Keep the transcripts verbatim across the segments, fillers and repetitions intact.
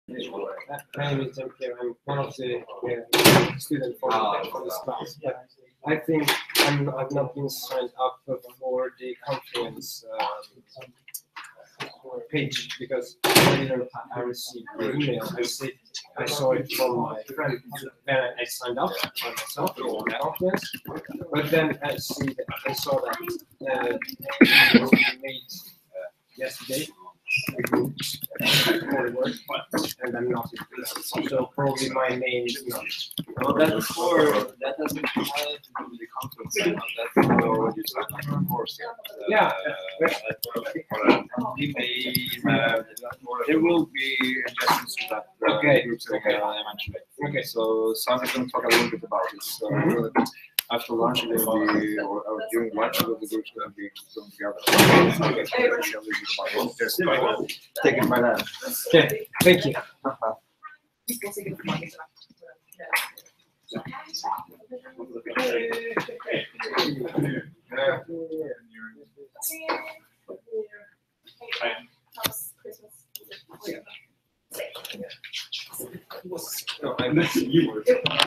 My name is Jim Pierre. I'm one of the uh, students for, the, for this class. But I think I'm, I've not been signed up for the conference um, page because I didn't I received the email. I, see, I saw it from my friend. Then I signed up by myself for the conference. But then I see that I saw that uh, it was made uh, yesterday. And I'm not so probably my name is not. Well, that's for that doesn't have to do with the conference. You know, that's for when you start the course. Uh, Yeah. Uh, we may, uh, there will be adjustments to that uh, Okay. group uh, eventually. Okay. So Sandra's going to talk a little bit about it. So mm-hmm. After lunch, it will be, or, or during lunch, the group's going to be going together. Okay. Just take it by that. Okay. Thank you. No, I miss you.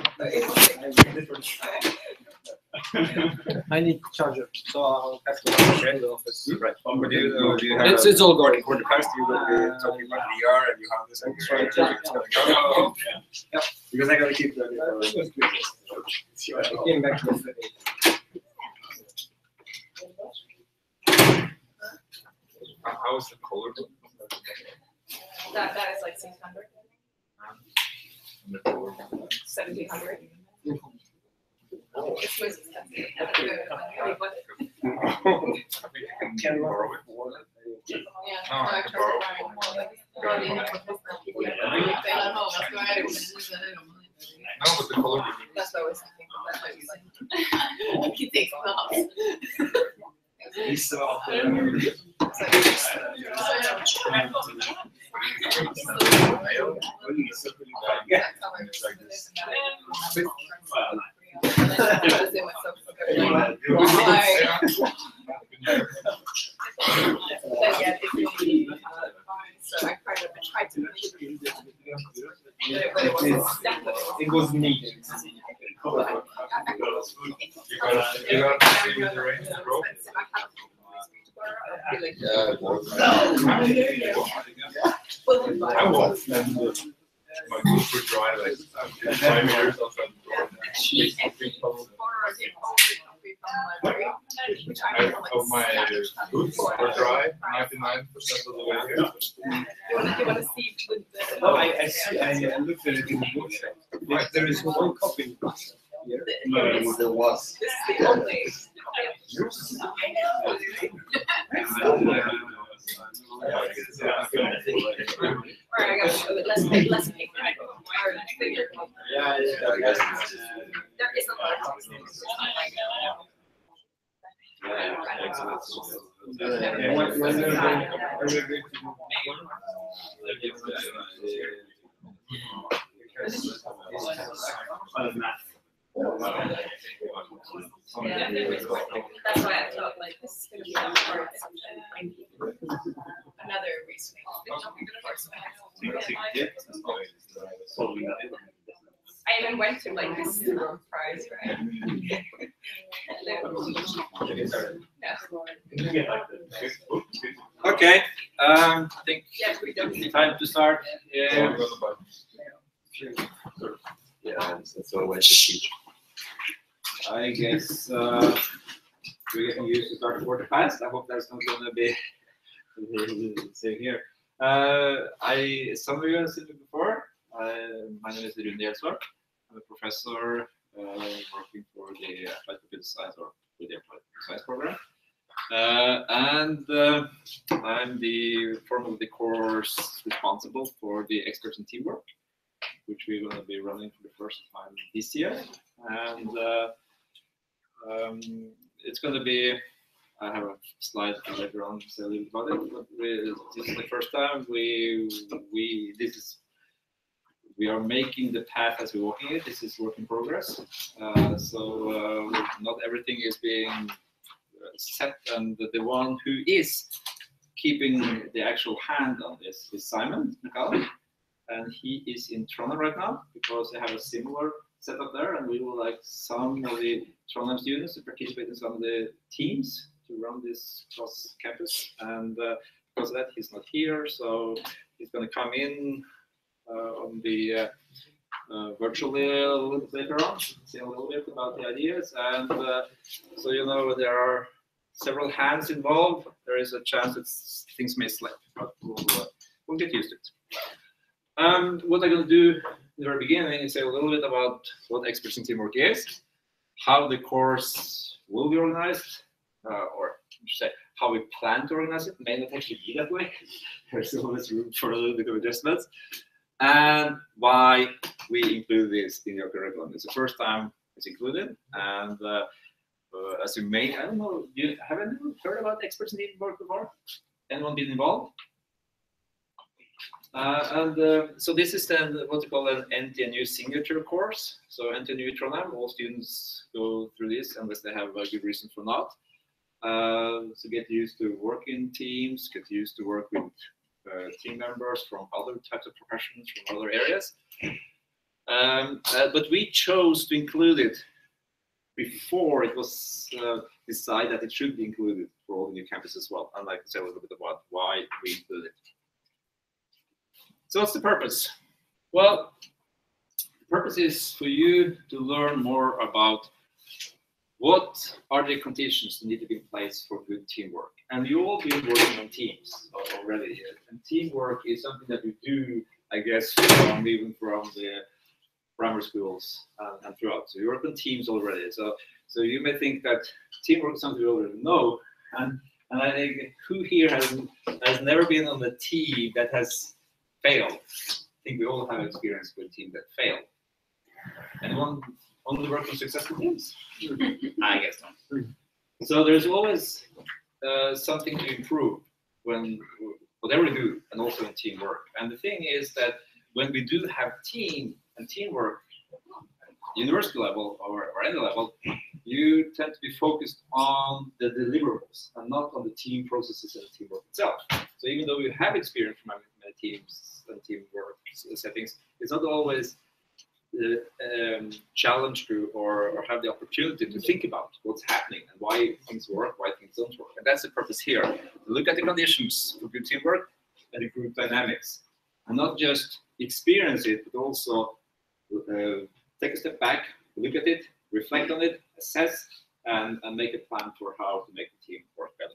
I need charger, so I'll have to go to the office. Right. But do you, uh, do you have it's, it's all going. For the past, you will be talking about V R and you have this. And Sorry, it's going to go. Yeah. Because I got to keep that. Getting back to the How is the color? That that is like six hundred. Seventeen hundred. It's most expensive. Can borrow it. Yeah, no, I tried to borrow it. No, but the color. That's what I was thinking. That's what you like. He takes them off. He's so. It was needed. I won't. My Cooper dry like five years outside the door. Of my boots are dry ninety-nine percent of the way here. You want to, you want to see with the. No, I, I, see, I, I looked at it in the bookshop. There, there is one copy in the bookshop here. No, there was. This is the only. Alright, I gotta show it. Let's make let's make it bigger. Yeah, yeah, I guess. There is a lot of And when, when they're going, are they going to do Yeah, that's why I thought like this is gonna be a hard another race. I even went to like this prize, right? Okay, um, I think Yeah, we don't. time to start. Yeah. Yeah, that's always the key. I guess uh, we're getting used to start quarter past. I hope that's not going to be the same here. Uh, I some of you have seen me before. Uh, my name is Rune Gjelsvart. I'm a professor uh, working for the Applied Computer Science or with the Applied Computer Science program. Uh, and uh, I'm the form of the course responsible for the experts in teamwork, which we're going to be running for the first time this year. And uh, um, it's going to be, I have a slide later on to say a little about it, but we, this is the first time we, we, this is, we are making the path as we're walking it. This is work in progress. Uh, so uh, not everything is being set, and the one who is keeping the actual hand on this is Simon McCallum. And and he is in Trondheim right now because they have a similar setup there, and we would like some of the Trondheim students to participate in some of the teams to run this cross campus. And uh, because of that, he's not here, so he's going to come in uh, on the uh, uh, virtually a little bit later on, say a little bit about the ideas. And uh, so you know there are several hands involved. There is a chance that things may slip, but we'll, uh, we'll get used to it. Um, what I'm going to do in the very beginning is say a little bit about what experts in teamwork is, how the course will be organized, uh, or I should say how we plan to organize it. It may not actually be that way. There's always room for a little bit of adjustments, and why we include this in your curriculum. It's the first time it's included, and uh, uh, as you may, I don't know, you have anyone heard about experts in teamwork before? Anyone been involved? Uh, and uh, so this is then what we call an N T N U signature course. So N T N U Trondheim, all students go through this unless they have a good reason for not. Uh, so get used to work in teams, get used to work with uh, team members from other types of professions, from other areas. Um, uh, but we chose to include it before it was uh, decided that it should be included for all the new campuses as well. I'd like to say a little bit about why we include it. So what's the purpose? Well, the purpose is for you to learn more about what are the conditions that need to be in place for good teamwork. And you all been working on teams already. And teamwork is something that you do, I guess, from even from the primary schools and, and throughout. So you work on teams already. So, so you may think that teamwork is something you already know. And, and I think who here has, has never been on a team that has failed? I think we all have experience with a team that failed. Anyone only work on successful teams? I guess not. So there's always uh, something to improve when whatever we do, and also in teamwork. And the thing is that when we do have team and teamwork, university level or, or any level, you tend to be focused on the deliverables and not on the team processes and the teamwork itself. So even though you have experience from many teams and teamwork settings, it's not always uh, um, challenged to or, or have the opportunity to think about what's happening and why things work, why things don't work. And that's the purpose here. To look at the conditions for good teamwork and the group dynamics, and not just experience it, but also uh, take a step back, look at it, reflect on it, assess, and, and make a plan for how to make the team work better.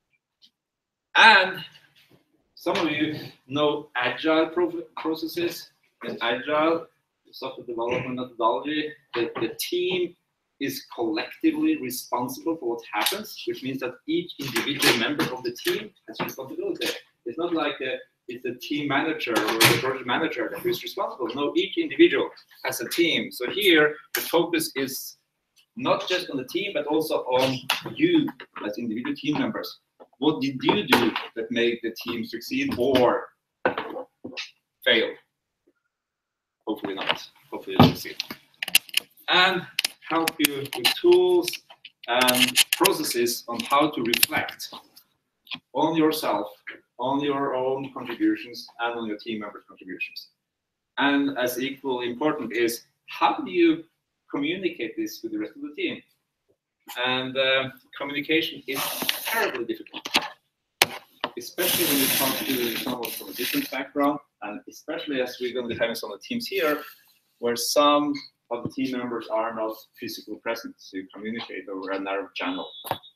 And some of you know agile pro processes. In agile software development methodology, the, the team is collectively responsible for what happens, which means that each individual member of the team has responsibility. It's not like a, it's the team manager or the project manager that is responsible. No, each individual has a team. So here, the focus is not just on the team, but also on you as individual team members. What did you do that made the team succeed or fail? Hopefully not. Hopefully you'll succeed. And help you with tools and processes on how to reflect on yourself, on your own contributions, and on your team members' contributions. And as equally important is, how do you communicate this with the rest of the team? And uh, communication is terribly difficult, especially when you talk to someone from a different background, and especially as we're going to be having some of the teams here, where some of the team members are not physically present to communicate over a narrow channel.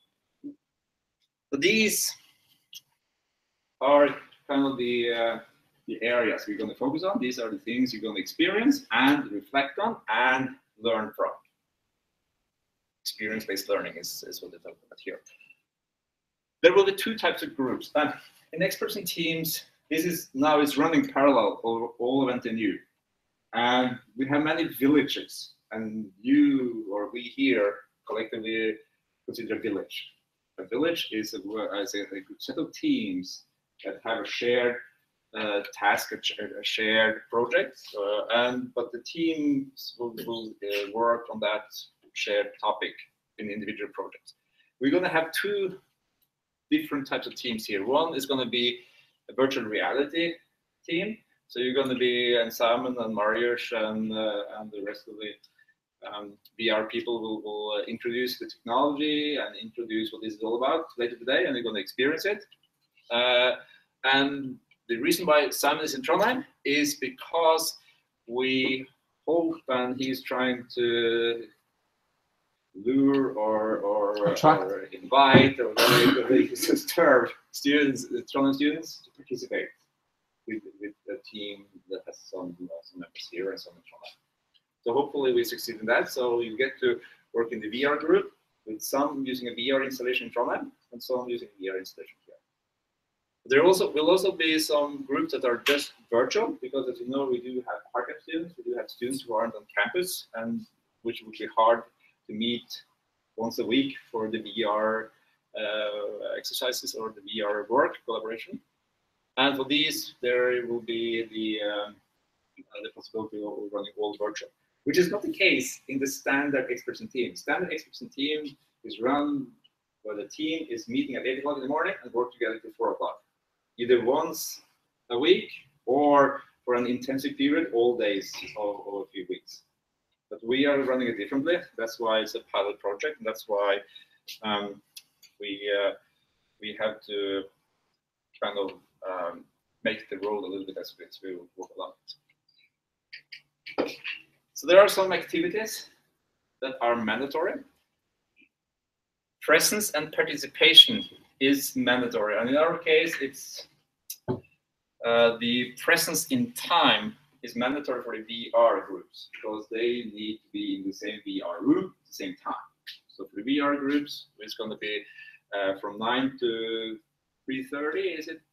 So these are kind of the, uh, the areas we're going to focus on. These are the things you're going to experience and reflect on and learn from. Experience-based learning is, is what they talk about here. There will be two types of groups. And in experts and teams, this is now is running parallel over all of N T N U. And we have many villages, and you or we here collectively consider a village. A village is a, is a, a set of teams that have a shared uh, task, a, a shared project, uh, and but the teams will, will uh, work on that shared topic in individual projects. We're going to have two different types of teams here. One is going to be a virtual reality team. So you're going to be, and Simon and Mariusz and uh, and the rest of the um, V R people will, will uh, introduce the technology and introduce what this is all about later today, and you're going to experience it. Uh, and the reason why Simon is in Trondheim is because we hope, and he's trying to lure or or, or invite or whatever his term students, Trondheim students, to participate with with a team that has some, some members here and some in Trondheim. So hopefully we succeed in that. So you get to work in the V R group with some using a V R installation in Trondheim and some using a V R installation here. There also will also be some groups that are just virtual, because as you know, we do have part-time students, we do have students who aren't on campus, and which would be hard to meet once a week for the V R uh, exercises or the V R work collaboration. And for these, there will be the, um, uh, the possibility of running all virtual, which is not the case in the standard experts and team. Standard experts and team is run where the team is meeting at eight o'clock in the morning and work together till four o'clock, either once a week or for an intensive period, all days of, of a few weeks. But we are running it differently. That's why it's a pilot project. And that's why um, we uh, we have to kind of um, make the road a little bit as we walk along it. So there are some activities that are mandatory. Presence and participation is mandatory, and in our case, it's uh, the presence in time is mandatory for the V R groups, because they need to be in the same V R room at the same time. So for the V R groups, it's going to be uh, from nine to three thirty. Is it?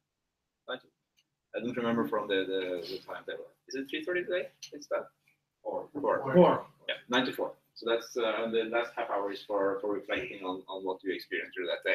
I don't remember from the the, the timetable. Is it three thirty today? It's that. Or four. Four. Yeah, nine to four. So that's uh, and the last half hour is for for reflecting on on what you experienced through that day.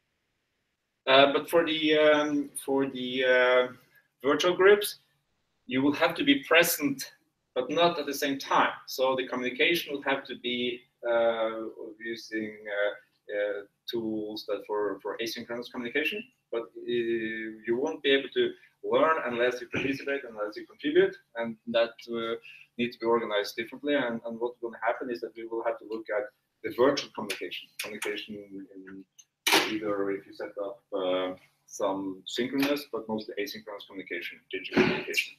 Uh, but for the um, for the uh, virtual groups, you will have to be present, but not at the same time. So the communication will have to be uh, using uh, uh, tools that for for asynchronous communication. But uh, you won't be able to learn unless you participate, unless you contribute, and that uh, need to be organized differently. And, and what's going to happen is that we will have to look at the virtual communication, communication in either if you set up uh, some synchronous, but mostly asynchronous communication, digital communication.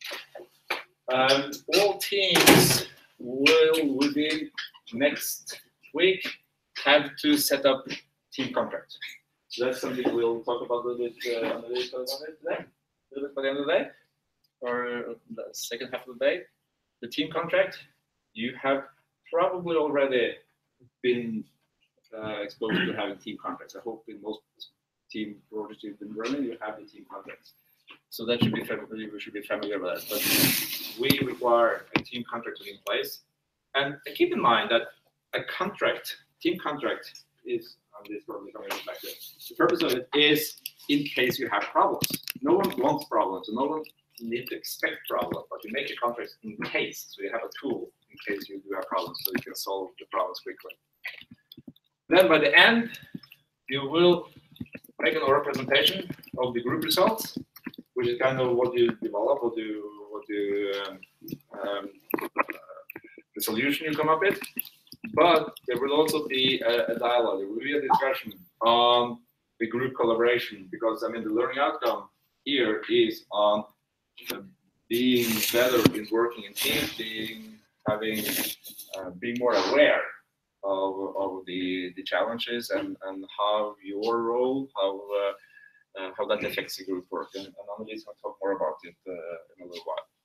Um, all teams will, within next week, have to set up team contracts. So that's something we'll talk about a little bit uh, on the day today, a little bit by the end of the day, or the second half of the day. The team contract, you have probably already been uh, exposed to having team contracts. I hope in most team projects you've been running, you have the team contracts. So that should be familiar, we should be familiar with that. But we require a team contract to be in place. And keep in mind that a contract, team contract is, on this probably coming back to it. The purpose of it is in case you have problems. No one wants problems, so no one need to expect problems, but you make a contract in case, so you have a tool in case you do have problems, so you can solve the problems quickly. Then by the end, you will make an oral presentation of the group results, which is kind of what you develop, what you, what you, um, um, uh, the solution you come up with. But there will also be a, a dialogue, there will be a discussion on the group collaboration, because I mean the learning outcome here is on uh, being better in working in teams, being having uh, being more aware of, of the the challenges and and how your role, how uh, uh, how that affects the group work. And, and Anneli is going to talk more about it uh, in a little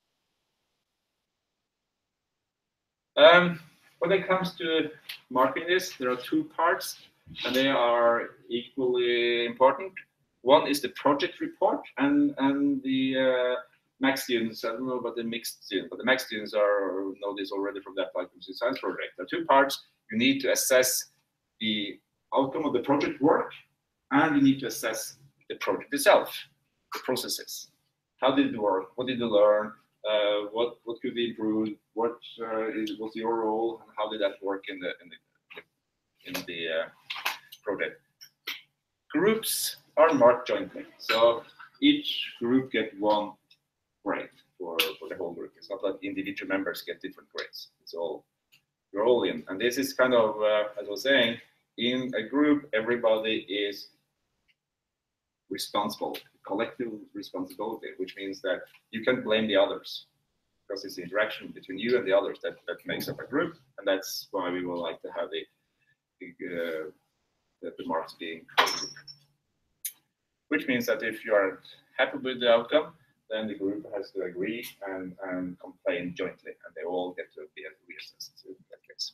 while. Um, when it comes to marking this, there are two parts, and they are equally important. One is the project report, and and the uh, Max students, I don't know about the mixed students, but the Max students are know this already from the Applied Computer Science project. There are two parts. You need to assess the outcome of the project work, and you need to assess the project itself, the processes. How did it work? What did you learn? Uh, what what could be improved? What uh, is, was your role, and how did that work in the in the in the uh, project? Groups are marked jointly, so each group get one grade for, for the whole group. It's not that individual members get different grades. It's all, you're all in. And this is kind of, uh, as I was saying, in a group, everybody is responsible, collective responsibility, which means that you can blame the others because it's the interaction between you and the others that, that makes up a group. And that's why we would like to have the, the, uh, the, the marks being positive. Which means that if you aren't happy with the outcome, then the group has to agree and, and complain jointly, and they all get to be reassessed in that case.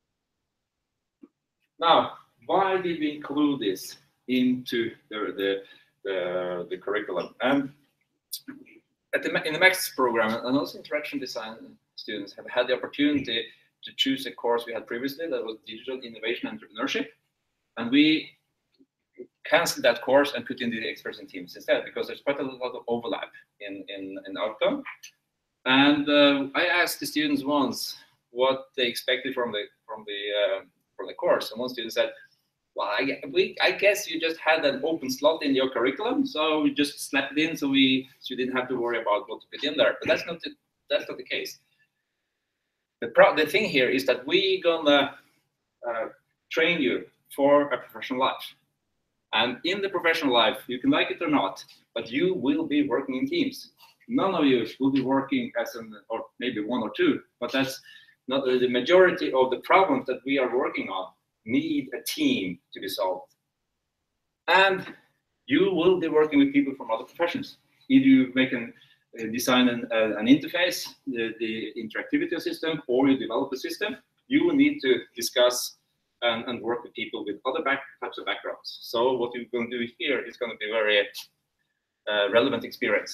Now, why did we include this into the, the, the, the curriculum? And at the, in the MAX program, and also interaction design students have had the opportunity to choose a course we had previously that was digital innovation and entrepreneurship. And we canceled that course and put in the experts in teams instead, because there's quite a lot of overlap in, in, in outcome. And uh, I asked the students once what they expected from the from the uh, from the course, and one student said, "Well, I, we, I guess you just had an open slot in your curriculum, so we just slapped it in, so we so you didn't have to worry about what to put in there." But that's not the, that's not the case. The pro the thing here is that we gonna uh, train you for a professional life. And in the professional life, you can like it or not, but you will be working in teams. None of you will be working as an, or maybe one or two, but that's not the majority of the problems that we are working on need a team to be solved. And you will be working with people from other professions. Either you make an, uh, design an, uh, an interface, the, the interactivity system, or you develop a system, you will need to discuss And, and work with people with other back, types of backgrounds. So what you're going to do here is going to be very uh, relevant experience.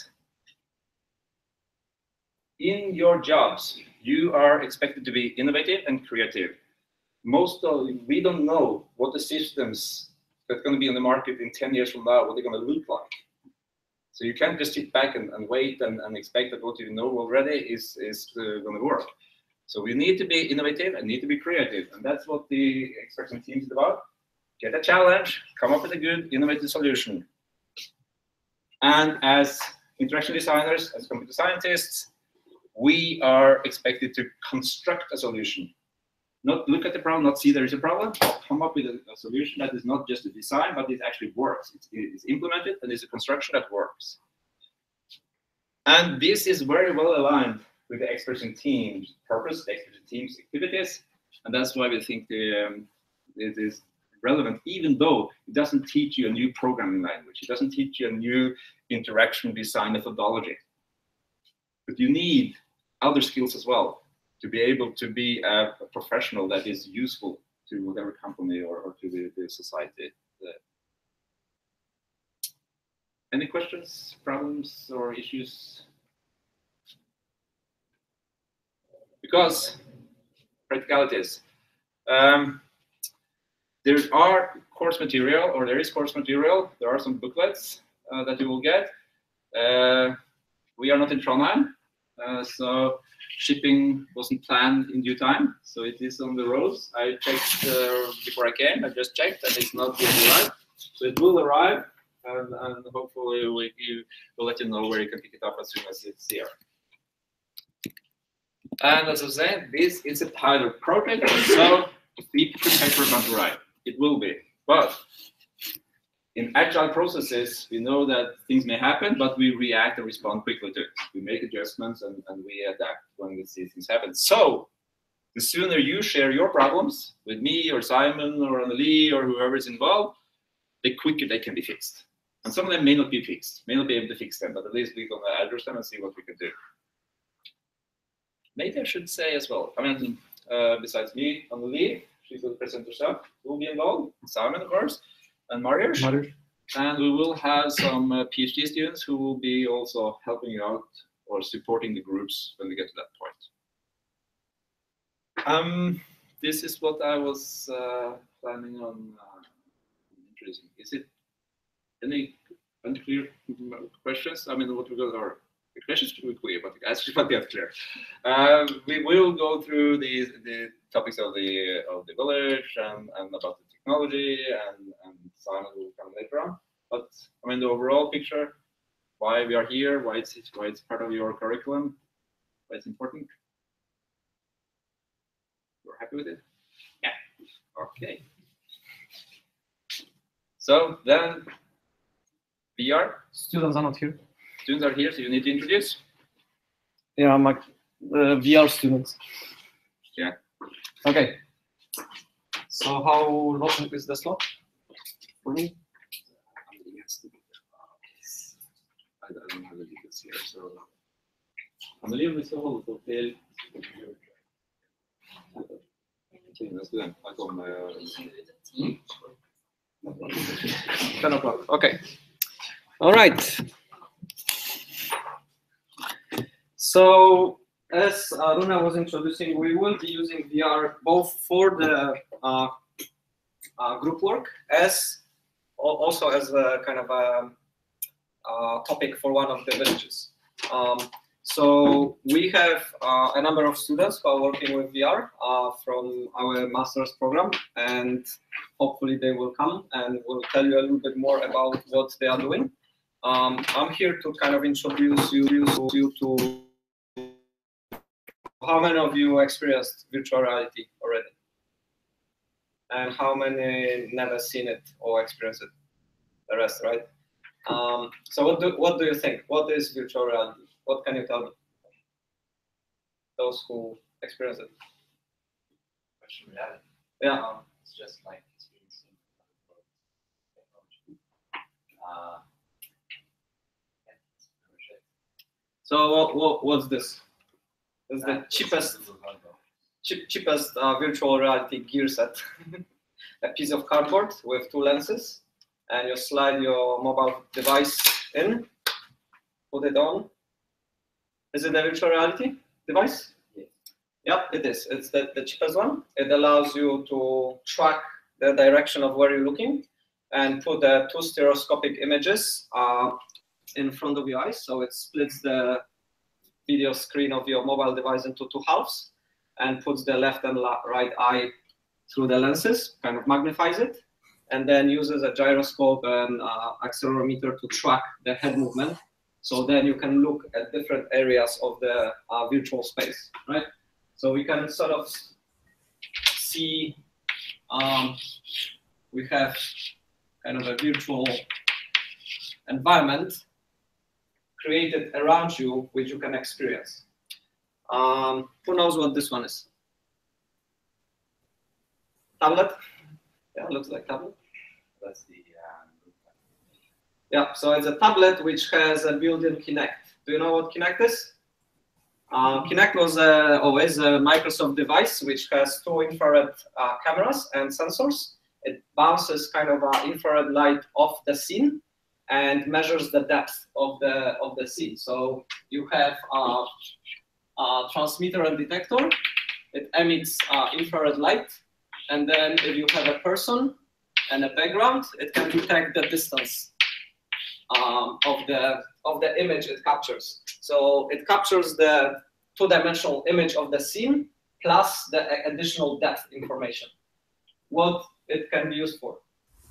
In your jobs, you are expected to be innovative and creative. Most of we don't know what the systems that's going to be on the market in ten years from now, what they're going to look like. So you can't just sit back and, and wait and, and expect that what you know already is, is uh, going to work. So we need to be innovative and need to be creative. And that's what the experts and teams is about. Get a challenge, come up with a good, innovative solution. And as interaction designers, as computer scientists, we are expected to construct a solution. Not look at the problem, not see there is a problem, come up with a, a solution that is not just a design, but it actually works. It's, it's implemented and it's a construction that works. And this is very well aligned with the experts in teams purpose, the experts in teams activities, and that's why we think the, um, it is relevant, even though it doesn't teach you a new programming language, it doesn't teach you a new interaction design methodology. But you need other skills as well to be able to be a, a professional that is useful to whatever company or, or to the, the society. Uh, any questions, problems, or issues? Because practicalities. Um, there are course material, or there is course material. There are some booklets uh, that you will get. Uh, we are not in Trondheim, uh, so shipping wasn't planned in due time. So it is on the roads. I checked uh, before I came. I just checked, and it's not yet arrived. So it will arrive, and, and hopefully we will let you know where you can pick it up as soon as it's here. And as I was saying, this is a pilot project, so be prepared for it to arrive. It will be. But in agile processes, we know that things may happen, but we react and respond quickly to it. We make adjustments and, and we adapt when we see things happen. So the sooner you share your problems with me or Simon or Annalie or whoever is involved, the quicker they can be fixed. And some of them may not be fixed, may not be able to fix them, but at least we're going to address them and see what we can do. Maybe I should say as well, I mean, uh, besides me, Annalie, she's going to present herself, will be involved, Simon, of course, and Mariusz. Mariusz. And we will have some uh, PhD students who will be also helping you out or supporting the groups when we get to that point. Um, this is what I was uh, planning on uh, introducing. Is it any unclear questions? I mean, what we got are the questions should be clear, but the answers might be unclear. Uh, we will go through the the topics of the of the village and, and about the technology, and, and Simon will come later on. But I mean, the overall picture why we are here, why it's why it's part of your curriculum, why it's important? You're happy with it? Yeah. Okay. So then, V R. Students are not here. Students are here, so you need to introduce. Yeah, my uh, V R students. Yeah. Okay. So how long is the slot for me? I don't have the details here, so. Amelie, vi ska hålla på till Kina student. Han kommer ten o'clock. Okay. All right. So as Aruna was introducing, we will be using V R both for the uh, uh, group work as al- also as a kind of a, a topic for one of the villages. Um, so we have uh, a number of students who are working with V R uh, from our master's program, and hopefully they will come and will tell you a little bit more about what they are doing. Um, I'm here to kind of introduce you, you to how many of you experienced virtual reality already? And how many never seen it or experienced it? The rest, right? Um, so what do, what do you think? What is virtual reality? What can you tell me? Those who experience it. Virtual reality. Yeah. Um, it's just like experiencing technology. Uh, yeah, it's pretty much it. So what, what what's this? It's the cheapest cheap, cheapest uh, virtual reality gear set. A piece of cardboard with two lenses, and you slide your mobile device in, put it on. Is it a virtual reality device? Yes. Yep, it is. It's the, the cheapest one. It allows you to track the direction of where you're looking and put the two stereoscopic images uh, in front of your eyes. So it splits the video screen of your mobile device into two halves and puts the left and la- right eye through the lenses, kind of magnifies it, and then uses a gyroscope and uh, accelerometer to track the head movement. So then you can look at different areas of the uh, virtual space, right? So we can sort of see, um, we have kind of a virtual environment created around you, which you can experience. Um, who knows what this one is? Tablet? Yeah, looks like tablet. That's the um, Yeah, so it's a tablet which has a built-in Kinect. Do you know what Kinect is? Uh, Kinect was uh, always a Microsoft device which has two infrared uh, cameras and sensors. It bounces kind of uh, infrared light off the scene and measures the depth of the of the scene. So you have uh, a transmitter and detector. It emits uh, infrared light, and then if you have a person and a background, it can detect the distance um, of the of the image it captures. So it captures the two-dimensional image of the scene plus the additional depth information. What it can be used for?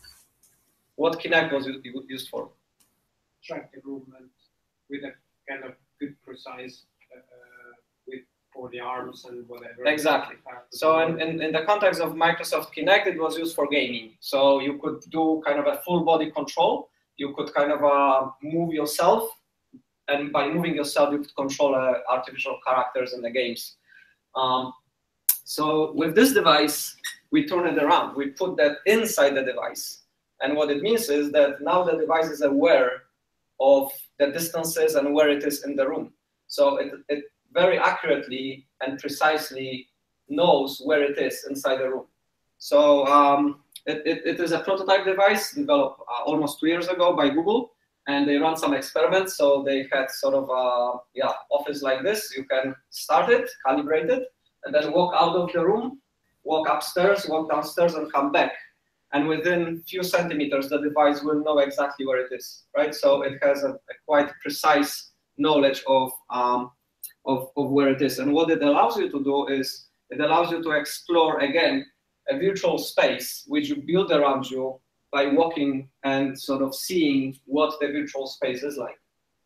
What Kinect was used for? Track the movement with a kind of good precise uh, with for the arms and whatever. Exactly. So in, in, in the context of Microsoft Kinect, it was used for gaming. So you could do kind of a full body control. You could kind of uh, move yourself, and by moving yourself, you could control uh, artificial characters in the games. Um, so with this device, we turn it around. We put that inside the device. And what it means is that now the device is aware of the distances and where it is in the room. So it, it very accurately and precisely knows where it is inside the room. So um, it, it, it is a prototype device developed uh, almost two years ago by Google, and they ran some experiments. So they had sort of a yeah, office like this. You can start it, calibrate it, and then walk out of the room, walk upstairs, walk downstairs, and come back. And within few centimeters, the device will know exactly where it is, right? So it has a, a quite precise knowledge of, um, of, of where it is. And what it allows you to do is, it allows you to explore, again, a virtual space which you build around you by walking and sort of seeing what the virtual space is like.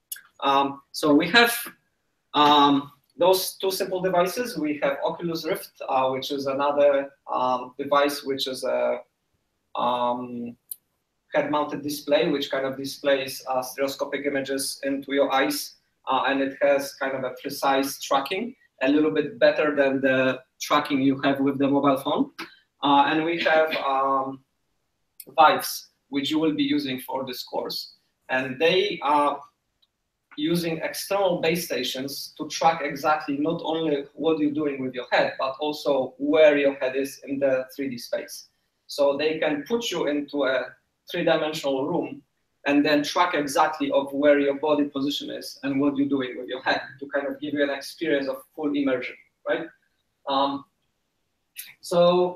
Um, so we have um, those two simple devices. We have Oculus Rift, uh, which is another um, device which is a um, head-mounted display, which kind of displays uh, stereoscopic images into your eyes, uh, and it has kind of a precise tracking, a little bit better than the tracking you have with the mobile phone. Uh, and we have um, Vives, which you will be using for this course. And they are using external base stations to track exactly not only what you're doing with your head, but also where your head is in the three D space. So they can put you into a three-dimensional room and then track exactly of where your body position is and what you're doing with your head to kind of give you an experience of full immersion, right? Um, so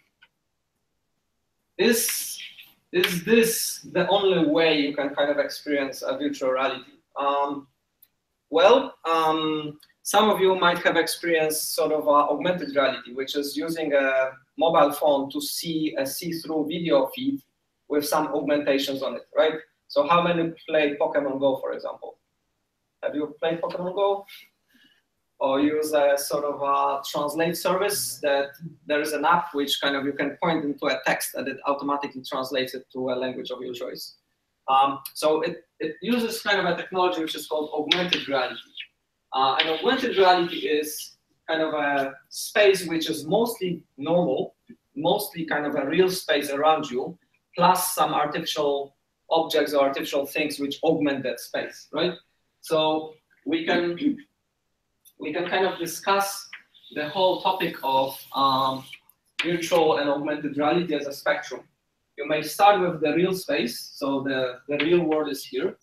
is, is this the only way you can kind of experience a virtual reality? Um, well, um, some of you might have experienced sort of uh, augmented reality, which is using a mobile phone to see a see-through video feed with some augmentations on it, right? So how many play Pokemon Go, for example? Have you played Pokemon Go? Or use a sort of a translate service that there is an app which kind of you can point into a text and it automatically translates it to a language of your choice. Um, so it, it uses kind of a technology which is called augmented reality. Uh, and augmented reality is kind of a space which is mostly normal, mostly kind of a real space around you, plus some artificial objects or artificial things which augment that space, right? So we can we can kind of discuss the whole topic of um, virtual and augmented reality as a spectrum. You may start with the real space, so the, the real world is here.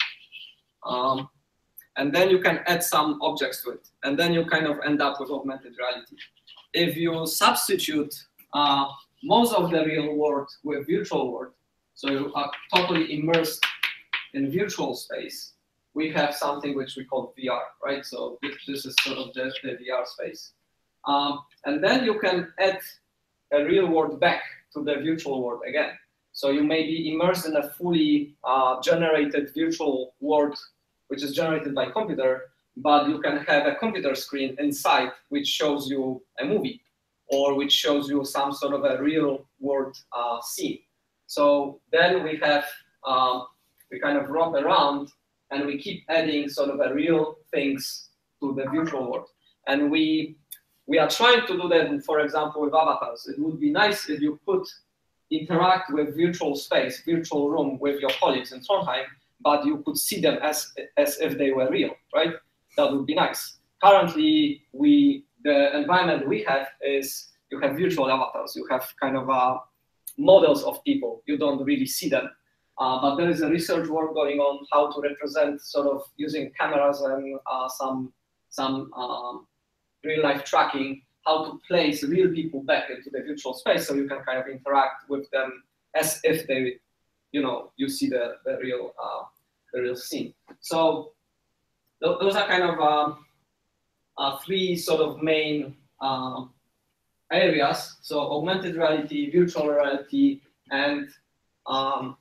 Um, and then you can add some objects to it. And then you kind of end up with augmented reality. If you substitute uh, most of the real world with virtual world, so you are totally immersed in virtual space, we have something which we call V R, right? So this is sort of the, the V R space. Um, and then you can add a real world back to the virtual world again. So you may be immersed in a fully uh, generated virtual world, which is generated by computer, but you can have a computer screen inside which shows you a movie or which shows you some sort of a real world uh, scene. So then we have, um, we kind of rock around and we keep adding sort of a real things to the virtual world. And we, we are trying to do that, for example, with avatars. It would be nice if you could interact with virtual space, virtual room with your colleagues in Trondheim, but you could see them as, as if they were real, right? That would be nice. Currently, we, the environment we have is you have virtual avatars. You have kind of uh, models of people. You don't really see them. Uh, but there is a research work going on how to represent sort of using cameras and uh, some, some um, real life tracking, how to place real people back into the virtual space so you can kind of interact with them as if they, you know, you see the, the real uh, the real scene. So th those are kind of um, uh, three sort of main um, areas. So augmented reality, virtual reality, and um,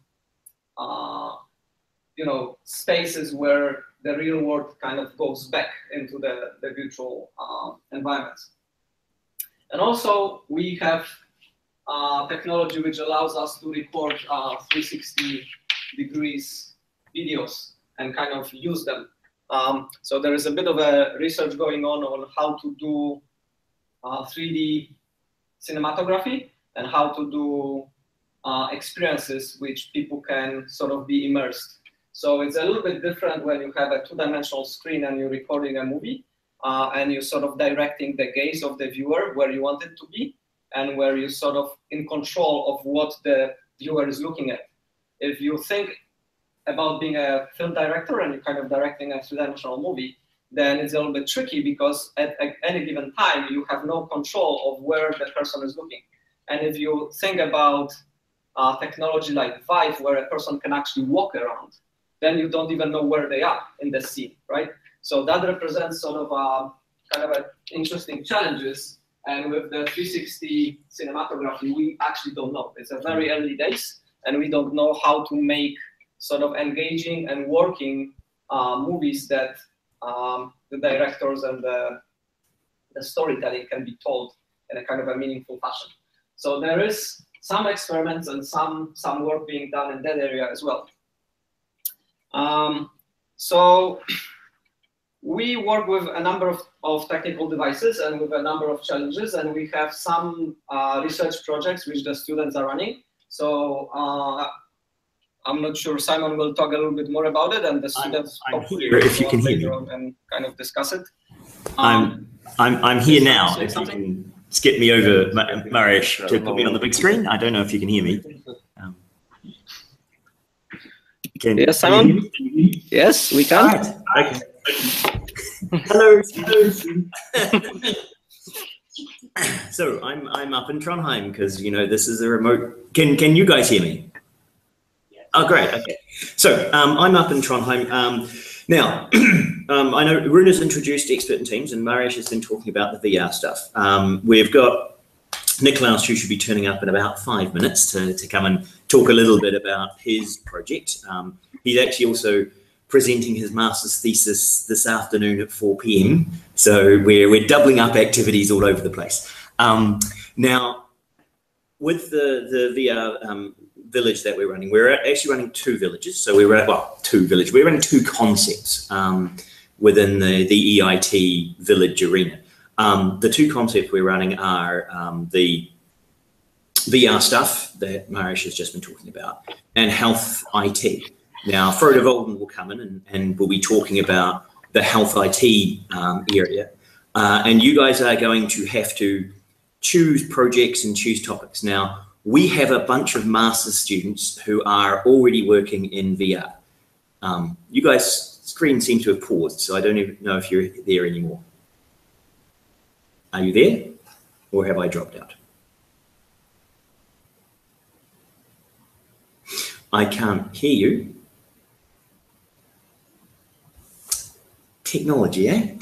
uh, you know, spaces where the real world kind of goes back into the, the virtual uh, environments. And also we have uh, technology which allows us to record uh, three sixty degrees videos and kind of use them. Um, so there is a bit of a research going on on how to do uh, three D cinematography and how to do uh, experiences which people can sort of be immersed. So it's a little bit different when you have a two-dimensional screen and you're recording a movie uh, and you're sort of directing the gaze of the viewer where you want it to be and where you're sort of in control of what the viewer is looking at. If you think about being a film director and you're kind of directing a three-dimensional movie, then it's a little bit tricky because at, at any given time you have no control of where the person is looking. And if you think about uh, technology like Vive, where a person can actually walk around, then you don't even know where they are in the scene, right? So that represents sort of a, kind of a interesting challenges. And with the three sixty cinematography, we actually don't know. It's a very early days, and we don't know how to make sort of engaging and working uh, movies that um, the directors and the, the storytelling can be told in a kind of a meaningful fashion. So there is some experiments and some, some work being done in that area as well. Um, so we work with a number of, of technical devices and with a number of challenges, and we have some uh, research projects which the students are running. So uh, I'm not sure, Simon will talk a little bit more about it, and the students I'm, I'm hopefully here, if you will can go hear later me. on and kind of discuss it. I'm, I'm, I'm here now. say If you something? can skip me over, Ma- Mariusz, to put me on the big screen. I don't know if you can hear me. Um, can, Yes, can you Simon? hear me? Yes, we All can. right. Okay. Hello. Hello. So I'm I'm up in Trondheim because you know this is a remote. Can can you guys hear me? Oh, great. Okay. So um, I'm up in Trondheim. Um, now, um, I know Runa's introduced expert in teams, and Mariusz has been talking about the V R stuff. Um, we've got Niklaus, who should be turning up in about five minutes to, to come and talk a little bit about his project. Um, he's actually also presenting his master's thesis this afternoon at four p m So we're, we're doubling up activities all over the place. Um, now, with the, the V R um, village that we're running, we're actually running two villages. So we're at, well, two villages. We're running two concepts um, within the, the E I T village arena. Um, the two concepts we're running are um, the V R stuff that Mariusz has just been talking about and health I T. Now, Frode Volden will come in and, and we'll be talking about the health I T um, area. Uh, and you guys are going to have to choose projects and choose topics. Now, we have a bunch of master's students who are already working in V R. Um, you guys' screen seems to have paused, so I don't even know if you're there anymore. Are you there, or have I dropped out? I can't hear you. Technology, eh?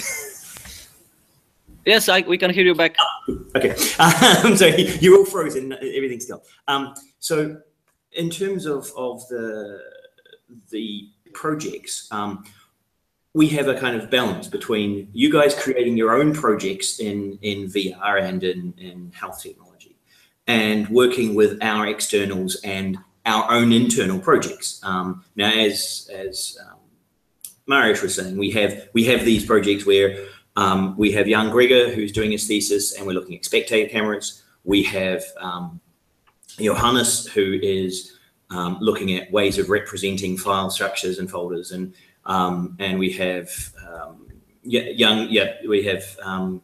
Yes, I, we can hear you back. Okay, um, so you're all frozen, everything's gone. Um, so in terms of, of the, the projects, um, we have a kind of balance between you guys creating your own projects in, in V R and in, in health technology and working with our externals and our own internal projects. Um, now, as, as um, Mariusz was saying, we have, we have these projects where um, we have Jan Gregor, who's doing his thesis, and we're looking at spectator cameras. We have um, Johannes, who is um, looking at ways of representing file structures and folders, and um, and we have um, yeah, young, yeah, we have um,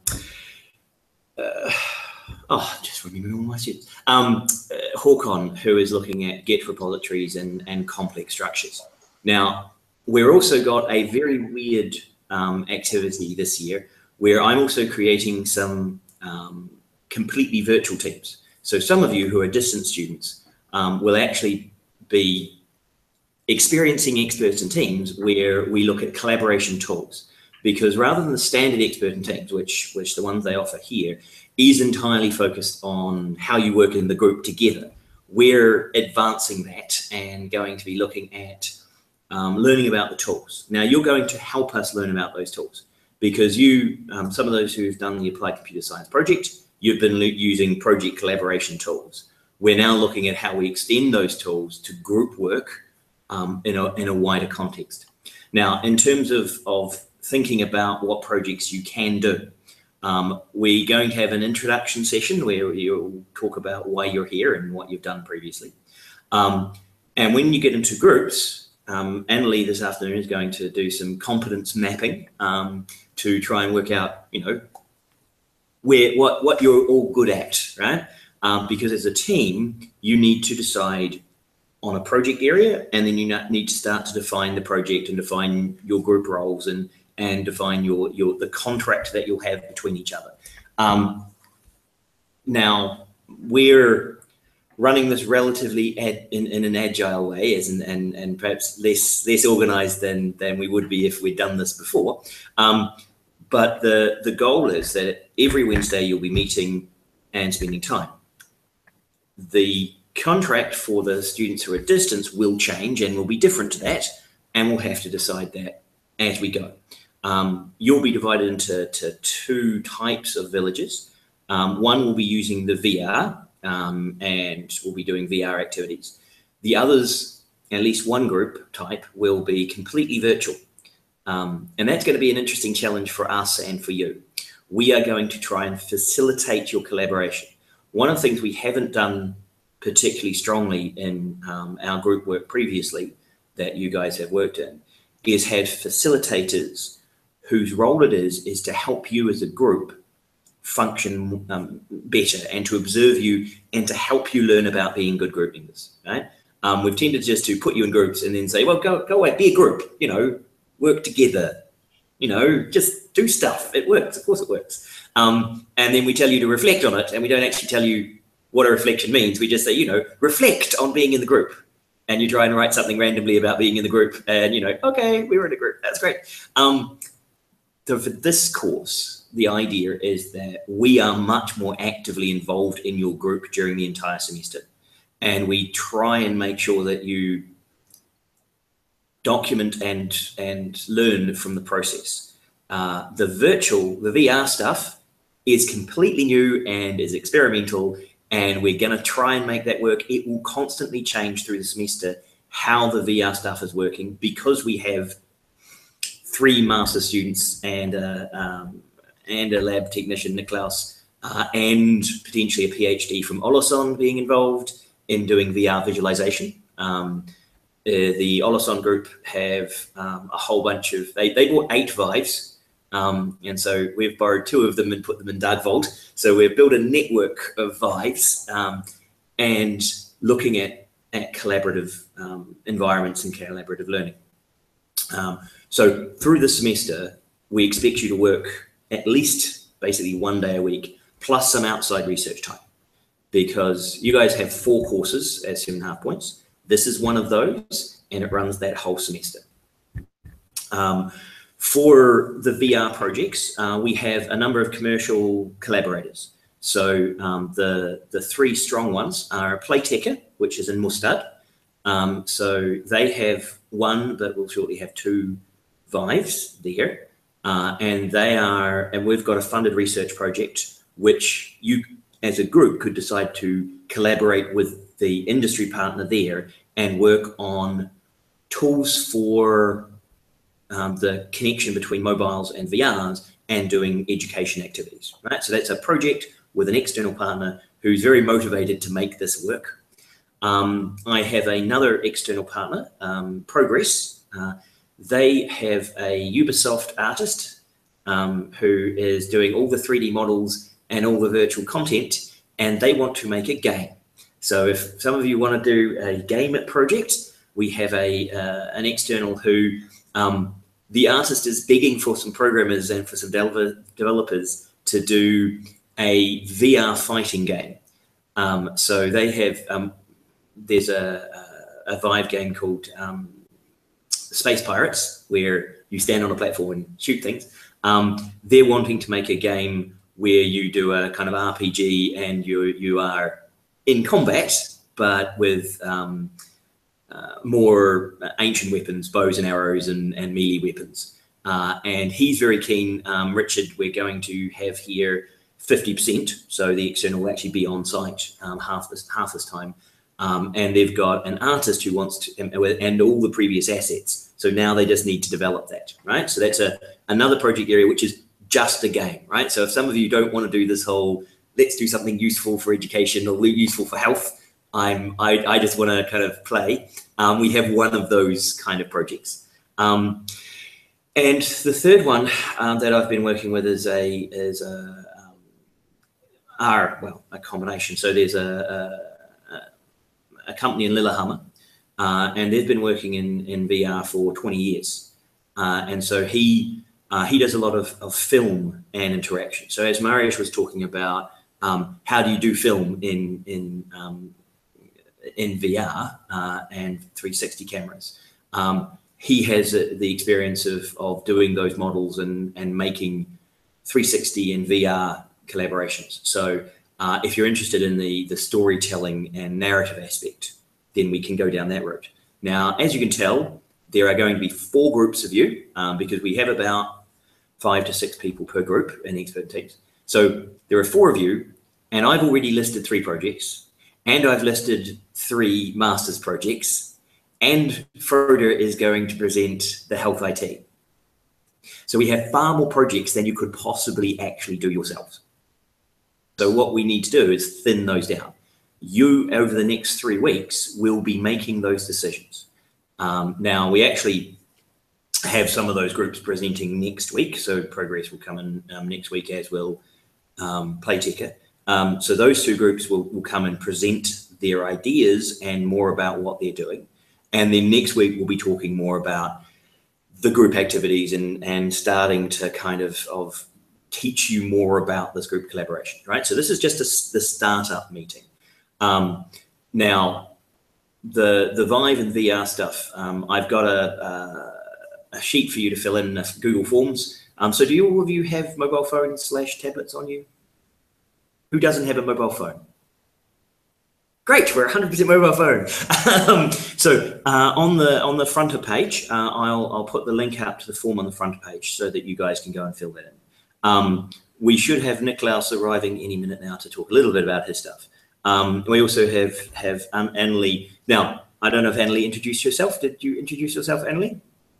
uh, oh, just remembering all my students. Um, uh, Håkon, who is looking at Git repositories and and complex structures. Now, we're also got a very weird um, activity this year where I'm also creating some um, completely virtual teams. So some of you who are distant students um, will actually be experiencing experts in teams where we look at collaboration tools, because rather than the standard expert in teams, which, which the ones they offer here, is entirely focused on how you work in the group together, we're advancing that and going to be looking at Um, learning about the tools. Now, you're going to help us learn about those tools because you, um, some of those who've done the Applied Computer Science project, you've been using project collaboration tools. We're now looking at how we extend those tools to group work um, in, a, in a wider context. Now, in terms of, of thinking about what projects you can do, um, we're going to have an introduction session where you'll talk about why you're here and what you've done previously. Um, and when you get into groups, Um, Annalie this afternoon is going to do some competence mapping um, to try and work out, you know, where what what you're all good at, right? Um, because as a team, you need to decide on a project area, and then you need to start to define the project and define your group roles and and define your your the contract that you'll have between each other. Um, now we're running this relatively ad, in, in an agile way, as in, and, and perhaps less less organized than, than we would be if we'd done this before. Um, but the, the goal is that every Wednesday you'll be meeting and spending time. The contract for the students who are at distance will change and will be different to that, and we'll have to decide that as we go. Um, you'll be divided into to two types of villages. Um, one will be using the V R um, and will be doing V R activities. The others, at least one group type, will be completely virtual. Um, and that's going to be an interesting challenge for us and for you. We are going to try and facilitate your collaboration. One of the things we haven't done particularly strongly in um, our group work previously that you guys have worked in is had facilitators whose role it is is to help you as a group function um, better and to observe you and to help you learn about being good group members, right? Um, we've tended just to put you in groups and then say, well, go, go away, be a group, you know, work together, you know, just do stuff. It works, of course it works. Um, and then we tell you to reflect on it, and we don't actually tell you what a reflection means. We just say, you know, reflect on being in the group. And you try and write something randomly about being in the group, and you know, okay, we were in a group, that's great. Um, so for this course, the idea is that we are much more actively involved in your group during the entire semester. And we try and make sure that you document and, and learn from the process. Uh, the virtual, the V R stuff is completely new and is experimental, and we're going to try and make that work. It will constantly change through the semester how the V R stuff is working, because we have three master students and a, um, and a lab technician, Niklaus, uh, and potentially a PhD from Oloson being involved in doing V R visualization. Um, uh, the Oloson group have um, a whole bunch of, they, they bought eight Vives. Um, and so we've borrowed two of them and put them in Darkvault. So we've built a network of Vives um, and looking at, at collaborative um, environments and collaborative learning. Um, so through the semester, we expect you to work at least basically one day a week, plus some outside research time, because you guys have four courses at seven and a half points. This is one of those, and it runs that whole semester. Um, For the V R projects, uh, we have a number of commercial collaborators. So um, the, the three strong ones are Playtecher, which is in Mustad. Um, so they have one, but we'll shortly have two Vives there. Uh, and they are, and we've got a funded research project, which you as a group could decide to collaborate with the industry partner there and work on tools for Um, the connection between mobiles and V Rs and doing education activities, right? So that's a project with an external partner who's very motivated to make this work. Um, I have another external partner, um, Progress. Uh, they have a Ubisoft artist um, who is doing all the three D models and all the virtual content, and they want to make a game. So if some of you want to do a game project, we have a uh, an external who, um, the artist is begging for some programmers and for some developer, developers to do a V R fighting game. Um, so they have, um, there's a, a, a Vive game called um, Space Pirates, where you stand on a platform and shoot things. Um, they're wanting to make a game where you do a kind of R P G and you, you are in combat, but with um, uh, more ancient weapons, bows and arrows and, and melee weapons. Uh, and he's very keen. Um, Richard, we're going to have here fifty percent, so the external will actually be on site um, half this half this time. Um, and they've got an artist who wants to, and, and all the previous assets. So now they just need to develop that, right? So that's a another project area, which is just a game, right? So if some of you don't want to do this whole, let's do something useful for education or useful for health, I'm, I, I just want to kind of play. Um, we have one of those kind of projects. Um, and the third one um, that I've been working with is a, is a, um, are, well, a combination. So there's a, a, a company in Lillehammer, uh, and they've been working in, in V R for twenty years. Uh, and so he, uh, he does a lot of, of film and interaction. So as Mariusz was talking about, um, how do you do film in, in, um, in V R uh, and three sixty cameras? Um, he has uh, the experience of, of doing those models and, and making three sixty and V R collaborations. So uh, if you're interested in the, the storytelling and narrative aspect, then we can go down that route. Now, as you can tell, there are going to be four groups of you um, because we have about five to six people per group in expert teams. So there are four of you, and I've already listed three projects, and I've listed three master's projects, and Frode is going to present the health I T. So we have far more projects than you could possibly actually do yourselves. So what we need to do is thin those down. You, over the next three weeks, will be making those decisions. Um, now, we actually have some of those groups presenting next week. So Progress will come in um, next week, as will um, Playtecher. Um, so those two groups will, will come and present their ideas and more about what they're doing. And then next week, we'll be talking more about the group activities and, and starting to kind of, of teach you more about this group collaboration, right? So this is just a, the startup meeting. Um, now, the the Vive and V R stuff, um, I've got a, a, a sheet for you to fill in, uh, Google Forms. Um, so do you, all of you have mobile phones slash tablets on you? Who doesn't have a mobile phone? Great, we're one hundred percent mobile phone. um, so uh, on the on the fronter page, uh, I'll I'll put the link out to the form on the front page so that you guys can go and fill that in. Um, we should have Niklaus arriving any minute now to talk a little bit about his stuff. Um, we also have have um, Annalie. Now, I don't know if Annalie introduced yourself. Did you introduce yourself, Annalie?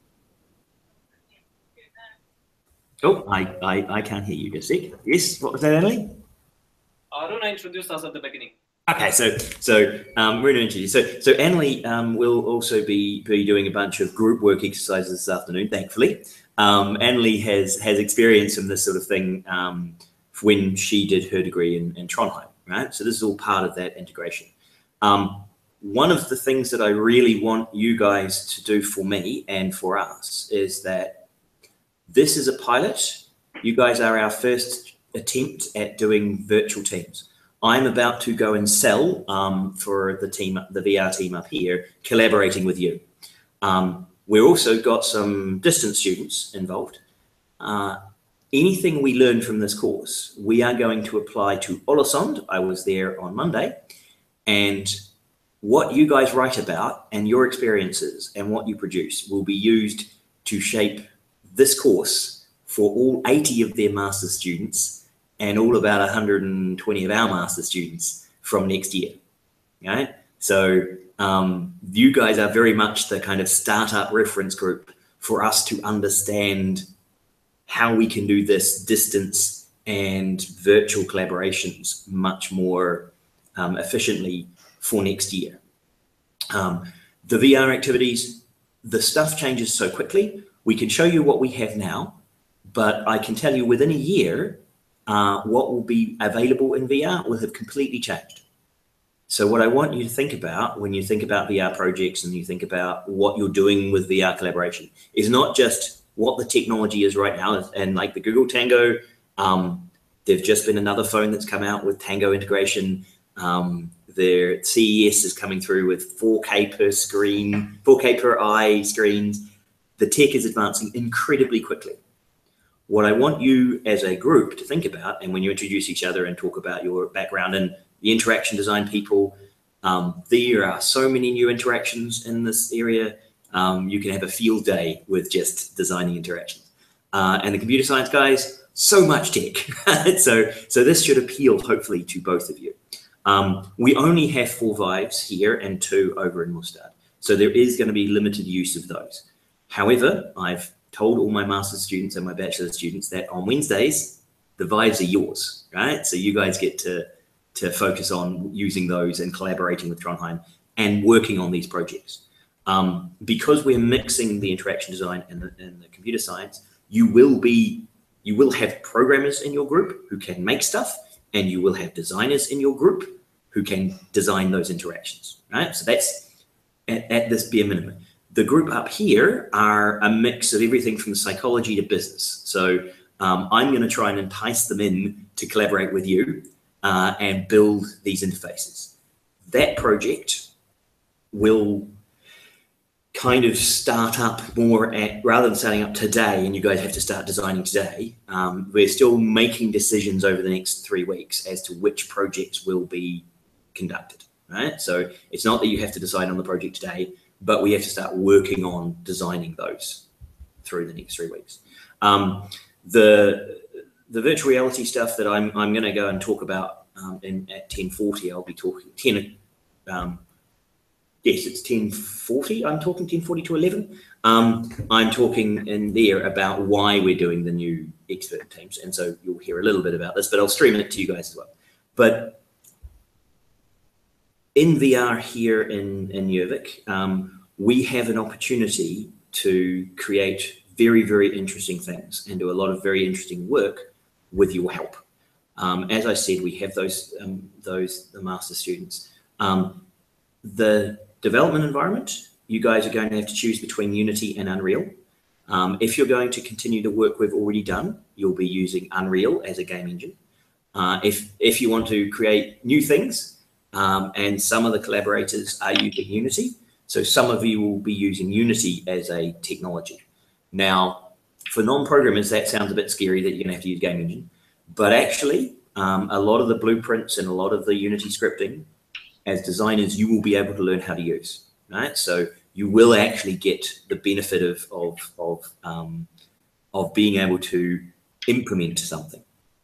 Oh, I, I, I can't hear you, just a sec. Yes, what was that, Annalie? Aruna introduced us at the beginning. Okay, so so um, we're going to introduce. So so Annalie um, will also be be doing a bunch of group work exercises this afternoon. Thankfully, um, Annalie has has experience in this sort of thing um, when she did her degree in, in Trondheim. Right, so this is all part of that integration. Um, one of the things that I really want you guys to do for me and for us is that this is a pilot. You guys are our first attempt at doing virtual teams. I'm about to go and sell um, for the team, the V R team up here, collaborating with you. Um, we've also got some distance students involved. Uh, anything we learn from this course, we are going to apply to Ålesund. I was there on Monday, and what you guys write about and your experiences and what you produce will be used to shape this course for all eighty of their master's students and all about one hundred twenty of our master students from next year. Right? So um, you guys are very much the kind of startup reference group for us to understand how we can do this distance and virtual collaborations much more um, efficiently for next year. Um, the V R activities, the stuff changes so quickly. We can show you what we have now, but I can tell you within a year, Uh, what will be available in V R will have completely changed. So what I want you to think about when you think about V R projects and you think about what you're doing with V R collaboration is not just what the technology is right now. And like the Google Tango, um, there's just been another phone that's come out with Tango integration. Um, their C E S is coming through with four K per screen, four K per eye screens. The tech is advancing incredibly quickly. What I want you as a group to think about, and when you introduce each other and talk about your background and the interaction design people, um, there are so many new interactions in this area. Um, you can have a field day with just designing interactions. Uh, and the computer science guys, so much tech. so, so this should appeal hopefully to both of you. Um, we only have four Vives here and two over in Mustad. So there is going to be limited use of those. However, I've told all my master's students and my bachelor students that on Wednesdays, the Vives are yours, right? So you guys get to, to focus on using those and collaborating with Trondheim and working on these projects. Um, because we're mixing the interaction design and the, and the computer science, you will be, you will have programmers in your group who can make stuff, and you will have designers in your group who can design those interactions, right? So that's at, at this bare minimum. The group up here are a mix of everything from psychology to business. So um, I'm going to try and entice them in to collaborate with you uh, and build these interfaces. That project will kind of start up more at, rather than starting up today and you guys have to start designing today, um, we're still making decisions over the next three weeks as to which projects will be conducted, right? So it's not that you have to decide on the project today. but we have to start working on designing those through the next three weeks. Um, the the virtual reality stuff that I'm I'm going to go and talk about um, in at ten forty. I'll be talking ten. Um, yes, it's ten forty. I'm talking ten forty to eleven. Um, I'm talking in there about why we're doing the new expert teams, and so you'll hear a little bit about this, but I'll stream it to you guys as well. But in V R here in in Jorvik, um, we have an opportunity to create very, very interesting things and do a lot of very interesting work with your help. Um, as I said, we have those um, those the master students. Um, the development environment, you guys are going to have to choose between Unity and Unreal. Um, if you're going to continue the work we've already done, you'll be using Unreal as a game engine. Uh, if if you want to create new things, um, and some of the collaborators are using Unity, so some of you will be using Unity as a technology. Now, for non-programmers, that sounds a bit scary that you're going to have to use game engine, but actually, um, a lot of the blueprints and a lot of the Unity scripting, as designers, you will be able to learn how to use, right? So you will actually get the benefit of of of um, of being able to implement something.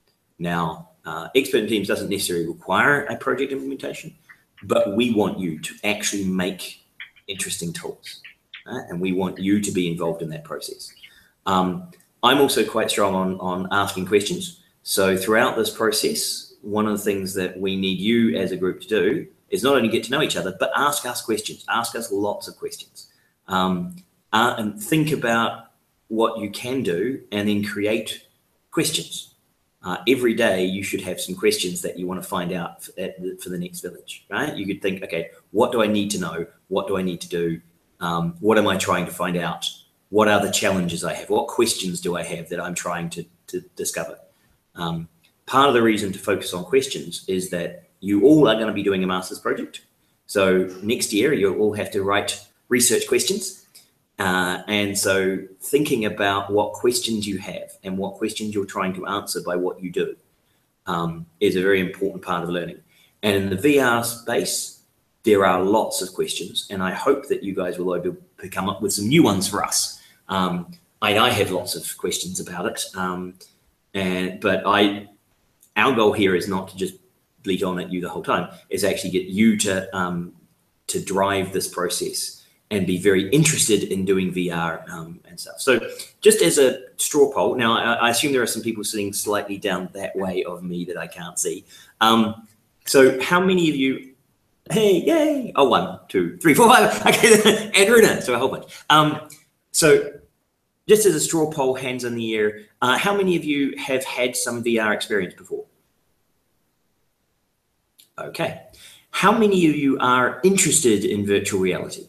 Now, uh, expert teams doesn't necessarily require a project implementation, but we want you to actually make interesting tools, right? And we want you to be involved in that process. Um, I'm also quite strong on on asking questions. So throughout this process, one of the things that we need you as a group to do is not only get to know each other, but ask us questions. Ask us lots of questions, um, uh, and think about what you can do, and then create questions. Uh, every day, you should have some questions that you want to find out for, at the, for the next village, right? You could think, okay, what do I need to know? What do I need to do? Um, what am I trying to find out? What are the challenges I have? What questions do I have that I'm trying to, to discover? Um, part of the reason to focus on questions is that you all are going to be doing a master's project. So next year, you'll all have to write research questions. Uh, and so thinking about what questions you have and what questions you're trying to answer by what you do um, is a very important part of learning. And in the V R space, there are lots of questions, and I hope that you guys will be able to come up with some new ones for us. Um, I, I have lots of questions about it, um, and but I, our goal here is not to just bleat on at you the whole time. It's actually get you to um, to drive this process and be very interested in doing V R um, and stuff. So just as a straw poll, now I, I assume there are some people sitting slightly down that way of me that I can't see. Um, so how many of you, hey, yay, oh, one, two, three, four, five, okay, and Runa, so a whole bunch. Um, so just as a straw poll, hands in the air, uh, how many of you have had some V R experience before? Okay. How many of you are interested in virtual reality?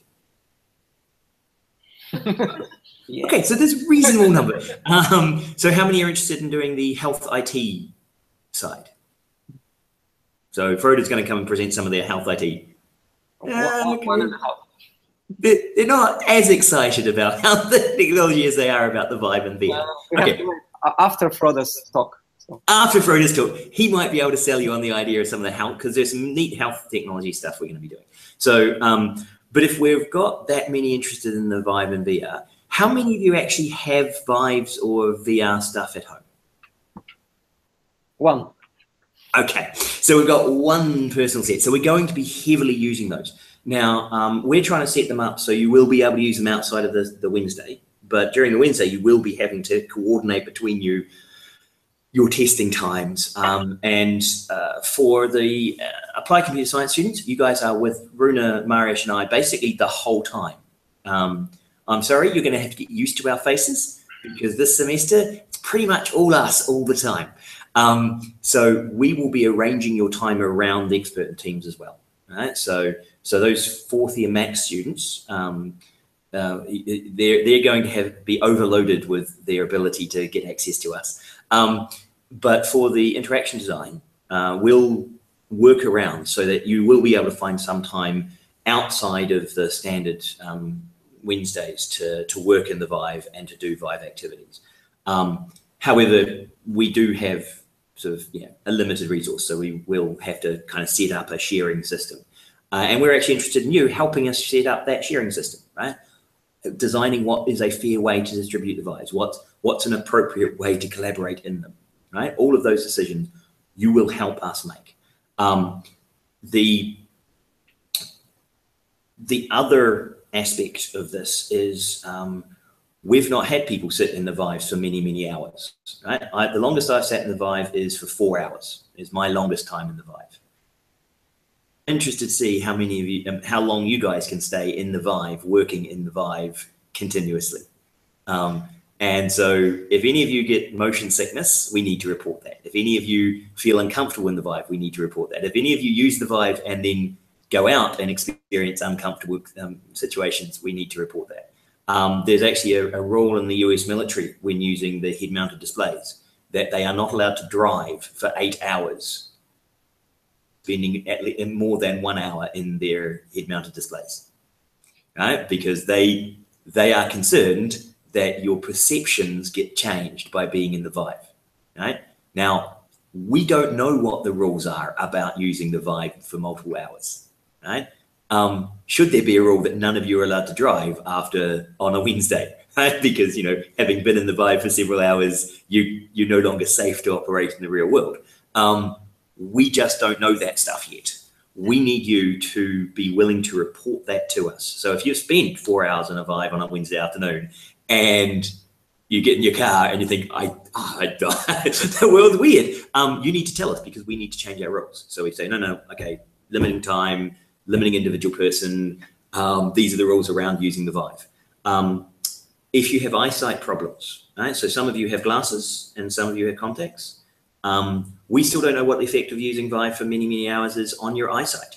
Yeah. Okay, so there's a reasonable number. Um, so how many are interested in doing the health I T side? So Froda's going to come and present some of their health I T. One, Uh, one and a half. They're, they're not as excited about health technology as they are about the Vive and V R. Uh, we have Okay. to wait a- after Frodo's talk. So. After Froda's talk, he might be able to sell you on the idea of some of the health, because there's some neat health technology stuff we're going to be doing. So, um, but if we've got that many interested in the Vive and V R, how many of you actually have Vives or V R stuff at home? One. Okay, so we've got one personal set. So we're going to be heavily using those. Now, um, we're trying to set them up so you will be able to use them outside of the, the Wednesday, but during the Wednesday, you will be having to coordinate between you your testing times. Um, and uh, for the uh, applied computer science students, you guys are with Runa, Mariusz, and I basically the whole time. Um, I'm sorry, you're going to have to get used to our faces, because this semester, it's pretty much all us all the time. Um, so we will be arranging your time around the expert teams as well. Right? So, so those fourth year max students, um, uh, they're, they're going to have be overloaded with their ability to get access to us. Um, but for the interaction design, uh, we'll work around so that you will be able to find some time outside of the standard um, Wednesdays to, to work in the Vive and to do Vive activities. Um, however, we do have sort of you know, a limited resource, so we will have to kind of set up a sharing system. Uh, and we're actually interested in you helping us set up that sharing system, right? Designing what is a fair way to distribute the Vives, what's, what's an appropriate way to collaborate in them, right? All of those decisions you will help us make. Um, the, the other aspect of this is um, we've not had people sit in the Vives for many, many hours, right? I, the longest I've sat in the Vive is for four hours, is my longest time in the Vive. Interested to see how many of you, um, how long you guys can stay in the Vive, working in the Vive continuously. Um, and so if any of you get motion sickness, we need to report that. If any of you feel uncomfortable in the Vive, we need to report that. If any of you use the Vive and then go out and experience uncomfortable um, situations, we need to report that. Um, there's actually a, a rule in the U S military when using the head-mounted displays that they are not allowed to drive for eight hours, spending at least more than one hour in their head-mounted displays, right? Because they they are concerned that your perceptions get changed by being in the Vive, right? Now, we don't know what the rules are about using the Vive for multiple hours, right? Um, should there be a rule that none of you are allowed to drive after on a Wednesday, right? Because, you know, having been in the Vive for several hours, you, you're no longer safe to operate in the real world. Um, we just don't know that stuff yet. We need you to be willing to report that to us. So if you've spent four hours in a Vive on a Wednesday afternoon and you get in your car and you think, I, oh, I the world's weird, um, you need to tell us because we need to change our rules. So we say, no, no, okay, limiting time, limiting individual person. Um, these are the rules around using the Vive. Um, if you have eyesight problems, right? So some of you have glasses and some of you have contacts. Um, we still don't know what the effect of using Vive for many, many hours is on your eyesight.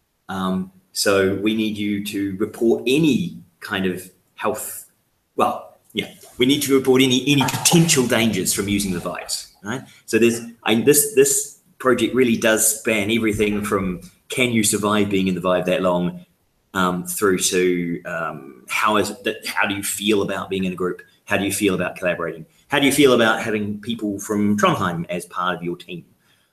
Um, so we need you to report any kind of health, well, yeah, we need to report any, any potential dangers from using the Vives, right? So there's, I, this, this project really does span everything from can you survive being in the Vive that long, um, through to um, how is it, how do you feel about being in a group? How do you feel about collaborating? How do you feel about having people from Trondheim as part of your team?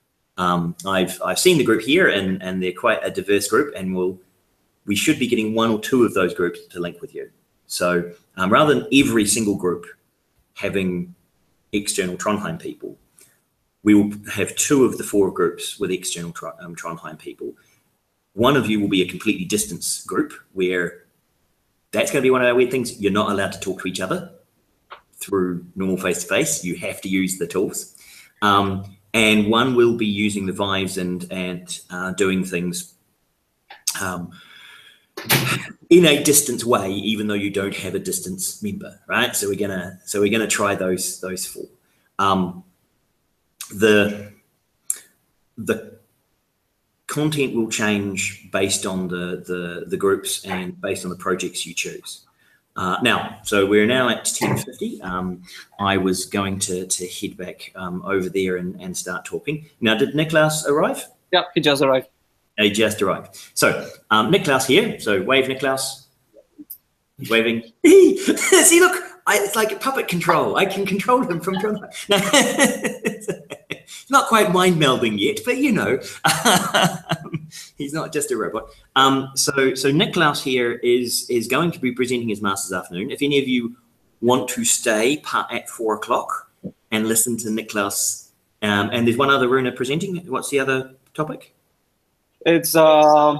Um, I've I've seen the group here, and and they're quite a diverse group, and we'll we should be getting one or two of those groups to link with you. So um, rather than every single group having external Trondheim people, we will have two of the four groups with external um, Trondheim people. One of you will be a completely distance group where that's going to be one of our weird things. You're not allowed to talk to each other through normal face-to-face. You have to use the tools. Um, and one will be using the Vives and, and uh, doing things um, in a distance way, even though you don't have a distance member, right? So we're gonna so we're gonna try those those four. Um, the the content will change based on the the the groups and based on the projects you choose. Uh, now, so we're now at ten fifty. Um, I was going to to head back um, over there and, and start talking. Now, did Niklaus arrive? Yeah, he just arrived. He just arrived. So um, Niklaus here. So wave, Niklaus. He's waving. See, look, I, it's like puppet control. I can control him from front. No, it's not quite mind melding yet, but you know, he's not just a robot. Um, so, so Niklaus here is is going to be presenting his master's afternoon. If any of you want to stay at four o'clock and listen to Niklaus, um, and there's one other Runa presenting. What's the other topic? It's uh,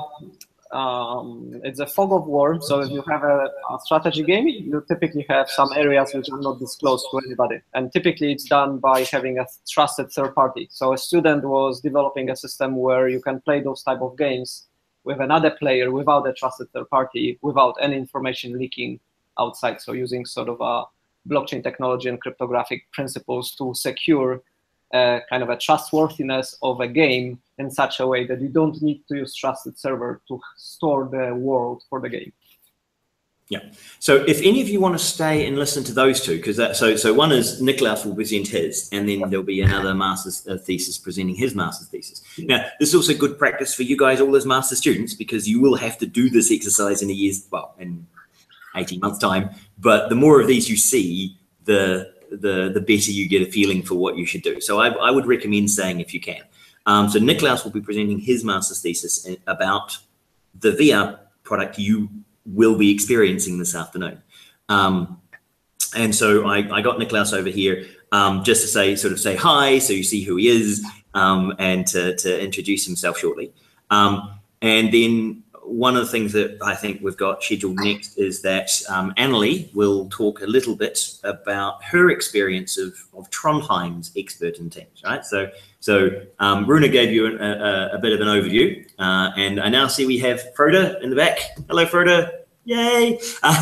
um, it's a fog of war. So if you have a, a strategy game, you typically have some areas which are not disclosed to anybody, and typically it's done by having a trusted third party. So a student was developing a system where you can play those type of games with another player without a trusted third party, without any information leaking outside. So using sort of a blockchain technology and cryptographic principles to secure uh, kind of a trustworthiness of a game in such a way that you don't need to use trusted server to store the world for the game. Yeah. So if any of you want to stay and listen to those two, because that so so one is Niklaus will present his, and then there'll be another master's uh, thesis presenting his master's thesis. Now, this is also good practice for you guys, all as master students, because you will have to do this exercise in a year's, well, in eighteen months' time. But the more of these you see, the the the better you get a feeling for what you should do. So I, I would recommend staying if you can. Um, so Niklaus will be presenting his master's thesis about the V R product you will be experiencing this afternoon. Um, and so I, I got Niklaus over here um, just to say, sort of say hi, so you see who he is, um, and to, to introduce himself shortly. Um, and then one of the things that I think we've got scheduled next is that um, Annalie will talk a little bit about her experience of, of Trondheim's expert in teams, right? So, so um, Runa gave you a, a, a bit of an overview, uh, and I now see we have Frode in the back. Hello, Frode. Yay!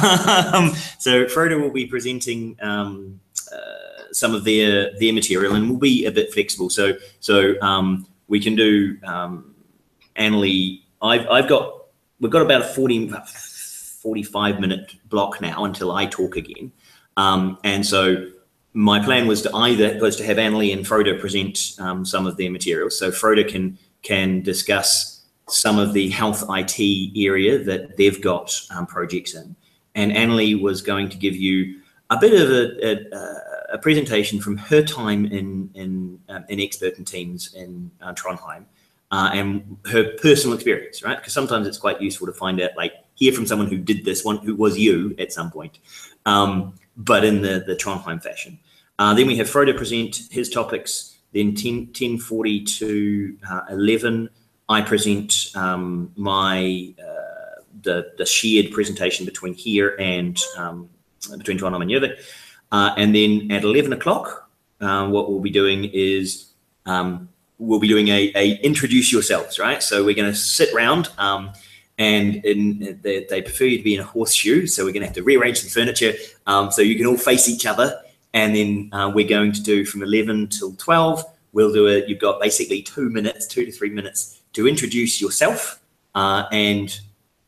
Um, so Frode will be presenting um, uh, some of their their material, and we'll be a bit flexible. So, so um, we can do um, Annalie. I've I've got. We've got about a forty, forty-five minute block now until I talk again. Um, and so my plan was to either was to have Annalie and Frode present um, some of their materials. So Frode can, can discuss some of the health I T area that they've got um, projects in. And Annalie was going to give you a bit of a, a, a presentation from her time in, in, um, in expert in teams in uh, Trondheim. Uh, and her personal experience, right? Because sometimes it's quite useful to find out, like, hear from someone who did this, one who was you at some point, um, but in the, the Trondheim fashion. Uh, then we have Frode present his topics. Then ten forty to uh, eleven, I present um, my uh, the the shared presentation between here and um, between Trondheim and Gjøvik. Uh, and then at eleven o'clock, uh, what we'll be doing is um, we'll be doing a, a introduce yourselves, right? So we're going to sit round, um, and in, they, they prefer you to be in a horseshoe, so we're going to have to rearrange some furniture um, so you can all face each other. And then uh, we're going to do from eleven till twelve. We'll do it. You've got basically two minutes, two to three minutes to introduce yourself uh, and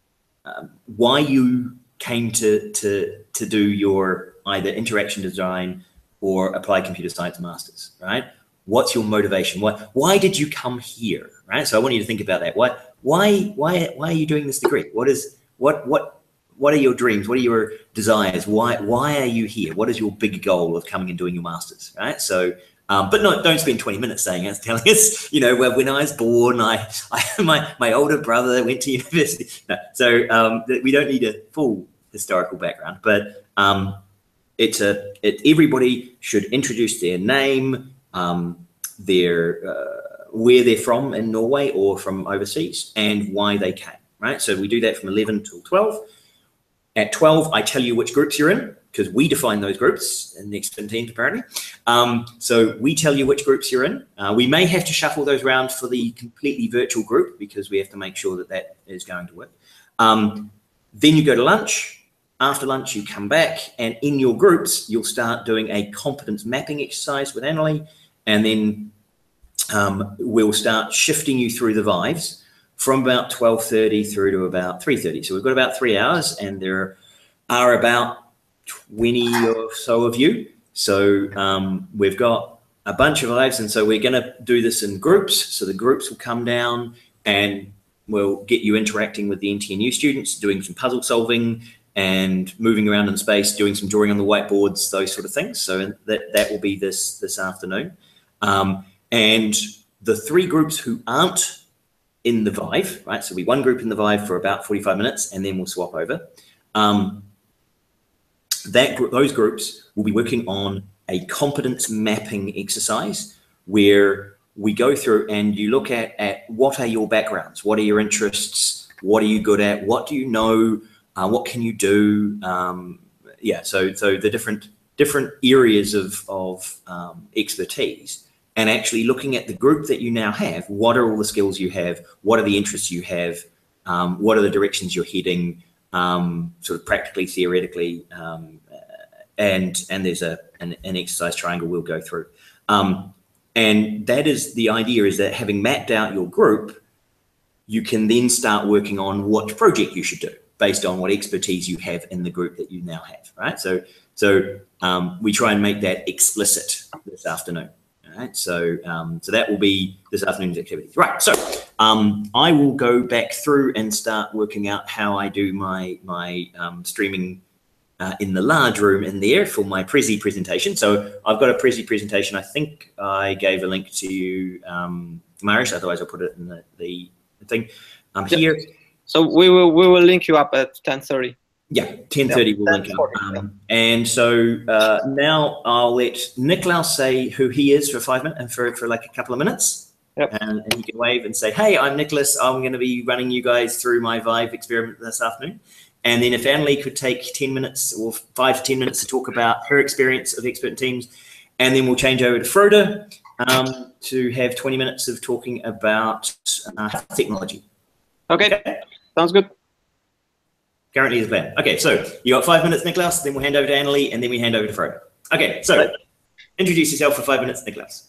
um, why you came to to to do your either interaction design or applied computer science masters, right? What's your motivation? Why, why did you come here, right? So I want you to think about that. Why, why, why, why are you doing this degree? What is, what, what, what are your dreams? What are your desires? Why, why are you here? What is your big goal of coming and doing your masters, right? So, um, but no, don't spend twenty minutes saying us, telling us, you know, well, when I was born, I, I my, my older brother went to university. No, so um, we don't need a full historical background, but um, it's a, it, everybody should introduce their name, um, their uh, where they're from in Norway or from overseas, and why they came, right? So we do that from eleven till twelve. At twelve, I tell you which groups you're in, because we define those groups in the expert teams, apparently. Um, so we tell you which groups you're in. Uh, we may have to shuffle those around for the completely virtual group, because we have to make sure that that is going to work. Um, then you go to lunch. After lunch, you come back, and in your groups, you'll start doing a competence mapping exercise with Annalie, and then um, we'll start shifting you through the Vives from about twelve thirty through to about three thirty. So we've got about three hours, and there are about twenty or so of you. So um, we've got a bunch of Vives, and so we're going to do this in groups. So the groups will come down, and we'll get you interacting with the N T N U students, doing some puzzle solving, and moving around in space, doing some drawing on the whiteboards, those sort of things. So that, that will be this, this afternoon. Um, and the three groups who aren't in the Vive, right? So we one group in the Vive for about forty-five minutes, and then we'll swap over. Um, that group, those groups will be working on a competence mapping exercise where we go through and you look at, at what are your backgrounds? What are your interests? What are you good at? What do you know? Uh, what can you do? Um, yeah, so so the different different areas of, of um, expertise, and actually looking at the group that you now have. What are all the skills you have? What are the interests you have? Um, what are the directions you're heading? Um, sort of practically, theoretically, um, and and there's a an, an exercise triangle we'll go through. Um, and that is the idea: is that having mapped out your group, you can then start working on what project you should do, based on what expertise you have in the group that you now have, right? So, so um, we try and make that explicit this afternoon, all right? So, um, so that will be this afternoon's activities, right? So, um, I will go back through and start working out how I do my my um, streaming uh, in the large room in there for my Prezi presentation. So, I've got a Prezi presentation. I think I gave a link to you, um, Marius. Otherwise, I'll put it in the, the thing um, here. So we will we will link you up at ten thirty. Yeah, ten thirty we'll link up. Um, and so uh, now I'll let Niklaus say who he is for five minutes and for, for like a couple of minutes. Yep. And, and he can wave and say, hey, I'm Nicholas. I'm going to be running you guys through my Vive experiment this afternoon. And then if Annalie could take ten minutes or five to ten minutes to talk about her experience of expert teams, and then we'll change over to Frode um, to have twenty minutes of talking about uh, technology. Okay, okay. Sounds good. Currently the plan. Okay, so you got five minutes, Niklaus, then we'll hand over to Annalie, and then we hand over to Frode. Okay, so right. Introduce yourself for five minutes, Niklaus.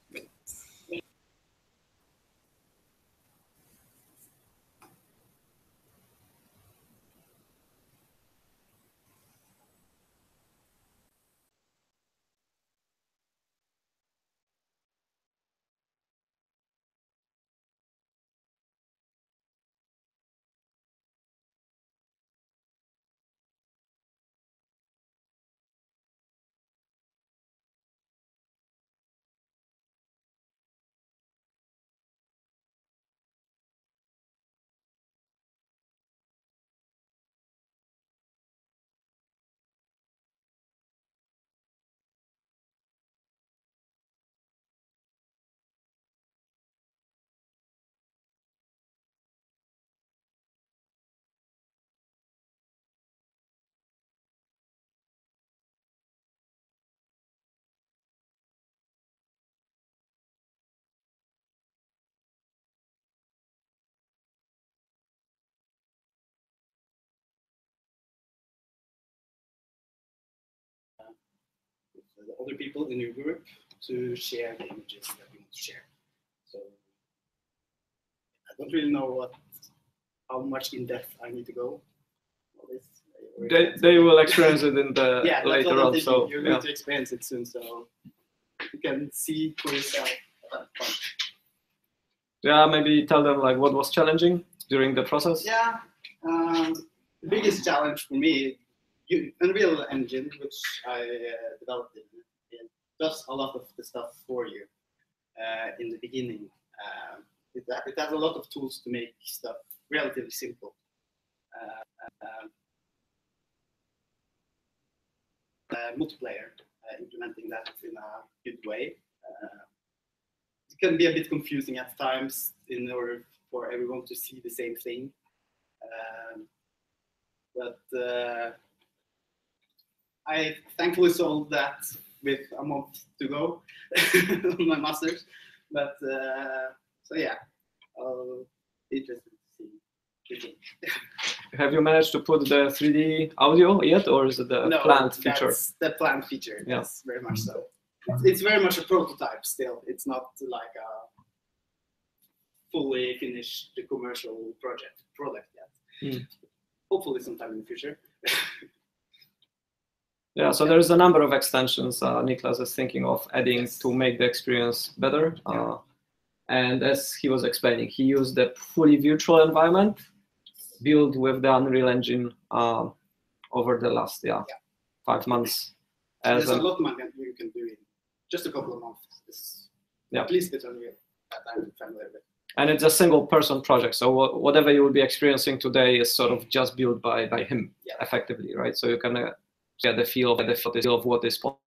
The other people in your group to share the images that you want to share. So I don't really know what, how much in depth I need to go. They, they will experience it in the yeah, later on. So you're yeah. going to experience it soon, so you can see for yourself at that point. Yeah, maybe tell them like what was challenging during the process. Yeah, um, the biggest challenge for me. You, Unreal Engine, which I uh, developed, it, it does a lot of the stuff for you uh, in the beginning. Um, it, it has a lot of tools to make stuff relatively simple. Uh, um, uh, multiplayer, uh, implementing that in a good way. Uh, it can be a bit confusing at times in order for everyone to see the same thing. Um, but uh, I thankfully solved that with a month to go on my master's, but uh, so yeah, I'll be interested to see. Have you managed to put the three D audio yet, or is it the no, planned feature? That's the planned feature. Yeah. Yes, very much so. It's, it's very much a prototype still. It's not like a fully finished commercial project product yet. Mm. Hopefully, sometime in the future. Yeah, so there's a number of extensions uh, Niklaus is thinking of adding yes. to make the experience better. Uh, and as he was explaining, he used the fully virtual environment built with the Unreal Engine uh, over the last yeah, yeah. five months. As There's a, a lot more you can do in just a couple of months. It's yeah. At least it's Unreal that I'm familiar with. And it's a single person project. So whatever you will be experiencing today is sort of just built by, by him yeah. effectively, right? So you can uh, get the feel of, the feel of what is possible.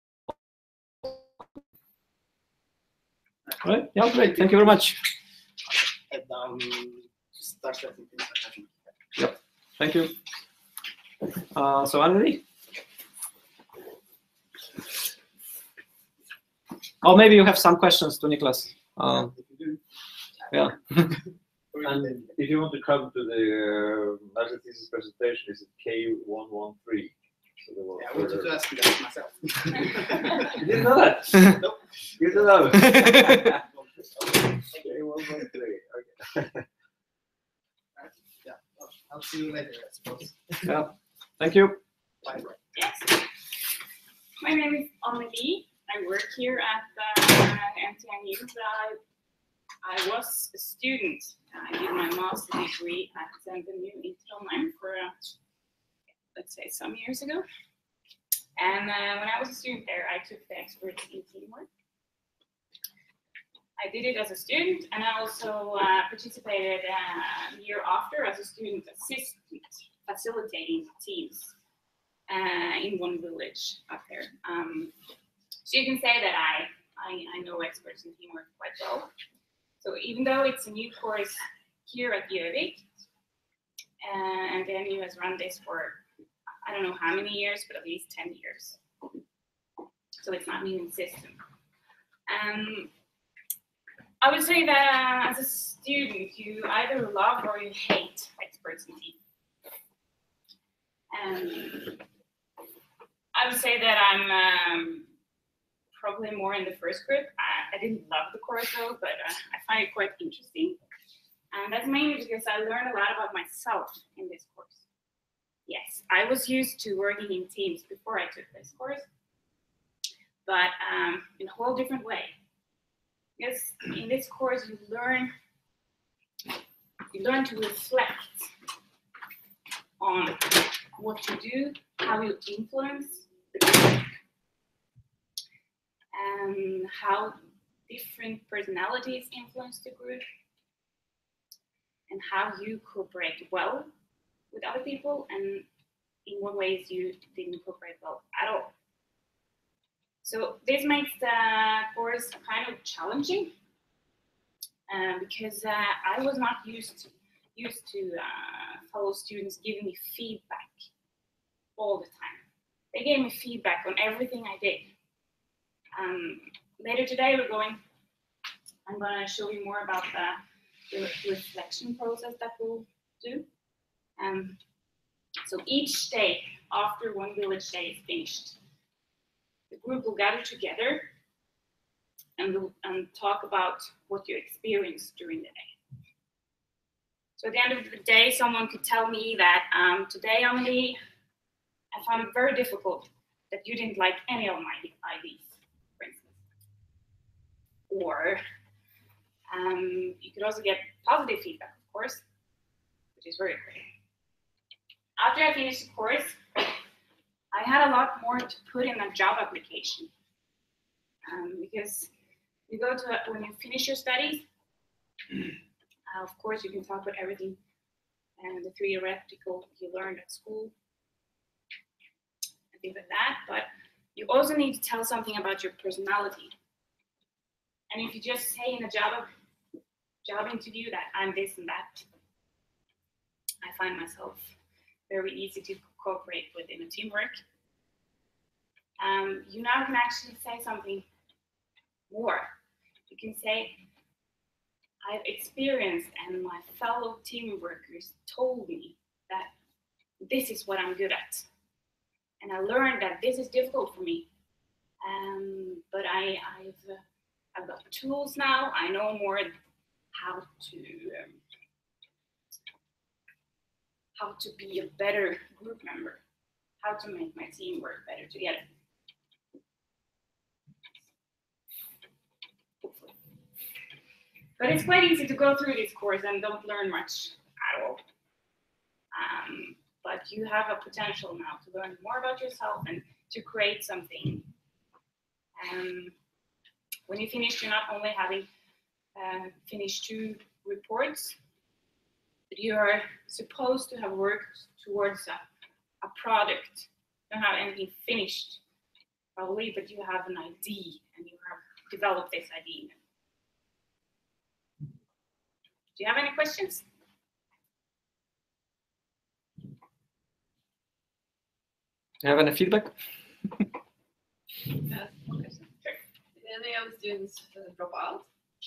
Right? Yeah, great. Thank you very much. And, um, yep. Thank you. Uh, so Annalie? Oh, maybe you have some questions to Niklaus. Um, yeah. And if you want to come to the uh, master thesis presentation, is it K one one three? So yeah, I wanted to ask you that myself. You didn't know that? Nope. You didn't know. K one one three. Okay. Yeah. I'll see you later, I suppose. Yeah. Thank you. Bye. Yes. My name is Amelie. I work here at uh, M T N U. I, I was a student. I did my master degree at M T N U in Trondheim for, uh, let's say, some years ago. And uh, when I was a student there, I took the experts in teamwork. I did it as a student, and I also uh, participated uh, the year after as a student assistant, facilitating teams uh, in one village up there. Um, so you can say that I, I, I know experts in teamwork quite well. So even though it's a new course here at Gjøvik, uh, and the M U has run this for, I don't know how many years, but at least ten years. So it's not new in the system. Um, I would say that uh, as a student, you either love or you hate experts in team. Um, I would say that I'm um, probably more in the first group. I, I didn't love the course though, but uh, I find it quite interesting. And that's mainly because I learned a lot about myself in this course. Yes, I was used to working in teams before I took this course, but um, in a whole different way. Because in this course you learn, you learn to reflect on what you do, how you influence the group, and how different personalities influence the group, and how you cooperate well with other people, and in what ways you didn't cooperate well at all. So this makes the course kind of challenging uh, because uh, I was not used to, used to uh, fellow students giving me feedback all the time. They gave me feedback on everything I did. Um, later today we're going, I'm going to show you more about the, the reflection process that we'll do. Um, so each day after one village day is finished, the group will gather together and, we'll, and talk about what you experienced during the day. So at the end of the day, someone could tell me that um, today, Amelie, I found it very difficult that you didn't like any of my ideas, for instance. Or um, you could also get positive feedback, of course, which is very great. After I finished the course, I had a lot more to put in a job application um, because you go to, when you finish your studies, uh, of course you can talk about everything and the theoretical you learned at school and things like that, but you also need to tell something about your personality. And if you just say in a job, job interview that I'm this and that, I find myself very easy to cooperate with in a teamwork. Um, you now can actually say something more. You can say, I've experienced and my fellow team workers told me that this is what I'm good at. And I learned that this is difficult for me. Um, but I, I've, uh, I've got tools now. I know more how to um, how to be a better group member, how to make my team work better together. Hopefully. But it's quite easy to go through this course and don't learn much at all. Um, but you have a potential now to learn more about yourself and to create something. Um, when you finish, you're not only having uh, finished two reports, but you are supposed to have worked towards a, a product. You don't have anything finished, probably, but you have an idea and you have developed this idea. Do you have any questions? Do you have any feedback? Yes, one question. Sure. Did any of the students uh, drop out?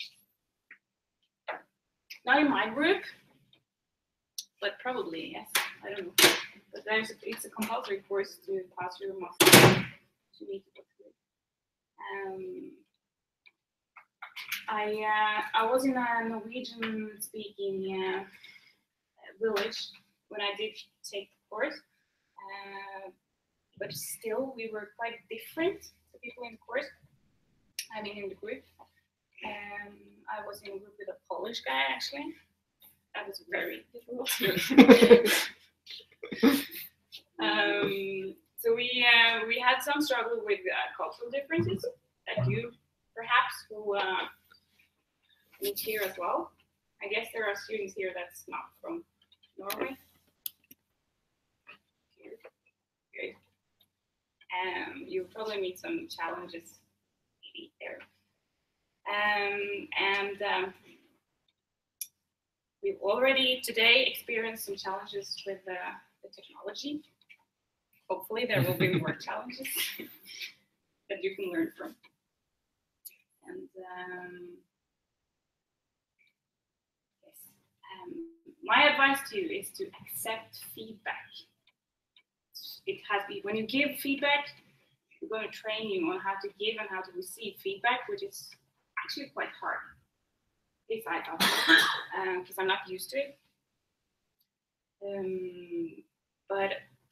Not in my group, but probably, yes. I don't know. But there's a, it's a compulsory course to pass your master. To need to go through it. Um, I uh, I was in a Norwegian-speaking uh, village when I did take the course, uh, but still we were quite different, the people in the course. I mean, in the group. Um, I was in a group with a Polish guy actually. That was very difficult. um, so we uh, we had some struggle with uh, cultural differences that you perhaps who uh, meet here as well. I guess there are students here that's not from Norway. Here. Good. Um, you'll probably meet some challenges maybe there. Um, and um, we've already today experienced some challenges with uh, the technology. Hopefully there will be more challenges that you can learn from. And um, yes, um, my advice to you is to accept feedback. It has to be, when you give feedback, we're going to train you on how to give and how to receive feedback, which is actually quite hard. If I thought so, because um, I'm not used to it. Um, but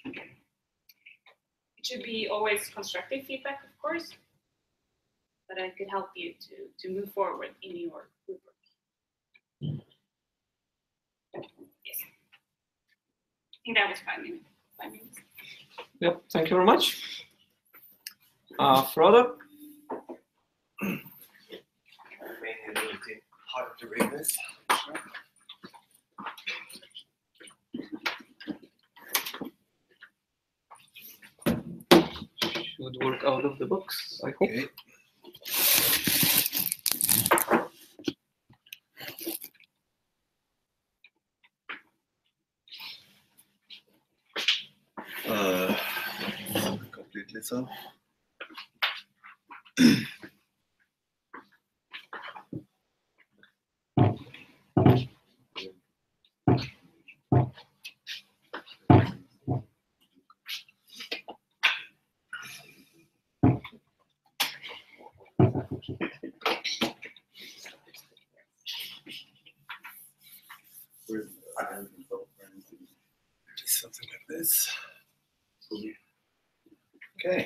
it should be always constructive feedback, of course. But I could help you to, to move forward in your group work. Yes. I think that was five minutes. Five minutes. Yep, thank you very much. Uh, Frode? Maybe a little bit harder to read this. Should work out of the box, I hope. Okay. Uh, completely so. Just something like this. Okay.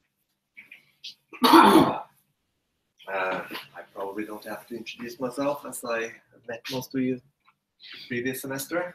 Uh, I probably don't have to introduce myself as I met most of you previous semester.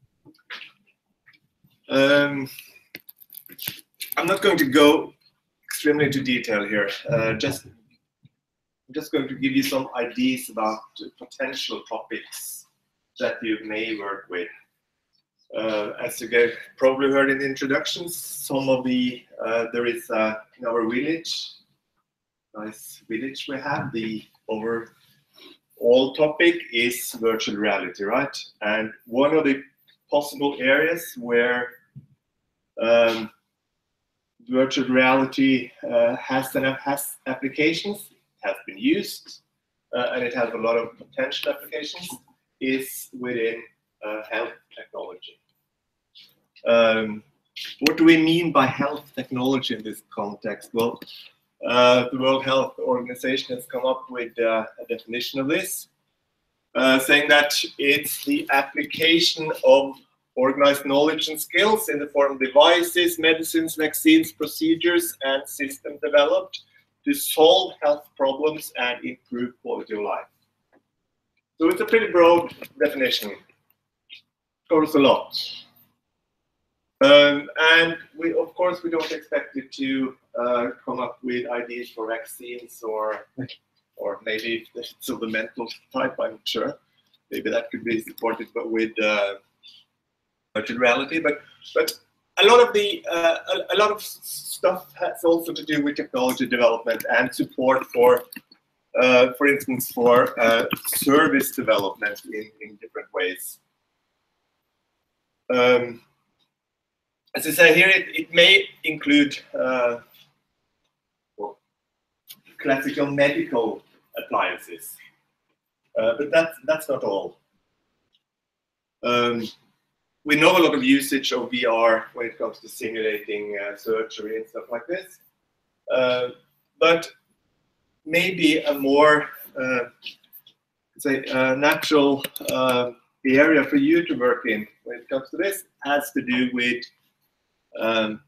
Um, I'm not going to go extremely into detail here. Uh, just, I'm just going to give you some ideas about potential topics that you may work with. Uh, as you guys probably heard in the introductions, some of the, uh, there is uh, in our village, nice village we have, the overall topic is virtual reality, right? And one of the possible areas where um, virtual reality uh, has, an, has applications, has been used, uh, and it has a lot of potential applications, is within uh, health technology. Um, what do we mean by health technology in this context? Well, uh, the World Health Organization has come up with uh, a definition of this, uh, saying that it's the application of organized knowledge and skills in the form of devices, medicines, vaccines, procedures, and systems developed to solve health problems and improve quality of life. So it's a pretty broad definition. Covers a lot. Um, and we, of course, we don't expect you to uh, come up with ideas for vaccines or, or maybe it's of the mental type, I'm sure. Maybe that could be supported but with uh, virtual reality. But, but a lot of the, uh, a, a lot of stuff has also to do with technology development and support for, uh, for instance, for uh, service development in, in different ways. Um, as I say here, it, it may include uh, well, classical medical appliances, uh, but that's, that's not all. Um, we know a lot of usage of V R when it comes to simulating uh, surgery and stuff like this, uh, but maybe a more, uh, say, uh, natural uh, area for you to work in when it comes to this has to do with um,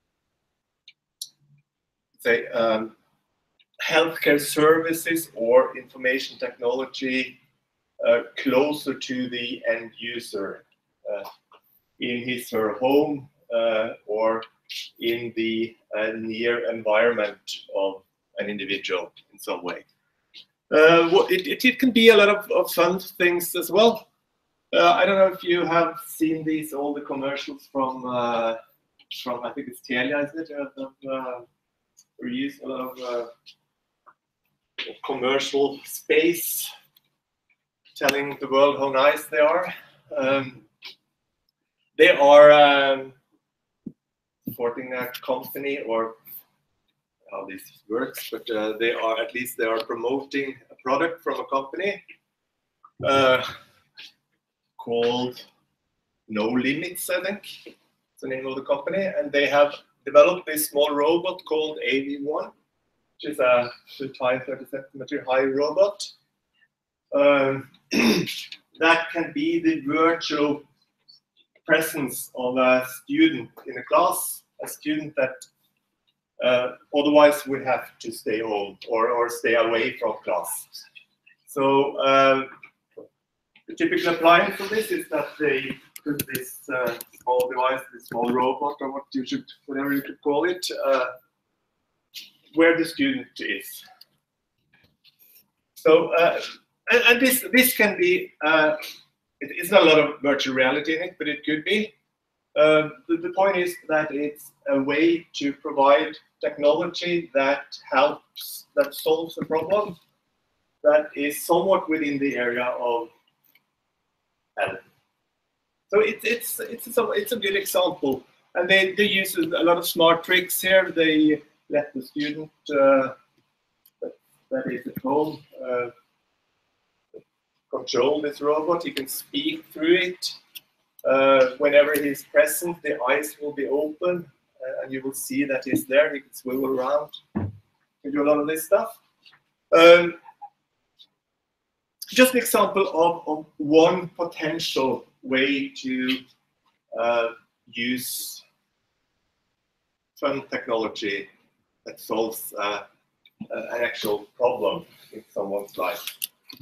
say um, healthcare services or information technology uh, closer to the end user uh, in his or her home uh, or in the uh, near environment of an individual in some way. Uh, what, it, it, it can be a lot of, of fun things as well. Uh, I don't know if you have seen these, all the commercials from, uh, from I think it's Telia, isn't it? Uh, uh, we use a lot of uh, commercial space, telling the world how nice they are. Um, they are um, supporting a company, or how this works, but uh, they are, at least they are promoting a product from a company uh, called No Limits, I think. It's the name of the company, and they have developed this small robot called A V one, which is a thirty centimeter high robot. Um, that can be the virtual presence of a student in a class, a student that uh, otherwise would have to stay home or, or stay away from class. So uh, the typical appliance for this is that they put this uh, small device, this small robot, or what you should, whatever you could call it, uh, where the student is. So, uh, and, and this this can be, uh, it isn't a lot of virtual reality in it, but it could be. Uh, the, the point is that it's a way to provide technology that helps, that solves a problem that is somewhat within the area of health. So it, it's it's a, it's a good example, and they they use a lot of smart tricks here. They let the student uh, that, that is at home uh, control this robot. He can speak through it. Uh, whenever he's present, the eyes will be open, uh, and you will see that he's there. He can swivel around. He can do a lot of this stuff. Um, just an example of, of one potential way to uh, use fun technology that solves uh, an actual problem in someone's life.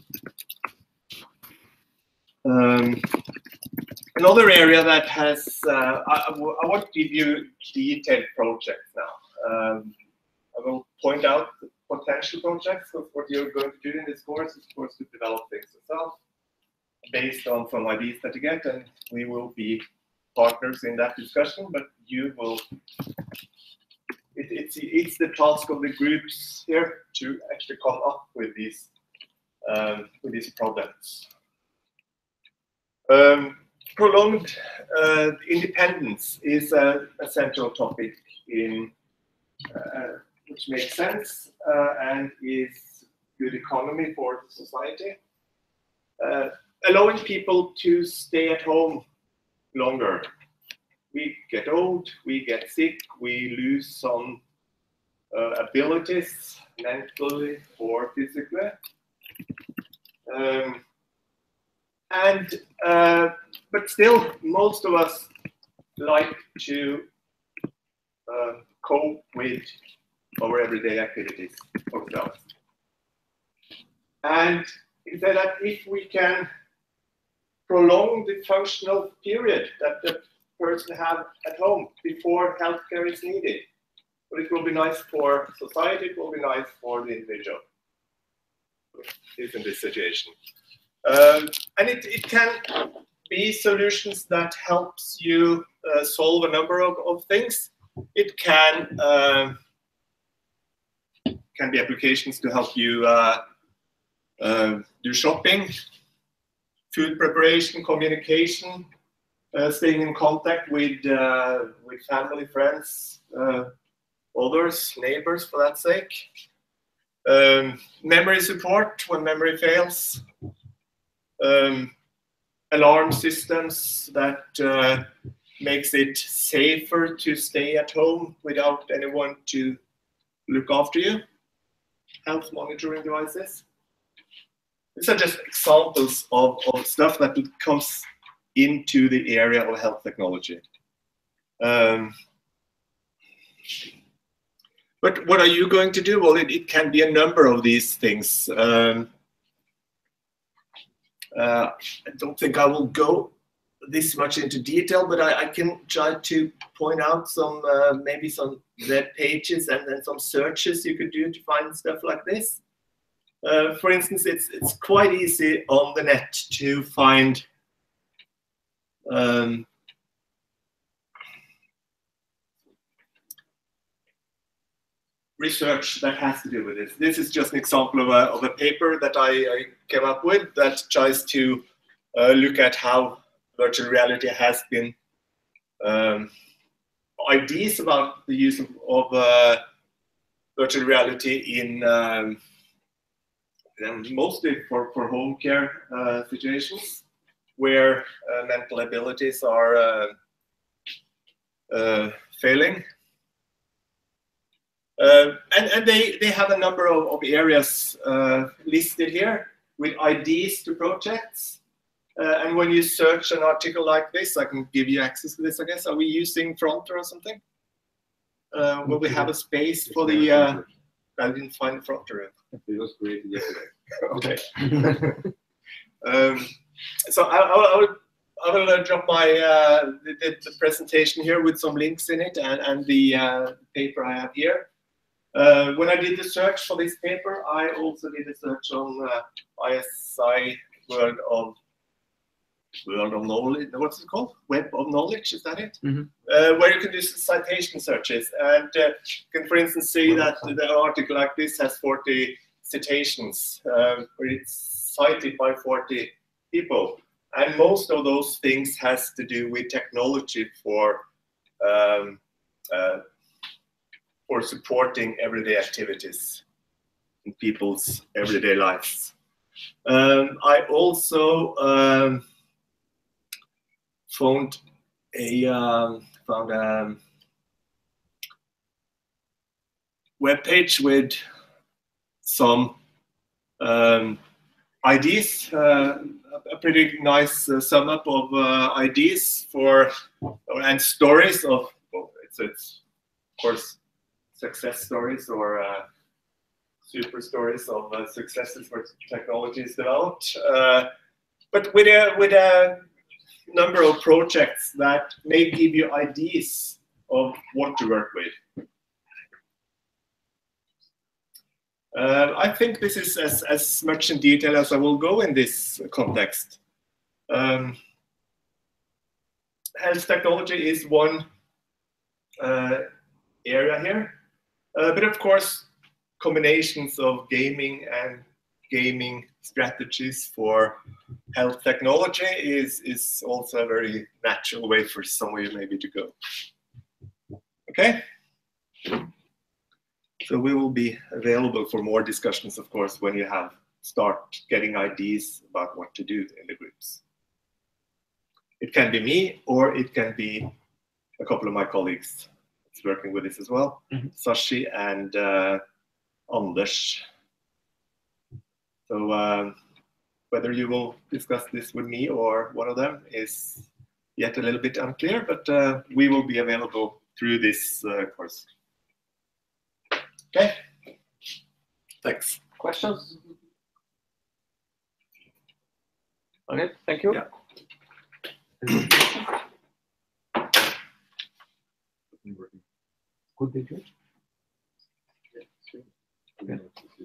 Um, another area that has, uh, I, I want to give you detailed projects now. Um, I will point out the potential projects of what you're going to do in this course, is of course to develop things yourself based on some ideas that you get, and we will be partners in that discussion, but you will, it, it's, it's the task of the groups here to actually come up with these, um, with these products. Um, prolonged uh, independence is a, a central topic in uh, which makes sense uh, and is good economy for society. Uh, allowing people to stay at home longer. We get old, we get sick, we lose some uh, abilities mentally or physically. Um, and uh, but still, most of us like to uh, cope with our everyday activities ourselves. And he said that if we can prolong the functional period that the person have at home before healthcare is needed, but it will be nice for society, it will be nice for the individual who's in this situation. Um, and it, it can be solutions that helps you uh, solve a number of, of things. It can uh, can be applications to help you uh, uh, do shopping, food preparation, communication, uh, staying in contact with uh, with family, friends, uh, others, neighbors, for that sake. Um, memory support when memory fails. Um, alarm systems that uh, makes it safer to stay at home without anyone to look after you. Health monitoring devices. These are just examples of, of stuff that comes into the area of health technology. Um, but what are you going to do? Well, it, it can be a number of these things. Um, uh, I don't think I will go this much into detail, but I, I can try to point out some, uh, maybe some web pages and then some searches you could do to find stuff like this. Uh, for instance, it's it's quite easy on the net to find um, research that has to do with this. This is just an example of a, of a paper that I, I came up with that tries to uh, look at how virtual reality has been um, ideas about the use of, of uh, virtual reality in um, mostly for, for home care uh, situations where uh, mental abilities are uh, uh, failing. Uh, and and they, they have a number of, of areas uh, listed here with ideas to projects. Uh, and when you search an article like this, I can give you access to this, I guess. Are we using Fronter or something? Uh, will we have a space for the... Uh, I didn't find Fronter. It was created yesterday. Okay. um, so I, I, will, I will uh, drop my uh, the, the presentation here with some links in it and, and the uh, paper I have here. Uh, when I did the search for this paper, I also did a search on uh, I S I World of World of Knowledge. What's it called? Web of Knowledge. Is that it? Mm-hmm. uh, where you can do citation searches, and uh, you can, for instance, see that the article like this has forty citations, um, where it's cited by forty people, and most of those things has to do with technology for um, uh, for supporting everyday activities in people's everyday lives. Um, I also um, found a um, found a web page with some um, ideas, uh, a pretty nice uh, sum up of uh, ideas for and stories of, well, it's, it's of course success stories or uh, super stories of uh, successes where technology is developed, uh, but with a with a number of projects that may give you ideas of what to work with. Uh, I think this is as, as much in detail as I will go in this context. Um, health technology is one uh, area here, uh, but of course combinations of gaming and gaming strategies for health technology is, is also a very natural way for some of you maybe to go. Okay? So we will be available for more discussions, of course, when you have start getting ideas about what to do in the groups. It can be me, or it can be a couple of my colleagues that's working with this as well, mm-hmm. Sashi and uh, Anders. So um, whether you will discuss this with me or one of them is yet a little bit unclear, but uh, we will be available through this uh, course. Okay, thanks. Questions? Okay, thank you. Yeah. Could they do it? Okay.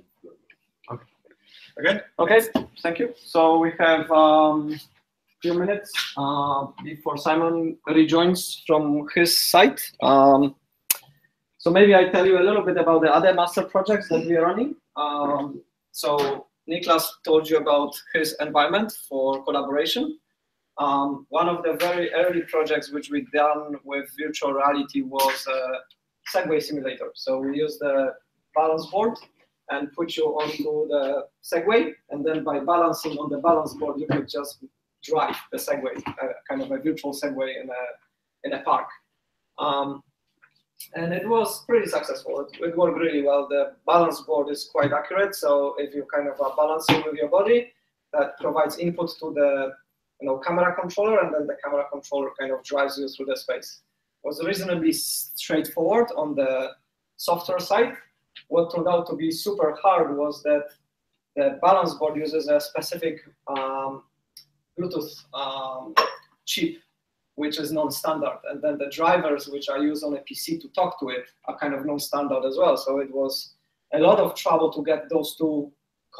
Okay. Okay, thank you. So we have a um, few minutes uh, before Simon rejoins from his site. Um, so maybe I tell you a little bit about the other master projects that we are running. Um, so Niklas told you about his environment for collaboration. Um, one of the very early projects which we done with virtual reality was a Segway simulator. So we used the balance board and put you onto the Segway, and then by balancing on the balance board, you could just drive the Segway, uh, kind of a virtual Segway in a in a park. Um, and it was pretty successful. It, it worked really well. The balance board is quite accurate, so if you kind of are balancing with your body, that provides input to the you know camera controller, and then the camera controller kind of drives you through the space. It was reasonably straightforward on the software side. What turned out to be super hard was that the balance board uses a specific um, Bluetooth um, chip, which is non-standard. And then the drivers, which are used on a P C to talk to it, are kind of non-standard as well. So it was a lot of trouble to get those two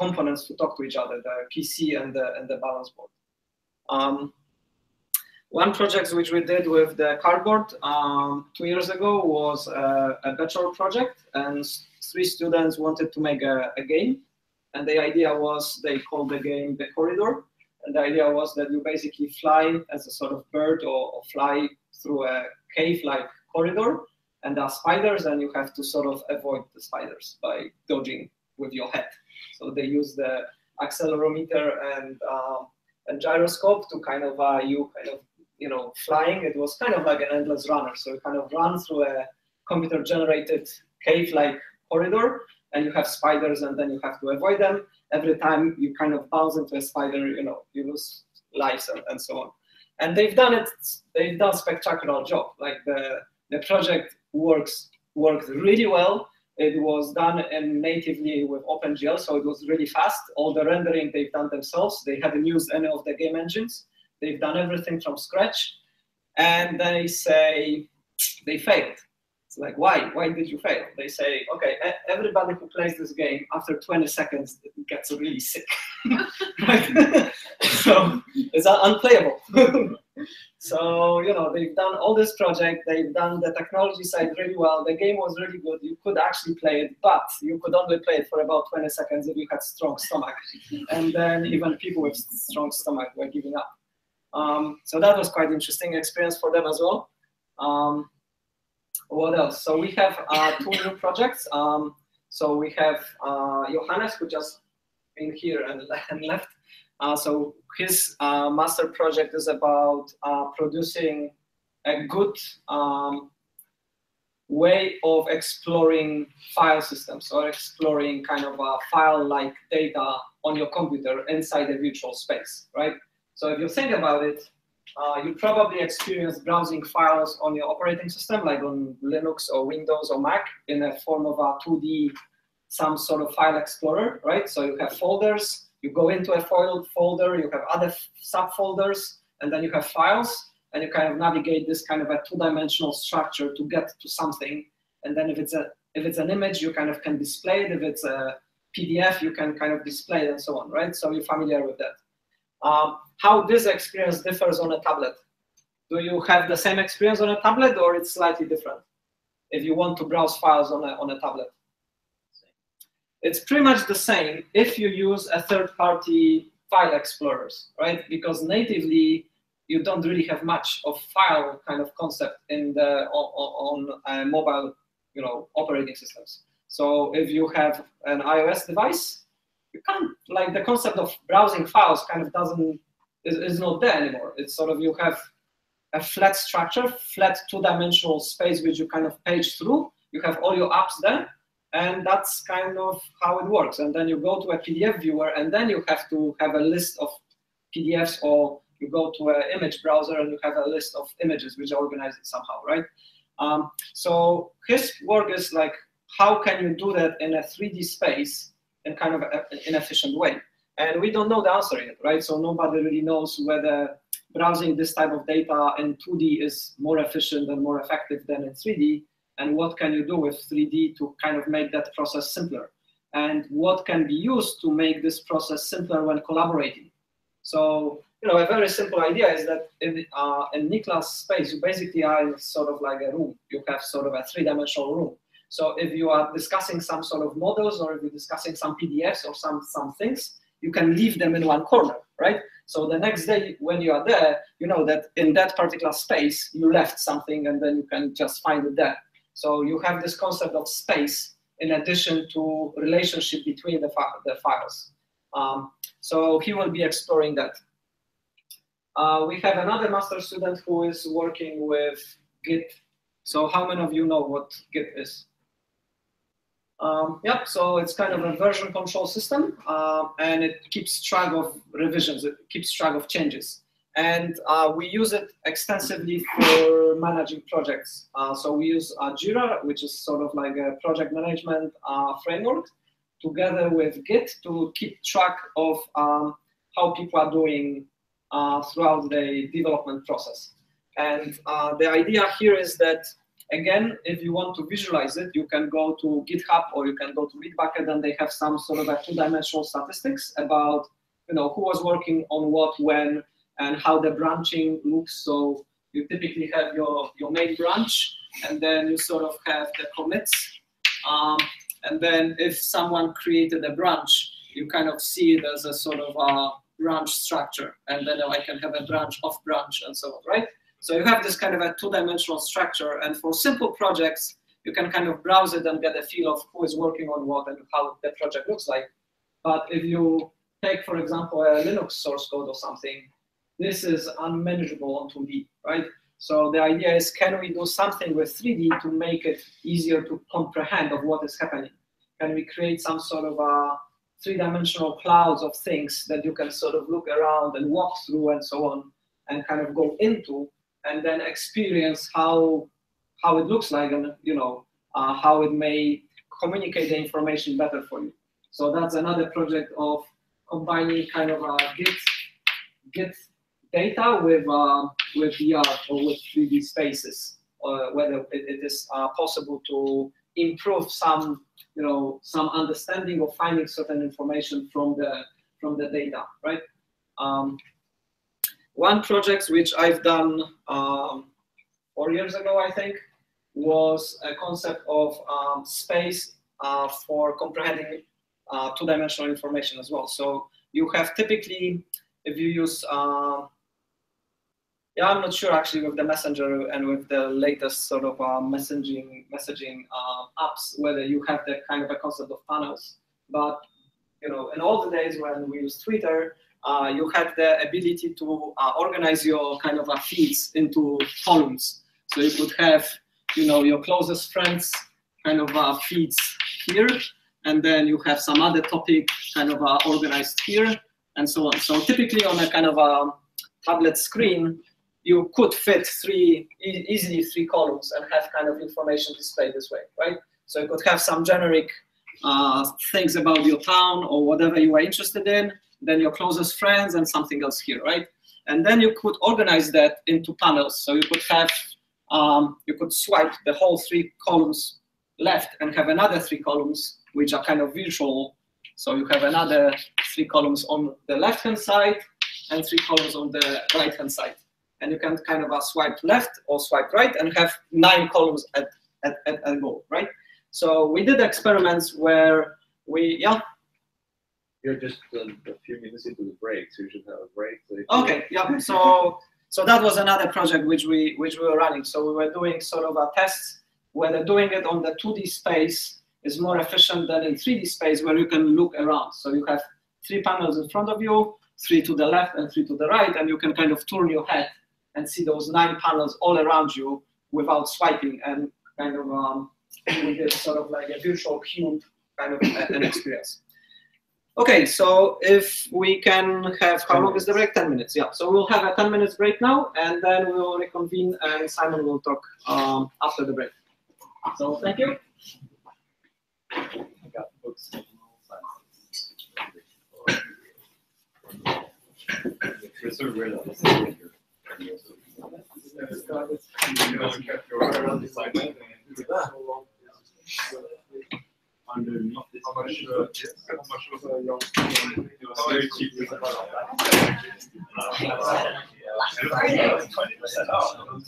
components to talk to each other, the P C and the, and the balance board. Um, one project which we did with the cardboard um, two years ago was a, a bachelor project, and three students wanted to make a, a game. And the idea was, they called the game The Corridor. And the idea was that you basically fly as a sort of bird, or, or fly through a cave-like corridor, and there are spiders, and you have to sort of avoid the spiders by dodging with your head. So they use the accelerometer and uh, and gyroscope to kind of uh, you kind of you know flying. It was kind of like an endless runner. So you kind of run through a computer-generated cave-like corridor, and you have spiders, and then you have to avoid them. Every time you kind of bounce into a spider, you know, you lose lives and, and so on. And they've done it. They've done a spectacular job. Like the the project works worked really well. It was done in natively with OpenGL, so it was really fast. All the rendering they've done themselves. They haven't used any of the game engines. They've done everything from scratch. And they say they failed. It's like, why? Why did you fail? They say, okay, everybody who plays this game, after twenty seconds, gets really sick. Right? So it's unplayable. So, you know, they've done all this project. They've done the technology side really well. The game was really good. You could actually play it, but you could only play it for about twenty seconds if you had strong stomach. And then even people with strong stomach were giving up. Um, so that was quite interesting experience for them as well. Um, What else? So we have uh, two new projects. Um, so we have uh, Johannes, who just been here and, and left. Uh, so his uh, master project is about uh, producing a good um, way of exploring file systems, or exploring kind of a file-like data on your computer inside a virtual space, right? So if you think about it, Uh, you probably experience browsing files on your operating system, like on Linux or Windows or Mac, in a form of a two D, some sort of file explorer, right? So you have folders, you go into a folder, you have other subfolders, and then you have files, and you kind of navigate this kind of a two-dimensional structure to get to something. And then if it's a if it's an image, you kind of can display it. If it's a P D F, you can kind of display it, and so on, right? So you're familiar with that. Um, how this experience differs on a tablet. Do you have the same experience on a tablet, or it's slightly different if you want to browse files on a, on a tablet? It's pretty much the same if you use a third-party file explorers, right? Because natively, you don't really have much of file kind of concept in the on, on uh, mobile, you know, operating systems. So if you have an iOS device, you can't, like, the concept of browsing files kind of doesn't, is, is not there anymore. It's sort of, you have a flat structure, flat two-dimensional space which you kind of page through. You have all your apps there, and that's kind of how it works. And then you go to a P D F viewer, and then you have to have a list of P D Fs, or you go to an image browser and you have a list of images which are organized somehow, right? Um, so his work is like, how can you do that in a three D space in kind of an inefficient way? And we don't know the answer yet, right? So nobody really knows whether browsing this type of data in two D is more efficient and more effective than in three D, and what can you do with three D to kind of make that process simpler? And what can be used to make this process simpler when collaborating? So, you know, a very simple idea is that in, uh, in Niklas space, you basically are in sort of like a room. You have sort of a three-dimensional room. So if you are discussing some sort of models, or if you're discussing some P D Fs or some, some things, you can leave them in one corner, right? So the next day when you are there, you know that in that particular space, you left something, and then you can just find it there. So you have this concept of space in addition to relationship between the, fi the files. Um, so he will be exploring that. Uh, we have another master student who is working with Git. So how many of you know what Git is? Um, yep, so it's kind of a version control system, uh, and it keeps track of revisions, it keeps track of changes. And uh, we use it extensively for managing projects. Uh, so we use uh, Jira, which is sort of like a project management uh, framework, together with Git to keep track of um, how people are doing uh, throughout the development process. And uh, the idea here is that Again, if you want to visualize it, you can go to GitHub or you can go to Bitbucket, and they have some sort of a two-dimensional statistics about, you know, who was working on what, when, and how the branching looks. So you typically have your, your main branch, and then you sort of have the commits. Um, and then if someone created a branch, you kind of see it as a sort of a branch structure. And then I can have a branch off branch and so on, right? So you have this kind of a two-dimensional structure, and for simple projects, you can kind of browse it and get a feel of who is working on what and how the project looks like. But if you take, for example, a Linux source code or something, this is unmanageable on two D, right? So the idea is, can we do something with three D to make it easier to comprehend of what is happening? Can we create some sort of a three-dimensional clouds of things that you can sort of look around and walk through and so on, and kind of go into, and then experience how how it looks like, and you know uh, how it may communicate the information better for you. So that's another project of combining kind of a Git Git data with uh, with V R or with three D spaces, or whether it, it is uh, possible to improve some you know some understanding or finding certain information from the from the data, right? Um, One project which I've done um, four years ago, I think, was a concept of um, space uh, for comprehending uh, two-dimensional information as well. So you have typically, if you use, uh, yeah, I'm not sure actually with the Messenger and with the latest sort of uh, messaging messaging uh, apps, whether you have that kind of a concept of panels. But you know, in all the days when we use Twitter, Uh, you had the ability to uh, organize your kind of uh, feeds into columns. So you could have, you know, your closest friends kind of uh, feeds here, and then you have some other topic kind of uh, organized here, and so on. So typically on a kind of a tablet screen, you could fit three, e easily three columns and have kind of information displayed this way, right? So you could have some generic uh, things about your town or whatever you are interested in, then your closest friends and something else here, right? And then you could organize that into panels. So you could have, um, you could swipe the whole three columns left and have another three columns, which are kind of visual. So you have another three columns on the left-hand side and three columns on the right-hand side. And you can kind of uh, swipe left or swipe right and have nine columns at, at, at, at go, right? So we did experiments where we, yeah, You're just um, a few minutes into the break, so you should have a break. So okay, yeah. So so that was another project which we which we were running. So we were doing sort of a test whether doing it on the two D space is more efficient than in three D space where you can look around. So you have three panels in front of you, three to the left and three to the right, and you can kind of turn your head and see those nine panels all around you without swiping, and kind of um, we did sort of like a virtual cube kind of an experience. Okay, so if we can have, how long is the break? ten minutes, yeah. So we'll have a ten minutes break now, and then we will reconvene, and Simon will talk um, after the break. So thank you. I got books. Reserve where that was. Underneath this. How much, uh, yes, how much was a young? It was very cheap. twenty percent off.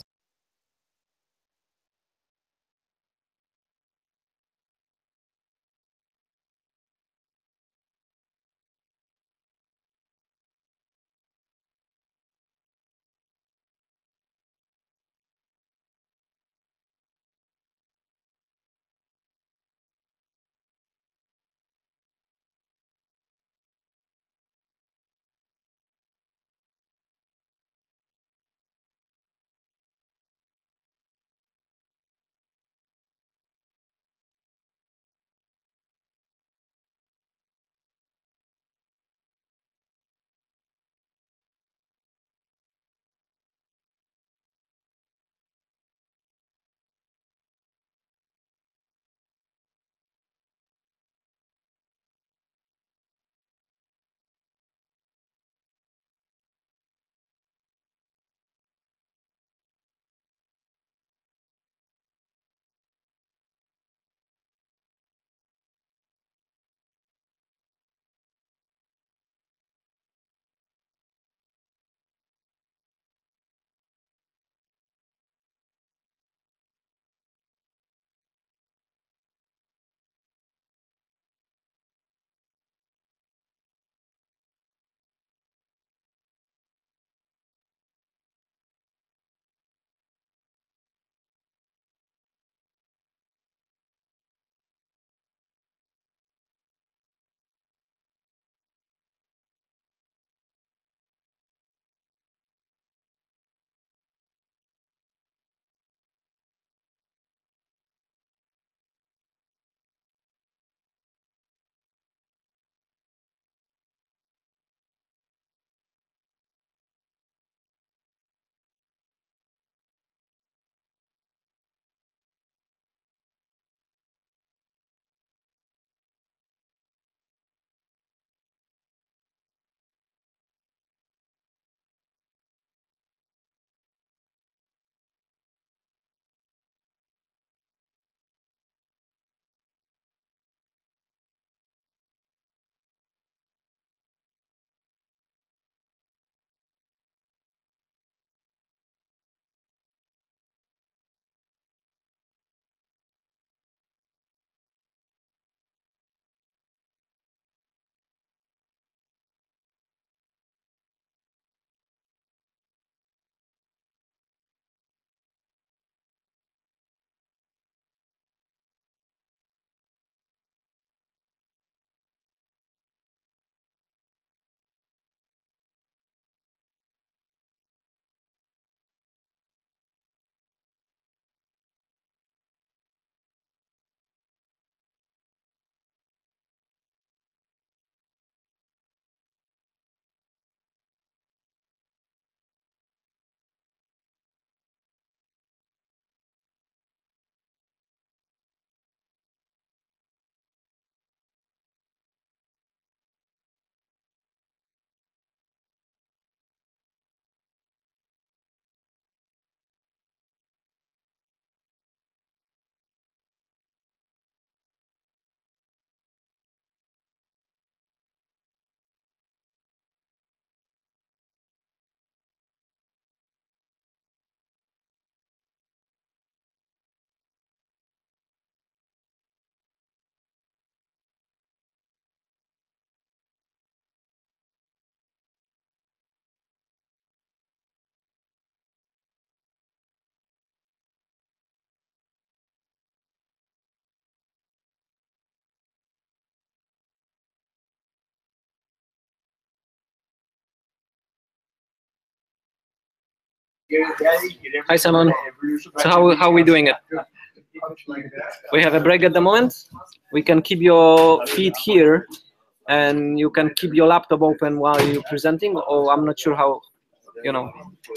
Hi, Simon. So how how are we doing it? We have a break at the moment. We can keep your feet here, and you can keep your laptop open while you're presenting. Or I'm not sure how, you know.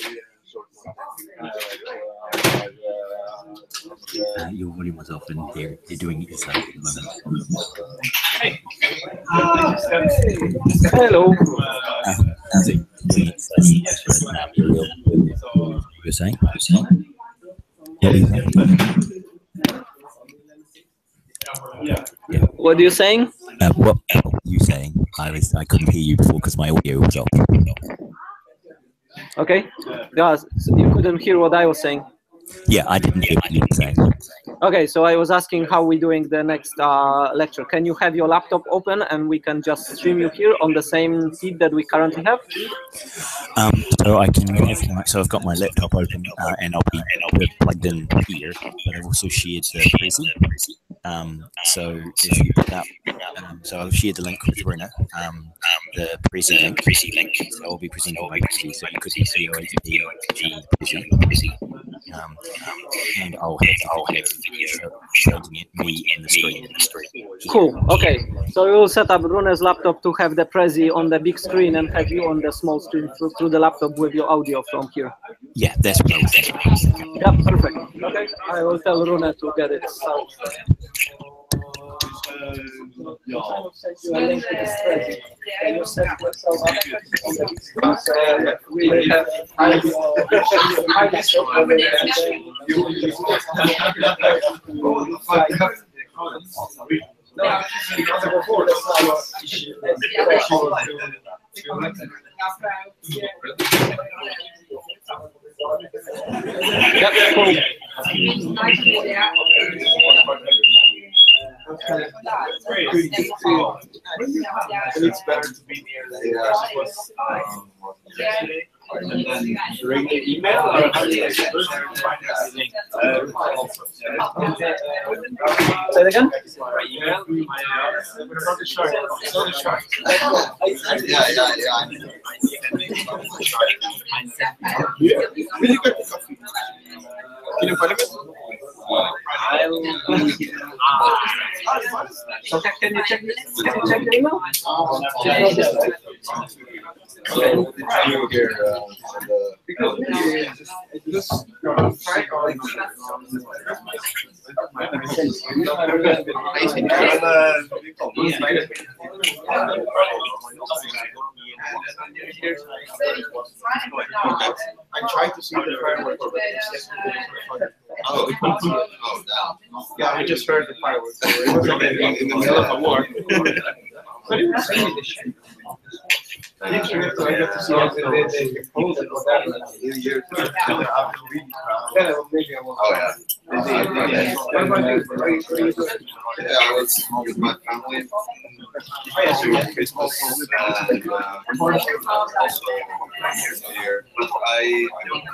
Uh, your volume was off and they're, they're doing it yourself at the moment. Hey. Hello. Uh, how's it? You're saying? You're saying? Yeah, yeah. What are you saying? Uh, what are you saying? I was I couldn't hear you before because my audio was off. Okay. Yeah, so you couldn't hear what I was saying. Yeah, I didn't hear what you were saying. Okay, so I was asking how we're doing the next uh, lecture. Can you have your laptop open and we can just stream you here on the same feed that we currently have? Um, so I can have my, so I've got my laptop open uh, and I'll be, I'll be plugged in here, but I've also shared the Prezi. Um, so if you put up, um, so I've shared the link with Runa, um, the Prezi link. link. So I'll be presenting my Prezi, so you could see C O H P Prezi. Um, and I'll have I'll have video showing it me in the screen. Cool. Okay. So we will set up Runa's laptop to have the Prezi on the big screen and have you on the small screen through, through the laptop with your audio from here. Yeah, that's what I was thinking. Yeah, perfect. Okay. I will tell Runa to get it started. Yep, cool. It's better to be near the um, yesterday. And then regular email or how do you Say it again? email? Yeah, yeah, yeah. Really good coffee. Can you find it? So can you check? Can you check the email? You here uh, because this I tried to see the fireworks. Oh, oh, no. Yeah, I just heard the fireworks. It was like in the middle of a war. But it was really the shit. I got to see how they they composed it. Oh, yeah. Yeah, I was home with my family. To Christmas and uh, also here. I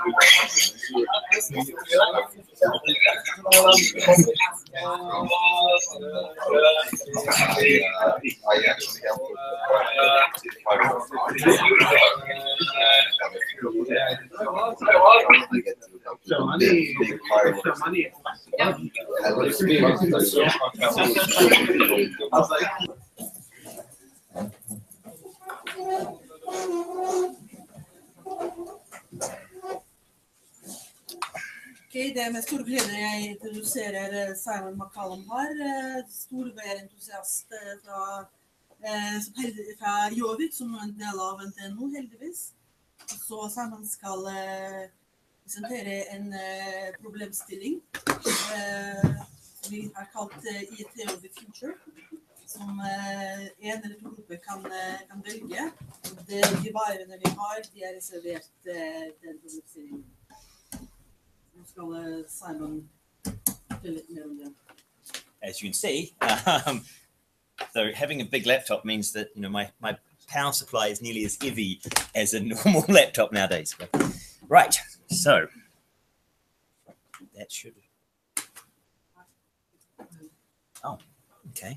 I actually helped Okay, det er med stor glede jeg introduserer Simon McCallum her, storværentusiast fra, fra Gjøvik, som er en del av N T N O, heldigvis. Så Simon skal presentere en problemstilling vi har kalt I T of the Future, som en eller to grupper kan, kan velge. De varene vi har, de er reservert den problemstillingen. Simon, as you can see, um, so having a big laptop means that you know my my power supply is nearly as heavy as a normal laptop nowadays. But, right, so that should. Oh, okay.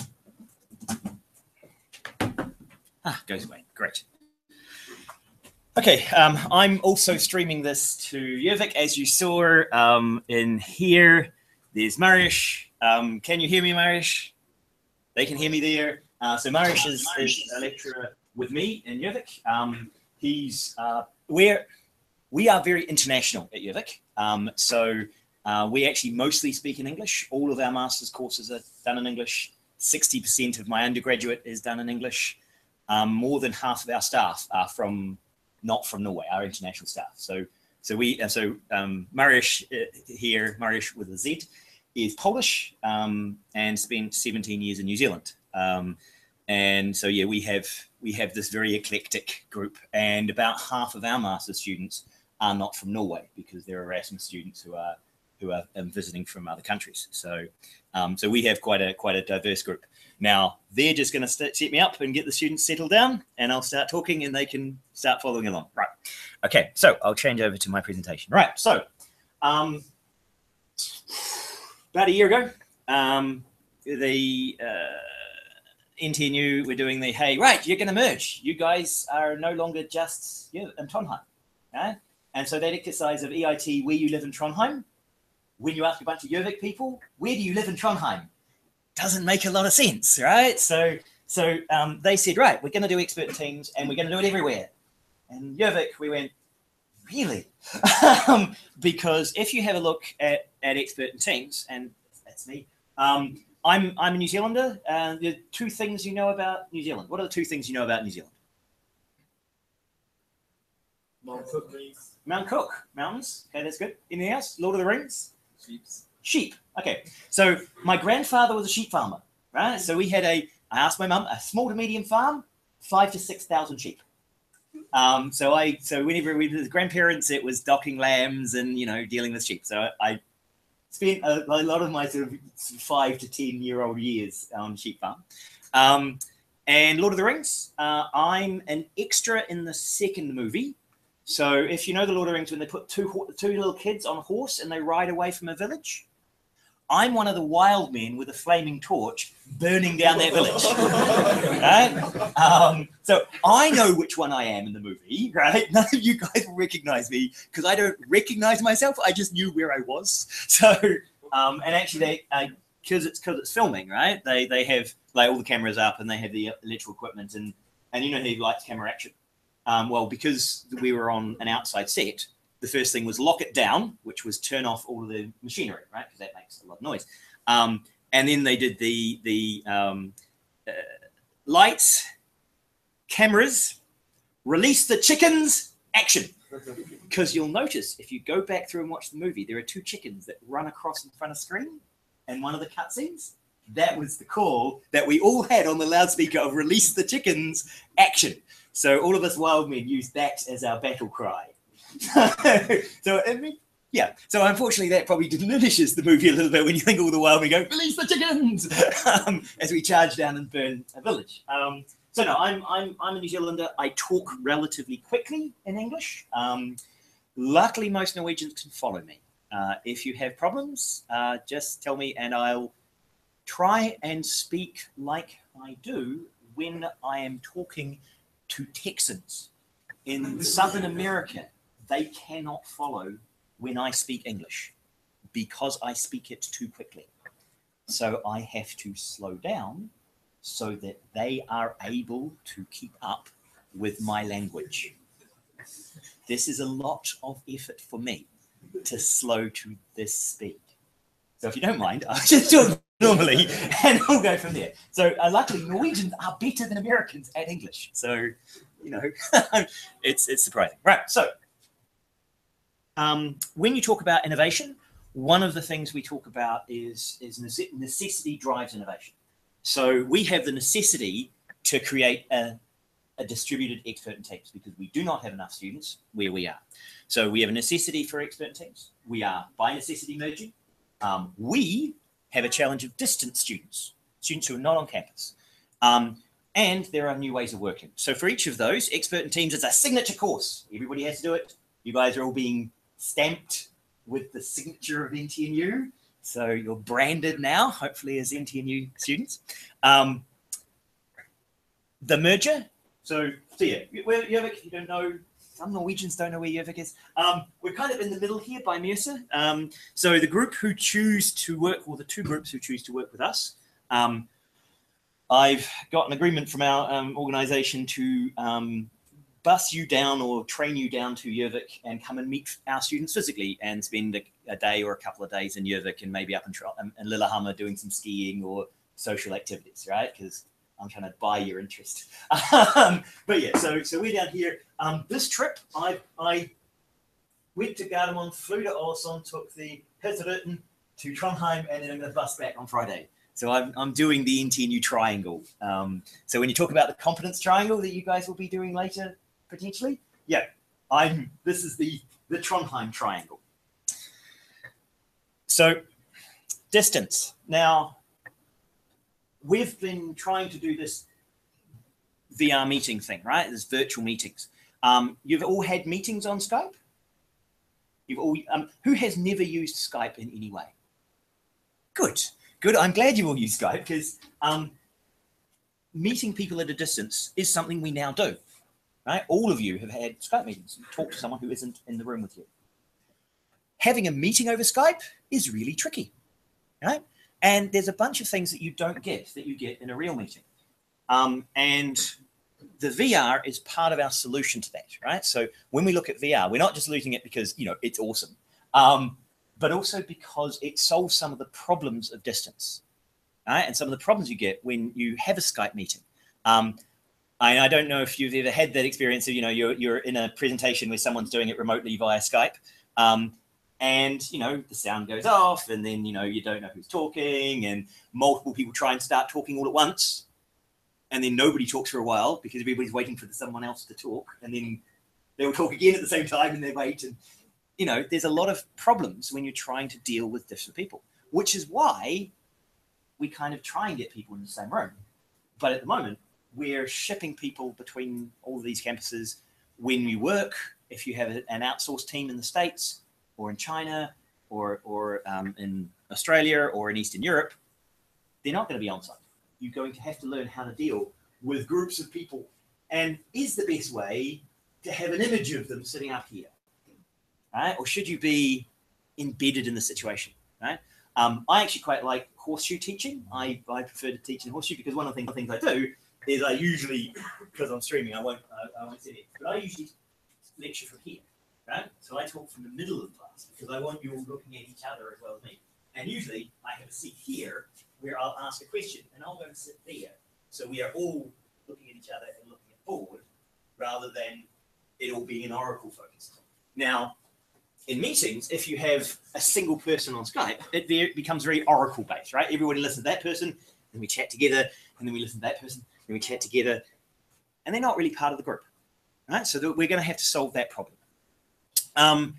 Ah, goes away. Great. Okay, um, I'm also streaming this to Jövik, as you saw um, in here. There's Mariusz. Um, can you hear me, Mariusz? They can hear me there. Uh, so Mariusz is, is a lecturer with me in Jövik. Um, he's uh, we're we are very international at Jövik. Um, so uh, we actually mostly speak in English. All of our master's courses are done in English. sixty percent of my undergraduate is done in English. Um, more than half of our staff are from not from Norway, our international staff. So, so we, uh, so um, Mariusz uh, here, Mariusz with a Z, is Polish um, and spent seventeen years in New Zealand. Um, and so, yeah, we have we have this very eclectic group, and about half of our master's students are not from Norway because they're Erasmus students who are who are um, visiting from other countries. So, um, so we have quite a quite a diverse group. Now, they're just going to set me up and get the students settled down, and I'll start talking and they can start following along. Right. Okay, so I'll change over to my presentation. Right, so um, about a year ago, um, the uh, N T N U were doing the, hey, right, you're going to merge. You guys are no longer just you know, in Trondheim. Okay? And so that exercise of E I T, where you live in Trondheim, when you ask a bunch of Jövik people, where do you live in Trondheim? Doesn't make a lot of sense, right? So, so um, they said, right, we're going to do expert teams and we're going to do it everywhere. And Jövik, we went, really? um, because if you have a look at, at expert teams, and that's me, um, I'm, I'm a New Zealander. Uh, the two things you know about New Zealand. What are the two things you know about New Zealand? Mount Cook. Mount Cook, mountains. Okay, that's good. Anything else? Lord of the Rings? Sheep. Sheep. Okay. So my grandfather was a sheep farmer, right? So we had a, I asked my mum, a small to medium farm, five to six thousand sheep. Um, so I, so whenever we were with grandparents, it was docking lambs and, you know, dealing with sheep. So I, I spent a, a lot of my sort of five to ten year old years on sheep farm. Um, and Lord of the Rings, uh, I'm an extra in the second movie. So if you know the Lord of the Rings, when they put two, two little kids on a horse and they ride away from a village, I'm one of the wild men with a flaming torch burning down that village, right? Um, so I know which one I am in the movie, right? None of you guys will recognize me because I don't recognize myself. I just knew where I was. So, um, and actually, they because uh, it's because it's filming, right? They they have like all the cameras up and they have the electrical equipment and and you know the lights, camera, action. Um, well, because we were on an outside set, the first thing was lock it down, which was turn off all of the machinery, right? Because that makes a lot of noise. Um, and then they did the the um, uh, lights, cameras, release the chickens, action. Because you'll notice if you go back through and watch the movie, there are two chickens that run across in front of screen, and one of the cutscenes. That was the call that we all had on the loudspeaker of release the chickens, action. So all of us wild men used that as our battle cry. So I mean, yeah. So unfortunately, that probably diminishes the movie a little bit when you think all the while we go release the chickens um, as we charge down and burn a village. Um, so no, I'm I'm I'm a New Zealander. I talk relatively quickly in English. Um, luckily, most Norwegians can follow me. Uh, if you have problems, uh, just tell me, and I'll try and speak like I do when I am talking to Texans in Southern America. They cannot follow when I speak English because I speak it too quickly. So I have to slow down so that they are able to keep up with my language. This is a lot of effort for me to slow to this speed. So if you don't mind, I'll just do it normally and I'll go from there. So uh, luckily Norwegians are better than Americans at English. So, you know, it's, it's surprising. Right, so Um, when you talk about innovation, one of the things we talk about is, is necessity drives innovation. So we have the necessity to create a, a distributed expert in teams because we do not have enough students where we are. So we have a necessity for expert in teams. We are by necessity merging. Um, we have a challenge of distant students, students who are not on campus. Um, and there are new ways of working. So for each of those, expert in teams is a signature course. Everybody has to do it. You guys are all being stamped with the signature of N T N U. So you're branded now, hopefully as N T N U students. Um, the merger. So, so yeah, Jövik, if you don't know, some Norwegians don't know where Gjøvik is. Um, we're kind of in the middle here by Mjøsa. Um, so the group who choose to work, or the two groups who choose to work with us, um, I've got an agreement from our um, organization to um, bus you down or train you down to Gjøvik and come and meet our students physically and spend a, a day or a couple of days in Gjøvik and maybe up in, um, in Lillehammer doing some skiing or social activities, right? Because I'm trying to buy your interest. um, but yeah, so so we're down here. Um, this trip, I I went to Gardermoen, flew to Ålesund, took the Hesselruten to Trondheim, and then I'm going to bus back on Friday. So I'm I'm doing the N T N U triangle. Um, so when you talk about the competence triangle that you guys will be doing later, potentially, yeah, I'm. This is the the Trondheim triangle. So distance now. We've been trying to do this V R meeting thing, right? This virtual meetings. Um, you've all had meetings on Skype? You've all, um, who has never used Skype in any way? Good, good. I'm glad you all use Skype because um, meeting people at a distance is something we now do, right? All of you have had Skype meetings. You talk to someone who isn't in the room with you. Having a meeting over Skype is really tricky, right? And there's a bunch of things that you don't get that you get in a real meeting. Um, and the V R is part of our solution to that, right? So when we look at V R, we're not just looking at it because, you know, it's awesome, um, but also because it solves some of the problems of distance, right? And some of the problems you get when you have a Skype meeting. Um, I, I don't know if you've ever had that experience of, you know, you're, you're in a presentation where someone's doing it remotely via Skype. Um, And, you know, the sound goes off and then, you know, you don't know who's talking and multiple people try and start talking all at once. And then nobody talks for a while because everybody's waiting for someone else to talk. And then they'll talk again at the same time and they wait. And, you know, there's a lot of problems when you're trying to deal with different people, which is why we kind of try and get people in the same room. But at the moment, we're shipping people between all of these campuses. When you work, if you have an outsourced team in the States, or in China, or, or um, in Australia, or in Eastern Europe, they're not going to be on site. You're going to have to learn how to deal with groups of people. And is the best way to have an image of them sitting up here, right? Or should you be embedded in the situation, right? Um, I actually quite like horseshoe teaching. I, I prefer to teach in horseshoe because one of the things, things I do is I usually, because I'm streaming, I won't, I, I won't sit it, but I usually lecture from here. Right? So I talk from the middle of the class because I want you all looking at each other as well as me. And usually I have a seat here where I'll ask a question and I'll go and sit there. So we are all looking at each other and looking forward rather than it all being an Oracle focus. Now, in meetings, if you have a single person on Skype, it very, becomes very Oracle based, right? Everybody listens to that person, then we chat together, and then we listen to that person, then we chat together, and they're not really part of the group, right? So we're going to have to solve that problem. Um,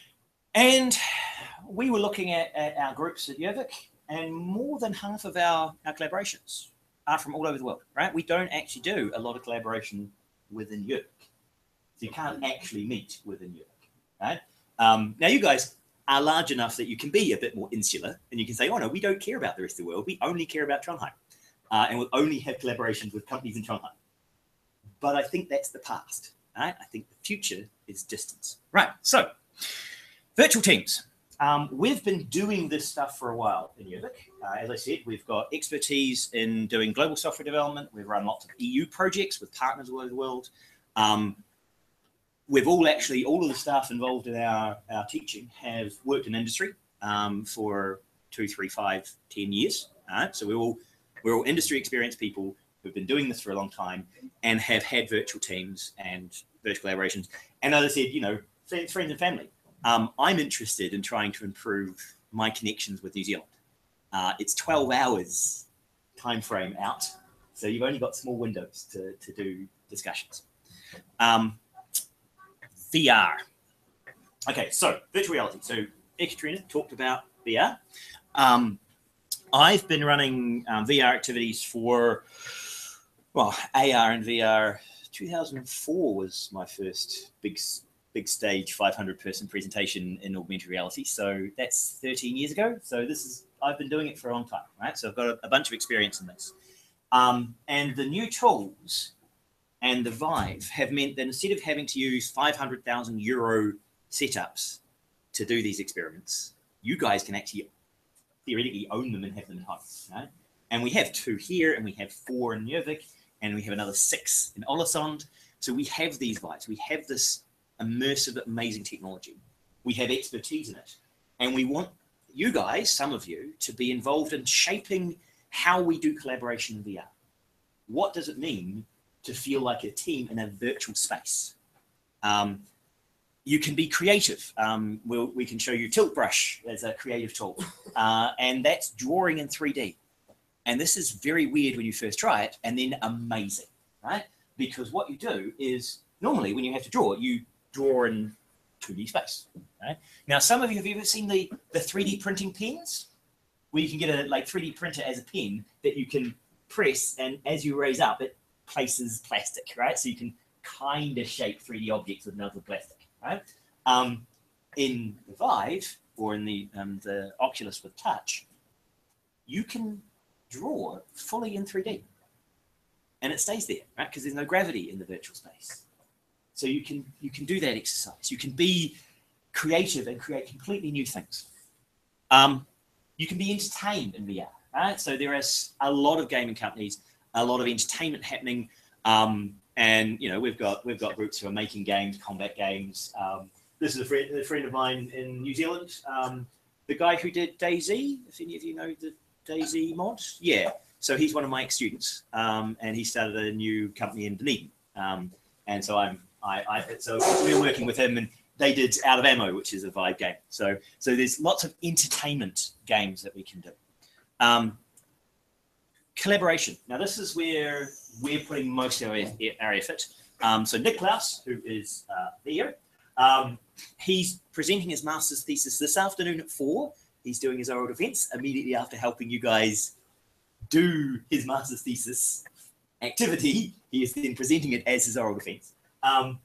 and we were looking at, at our groups at Gjøvik, and more than half of our, our collaborations are from all over the world, right? We don't actually do a lot of collaboration within Gjøvik. So you can't actually meet within Gjøvik, right? Um, now you guys are large enough that you can be a bit more insular and you can say, oh no, we don't care about the rest of the world. We only care about Trondheim. Uh, and we'll only have collaborations with companies in Trondheim. But I think that's the past. Right? I think the future is distance. Right, so virtual teams. Um, we've been doing this stuff for a while in Gjøvik. Uh, as I said, we've got expertise in doing global software development. We've run lots of E U projects with partners all over the world. Um, we've all actually, all of the staff involved in our, our teaching have worked in industry um, for two, three, five, ten years. All right? So we're all, we're all industry experienced people who've been doing this for a long time and have had virtual teams and virtual collaborations. And as I said, you know, friends, friends and family. Um, I'm interested in trying to improve my connections with New Zealand. Uh, it's twelve hours time frame out, so you've only got small windows to, to do discussions. Um, V R. Okay, so virtual reality. So Ekaterina talked about V R. Um, I've been running um, V R activities for, well, A R and V R. two thousand four was my first big big stage five hundred person presentation in augmented reality. So that's thirteen years ago. So this is, I've been doing it for a long time, right? So I've got a, a bunch of experience in this. Um, and the new tools and the Vive have meant that instead of having to use five hundred thousand euro setups to do these experiments, you guys can actually theoretically own them and have them at home. Right? And we have two here, and we have four in Njörvik, and we have another six in Ålesund. So we have these Vives. We have this immersive, amazing technology. We have expertise in it. And we want you guys, some of you, to be involved in shaping how we do collaboration in V R. What does it mean to feel like a team in a virtual space? Um, you can be creative. Um, we'll, we can show you Tilt Brush as a creative tool. Uh, and that's drawing in three D. And this is very weird when you first try it, and then amazing, right? Because what you do is, normally when you have to draw, you draw in two D space, right? Now, some of you, have you ever seen the, the three D printing pens? Where you can get a like three D printer as a pen that you can press, and as you raise up, it places plastic, right? So you can kind of shape three D objects with melted plastic, right? Um, in the Vive, or in the, um, the Oculus with touch, you can draw fully in three D. And it stays there, right? Because there's no gravity in the virtual space. So you can, you can do that exercise. You can be creative and create completely new things. Um, you can be entertained in V R, right? So there is a lot of gaming companies, a lot of entertainment happening. Um, and, you know, we've got, we've got groups who are making games, combat games. Um, this is a friend, a friend of mine in New Zealand, um, the guy who did DayZ, if any of you know the DayZ mod. Yeah, so he's one of my ex-students, um, and he started a new company in Dunedin. Um, and so I'm, I, I, so we're working with him, and they did Out of Ammo, which is a Vive game. So, so there's lots of entertainment games that we can do. Um, collaboration. Now, this is where we're putting most of our, our effort. Um, so Nick Klaus, who is uh, there, um, he's presenting his master's thesis this afternoon at four. He's doing his oral defense immediately after helping you guys do his master's thesis activity. He is then presenting it as his oral defense. Um,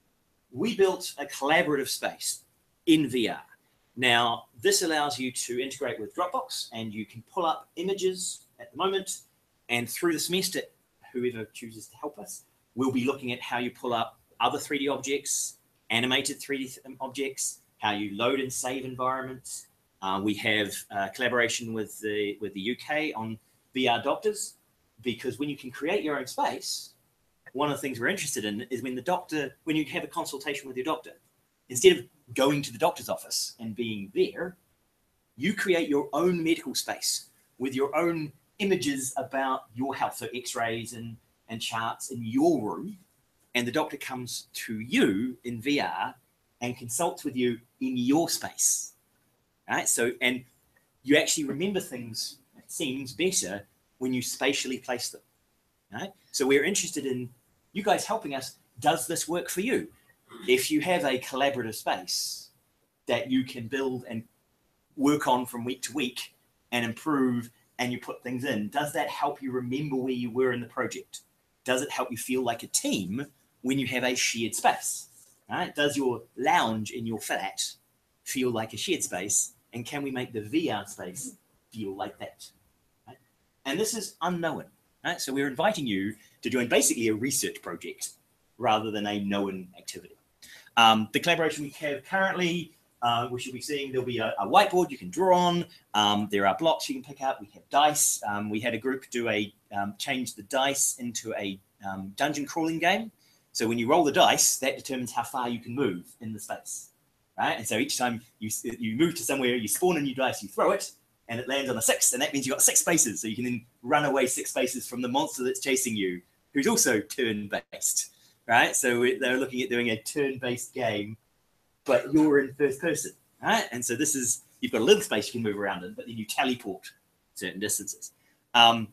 we built a collaborative space in V R. Now, this allows you to integrate with Dropbox, and you can pull up images at the moment. And through the semester, whoever chooses to help us, we'll be looking at how you pull up other three D objects, animated three D objects, how you load and save environments. Uh, we have uh, collaboration with the with the U K on V R doctors, because when you can create your own space, one of the things we're interested in is when the doctor, when you have a consultation with your doctor, instead of going to the doctor's office and being there, you create your own medical space with your own images about your health, so x-rays and, and charts in your room, and the doctor comes to you in V R and consults with you in your space. Right? So, and you actually remember things, it seems, better when you spatially place them. Right? So we're interested in you guys helping us. Does this work for you? If you have a collaborative space that you can build and work on from week to week and improve, and you put things in, does that help you remember where you were in the project? Does it help you feel like a team when you have a shared space? Right? Does your lounge in your flat feel like a shared space? And can we make the V R space feel like that? Right? And this is unknown. Right? So we're inviting you to join basically a research project rather than a known activity. Um, the collaboration we have currently, uh, we should be seeing there'll be a, a whiteboard you can draw on. Um, there are blocks you can pick up. We have dice. Um, we had a group do a um, change the dice into a um, dungeon crawling game. So when you roll the dice, that determines how far you can move in the space. Right? And so each time you, you move to somewhere, you spawn a new dice, you throw it, and it lands on a six, and that means you've got six spaces. So you can then run away six spaces from the monster that's chasing you, who's also turn-based. Right? So they're looking at doing a turn-based game, but you're in first person. Right? And so this is, you've got a little space you can move around in, but then you teleport certain distances. Um,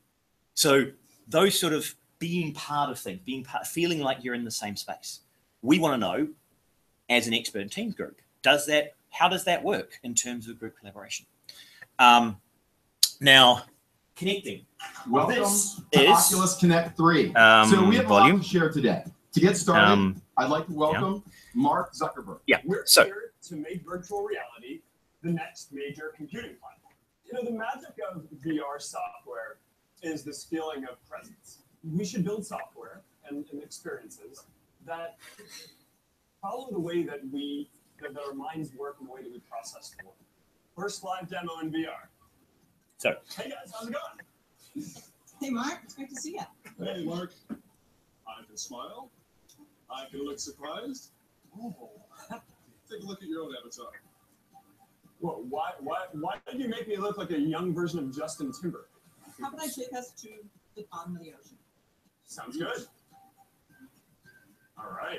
so those sort of being part of things, being part, feeling like you're in the same space. We want to know, as an expert teams group, does that, how does that work in terms of group collaboration? Um, now, connecting. Welcome this to is, Oculus Connect three. Um, so we have volume. a lot to share today. To get started, Um, I'd like to welcome yeah. Mark Zuckerberg. Yeah, We're so, here to make virtual reality the next major computing platform. You know, the magic of V R software is this feeling of presence. We should build software and, and experiences that follow the way that we, that, that our minds work and the way that we process the world. First live demo in V R. So, hey guys, how's it going? Hey, Mark, it's great to see you. Hey, Mark. I can smile. I can look surprised. Oh, take a look at your own avatar. Well, why, why, why did you make me look like a young version of Justin Timberlake? How about I take us to the bottom of the ocean? Sounds good. All right.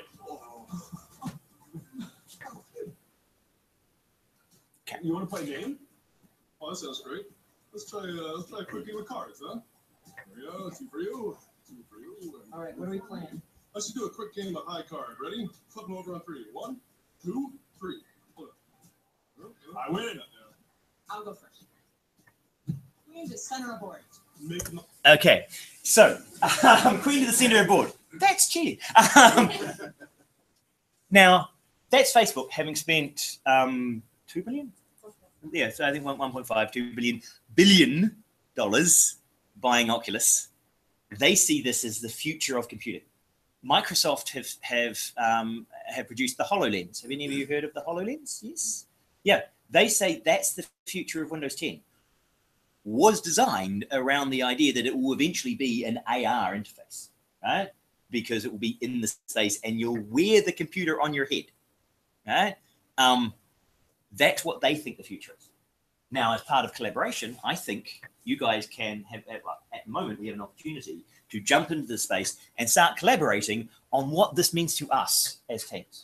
You want to play a game? Oh, that sounds great. Let's try. Uh, let's try a quick game of cards, huh? There we go. Two for you. Two for you. All right. What are we playing? Let's just do a quick game of high card. Ready? Flip them over on three. One, two, three. Hold on. I win. I'll go first. Queen to center of board. Make them. Okay, so um, Queen to the center of the board. That's cheating. Um, now, that's Facebook having spent um, two billion. Yeah, so I think one point five, two billion billion dollars buying Oculus. They see this as the future of computing. Microsoft have have um, have produced the HoloLens. Have any of you heard of the HoloLens? Yes. Yeah, they say that's the future of Windows ten. Was designed around the idea that it will eventually be an A R interface, right? Because it will be in the space and you'll wear the computer on your head, right? Um, that's what they think the future is. Now, as part of collaboration, I think you guys can have, at, at the moment, we have an opportunity to jump into the space and start collaborating on what this means to us as teams.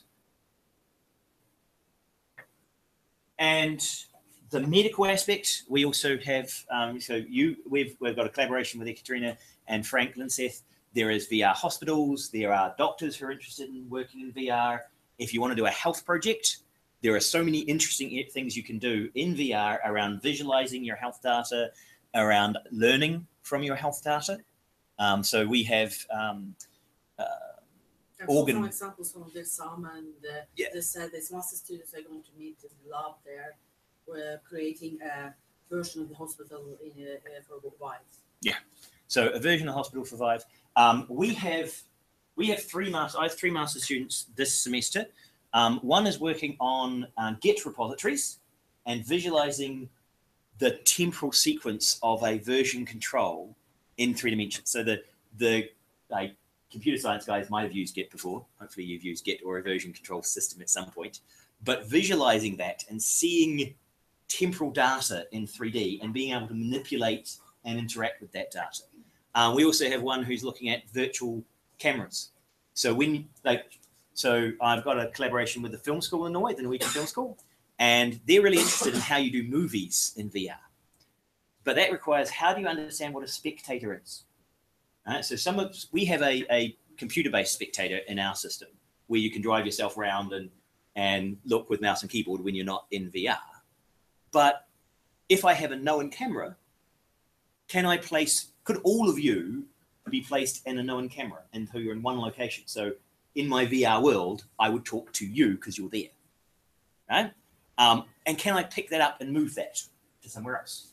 And the medical aspect, we also have, um, so you, we've, we've got a collaboration with Ekaterina and Frank Linseth. There is V R hospitals. There are doctors who are interested in working in V R. If you want to do a health project, there are so many interesting things you can do in V R around visualizing your health data, around learning from your health data. Um, so we have um, uh, organ. For example, some of the some and uh, yeah. they said these master students are going to meet in the lab there. We're creating a version of the hospital in a, uh, for Vive. Yeah, so a version of hospital for Vive. Um, we have we have three master. I have three master students this semester. Um, one is working on um, Git repositories and visualizing the temporal sequence of a version control in three dimensions. So the the like computer science guys might have used Git before. Hopefully you've used Git or a version control system at some point. But visualizing that and seeing temporal data in three D and being able to manipulate and interact with that data. Uh, we also have one who's looking at virtual cameras. So when like, so I've got a collaboration with the film school in Norway, the Norwegian Film School, and they're really interested in how you do movies in V R. But that requires, how do you understand what a spectator is? All right, so some of we have a, a computer-based spectator in our system where you can drive yourself around and and look with mouse and keyboard when you're not in V R. But if I have a known camera, can I place, could all of you be placed in a known camera and who you're in one location? So in my V R world, I would talk to you because you're there, right? Um, and can I pick that up and move that to somewhere else?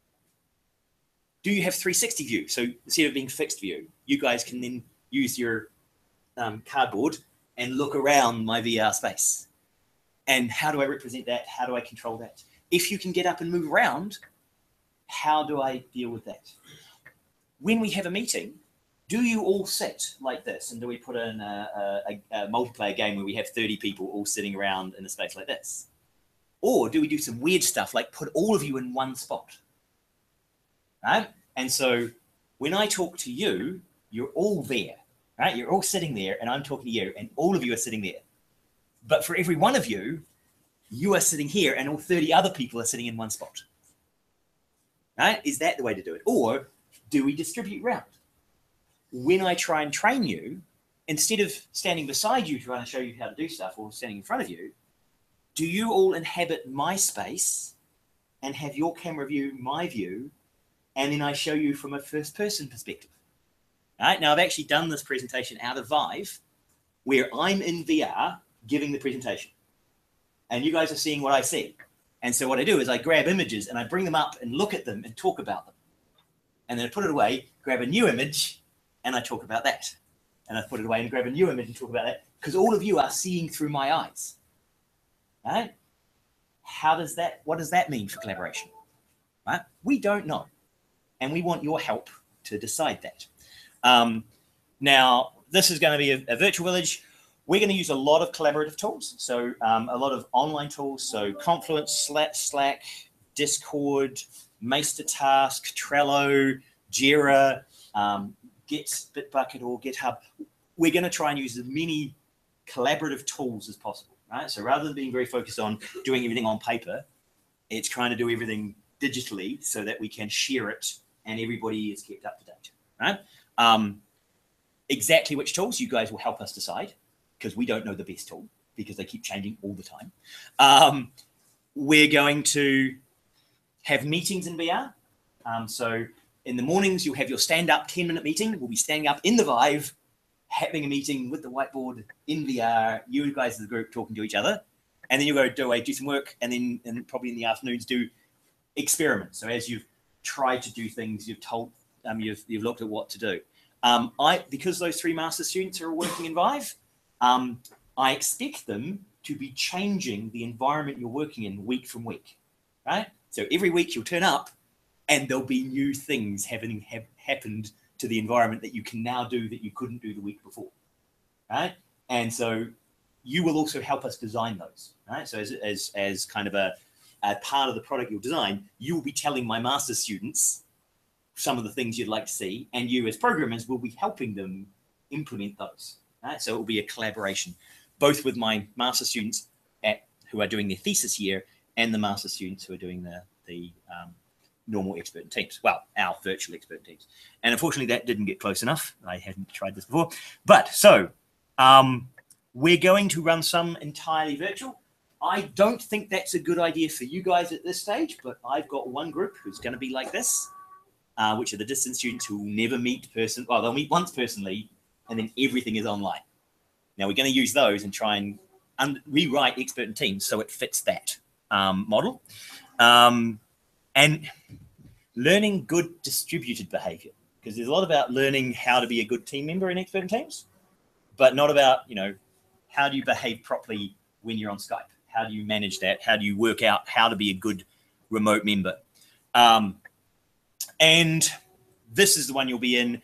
Do you have three sixty view? So instead of being fixed view, you guys can then use your um, cardboard and look around my V R space. And how do I represent that? How do I control that? If you can get up and move around, how do I deal with that? When we have a meeting, do you all sit like this? And do we put in a, a, a multiplayer game where we have thirty people all sitting around in a space like this? Or do we do some weird stuff like put all of you in one spot? Right? And so when I talk to you, you're all there, right? You're all sitting there and I'm talking to you and all of you are sitting there. But for every one of you, you are sitting here and all thirty other people are sitting in one spot. Right? Is that the way to do it? Or do we distribute round? When I try and train you, instead of standing beside you trying to show you how to do stuff or standing in front of you, do you all inhabit my space and have your camera view, my view, and then I show you from a first person perspective? All right? Now, I've actually done this presentation out of Vive where I'm in V R giving the presentation and you guys are seeing what I see. And so what I do is I grab images and I bring them up and look at them and talk about them. And then I put it away, grab a new image, and I talk about that. and I put it away and grab a new image and talk about it, because all of you are seeing through my eyes, right? How does that, what does that mean for collaboration, right? We don't know, and we want your help to decide that. Um, now, this is going to be a, a virtual village. We're going to use a lot of collaborative tools, so um, a lot of online tools, so Confluence, Slack, Slack Discord, Mastertask, Trello, Jira, um, Git, Bitbucket, or GitHub. We're going to try and use as many collaborative tools as possible, right? So rather than being very focused on doing everything on paper, it's trying to do everything digitally so that we can share it and everybody is kept up to date, right? Um, exactly which tools you guys will help us decide, because we don't know the best tool because they keep changing all the time. Um, we're going to have meetings in V R. Um, so in the mornings, you'll have your stand-up ten-minute meeting. We'll be standing up in the Vive, having a meeting with the whiteboard in V R, you guys as a group talking to each other. And then you'll go do away, do some work, and then and probably in the afternoons do experiments. So as you've tried to do things, you've told, um, you've, you've looked at what to do. Um, I, because those three master students are working in Vive, um, I expect them to be changing the environment you're working in week from week, right? So every week you'll turn up and there'll be new things having have happened to the environment that you can now do that you couldn't do the week before, right? And so you will also help us design those, right? So as, as, as kind of a, a part of the product you'll design, you'll be telling my master students some of the things you'd like to see, and you as programmers will be helping them implement those, right? So it will be a collaboration, both with my master students at, who are doing their thesis here and the master students who are doing the, the um, normal expert teams, well, our virtual expert teams. And unfortunately, that didn't get close enough. I hadn't tried this before. But so um, we're going to run some entirely virtual. I don't think that's a good idea for you guys at this stage, but I've got one group who's going to be like this, uh, which are the distance students who will never meet person. Well, they'll meet once personally, and then everything is online. Now, we're going to use those and try and un rewrite expert and teams so it fits that um, model. Um, and learning good distributed behavior, because there's a lot about learning how to be a good team member in expert and teams, but not about, you know, how do you behave properly when you're on Skype? How do you manage that? How do you work out how to be a good remote member? Um, and this is the one you'll be in.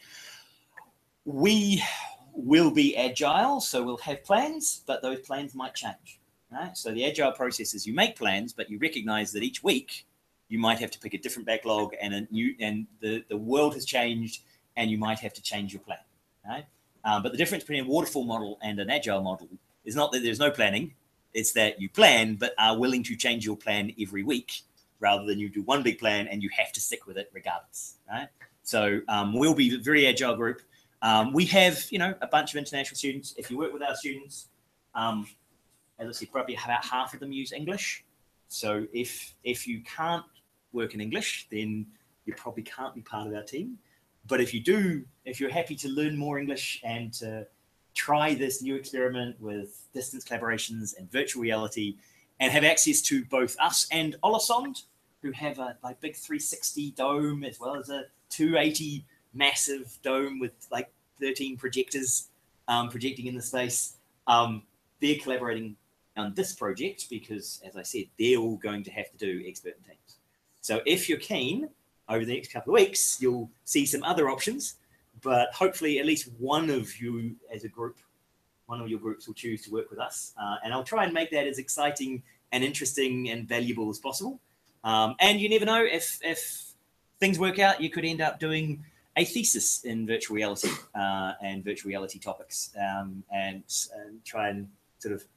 We will be agile, so we'll have plans, but those plans might change, right? So the agile process is you make plans, but you recognize that each week you might have to pick a different backlog, and a new, and the, the world has changed, and you might have to change your plan, right? Um, but the difference between a waterfall model and an agile model is not that there's no planning, it's that you plan, but are willing to change your plan every week, rather than you do one big plan and you have to stick with it regardless, right? So um, we'll be a very agile group. Um, we have, you know, a bunch of international students. If you work with our students, um, as I said, probably about half of them use English. So if if you can't work in English, then you probably can't be part of our team. But if you do, if you're happy to learn more English and to try this new experiment with distance collaborations and virtual reality, and have access to both us and Olasond, who have a like big three sixty dome as well as a two eighty massive dome with like thirteen projectors um, projecting in the space. Um, they're collaborating on this project because, as I said, they're all going to have to do expert teams. So if you're keen, over the next couple of weeks, you'll see some other options, but hopefully at least one of you as a group, one of your groups will choose to work with us. Uh, and I'll try and make that as exciting and interesting and valuable as possible. Um, and you never know, if, if things work out, you could end up doing a thesis in virtual reality uh, and virtual reality topics, um, and, and try and sort of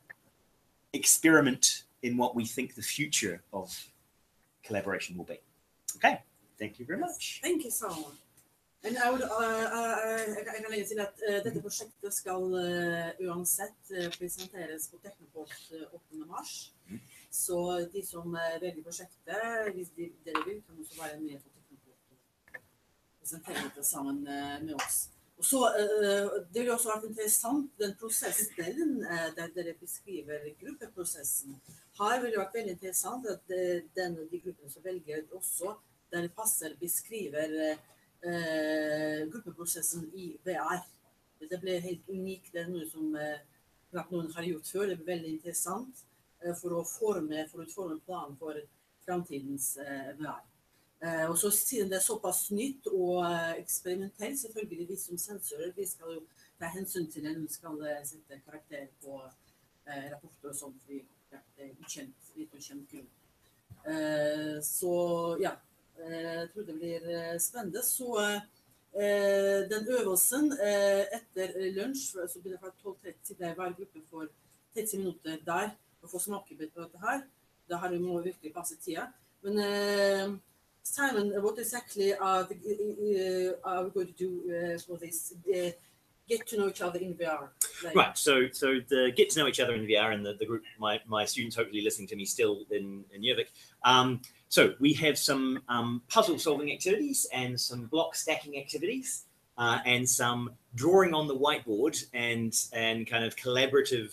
experiment in what we think the future of collaboration will be. Okay, thank you very much. Thank you so much. Men jeg, vil, uh, uh, jeg kan legge til at uh, dette prosjektet skal uh, uansett uh, presenteres på Teknoport uh, åttende mars. Mm. Så de som uh, velger prosjektet, hvis de, dere vil, kan også være med på Teknoport og presentere dette sammen uh, med oss. Og så, uh, det vil også vært interessant, den prosessdelen uh, der dere beskriver gruppeprosessen. Her vil det vært veldig interessant at uh, denne, de gruppene som velger også, der det passer, beskriver uh, Uh, gruppeprosessen i V R. Det ble helt unikt, det er noe som eh, knapt noen har gjort før. Det ble veldig interessant eh, for å forme, for å utforme planen for fremtidens eh, V R. Eh, og så siden det er såpass nytt og eh, eksperimentelt, selvfølgelig vi som sensorer, vi skal jo ta hensyn til det, vi skal eh, sette karakter på eh, rapporter og sånt, fordi ja, det er ukjent, litt ukjent grunn. Eh, så ja, eh, jeg tror det blir eh, spennende. Så eh, den øvelsen eh, etter lunsj, så blir det fra tolv tretti, der hver gruppe får tretti minutter der, og får smakebit på dette her. Da har vi må virkelig passe tida. Men eh, Simon, what exactly are, the, uh, are we going to do uh, for this? Uh, get to know each other in V R. Like. Right. So, so the get to know each other in V R, and the, the group, my, my students hopefully listening to me still in in Gjøvik. Um, so we have some um, puzzle solving activities and some block stacking activities uh, and some drawing on the whiteboard and and kind of collaborative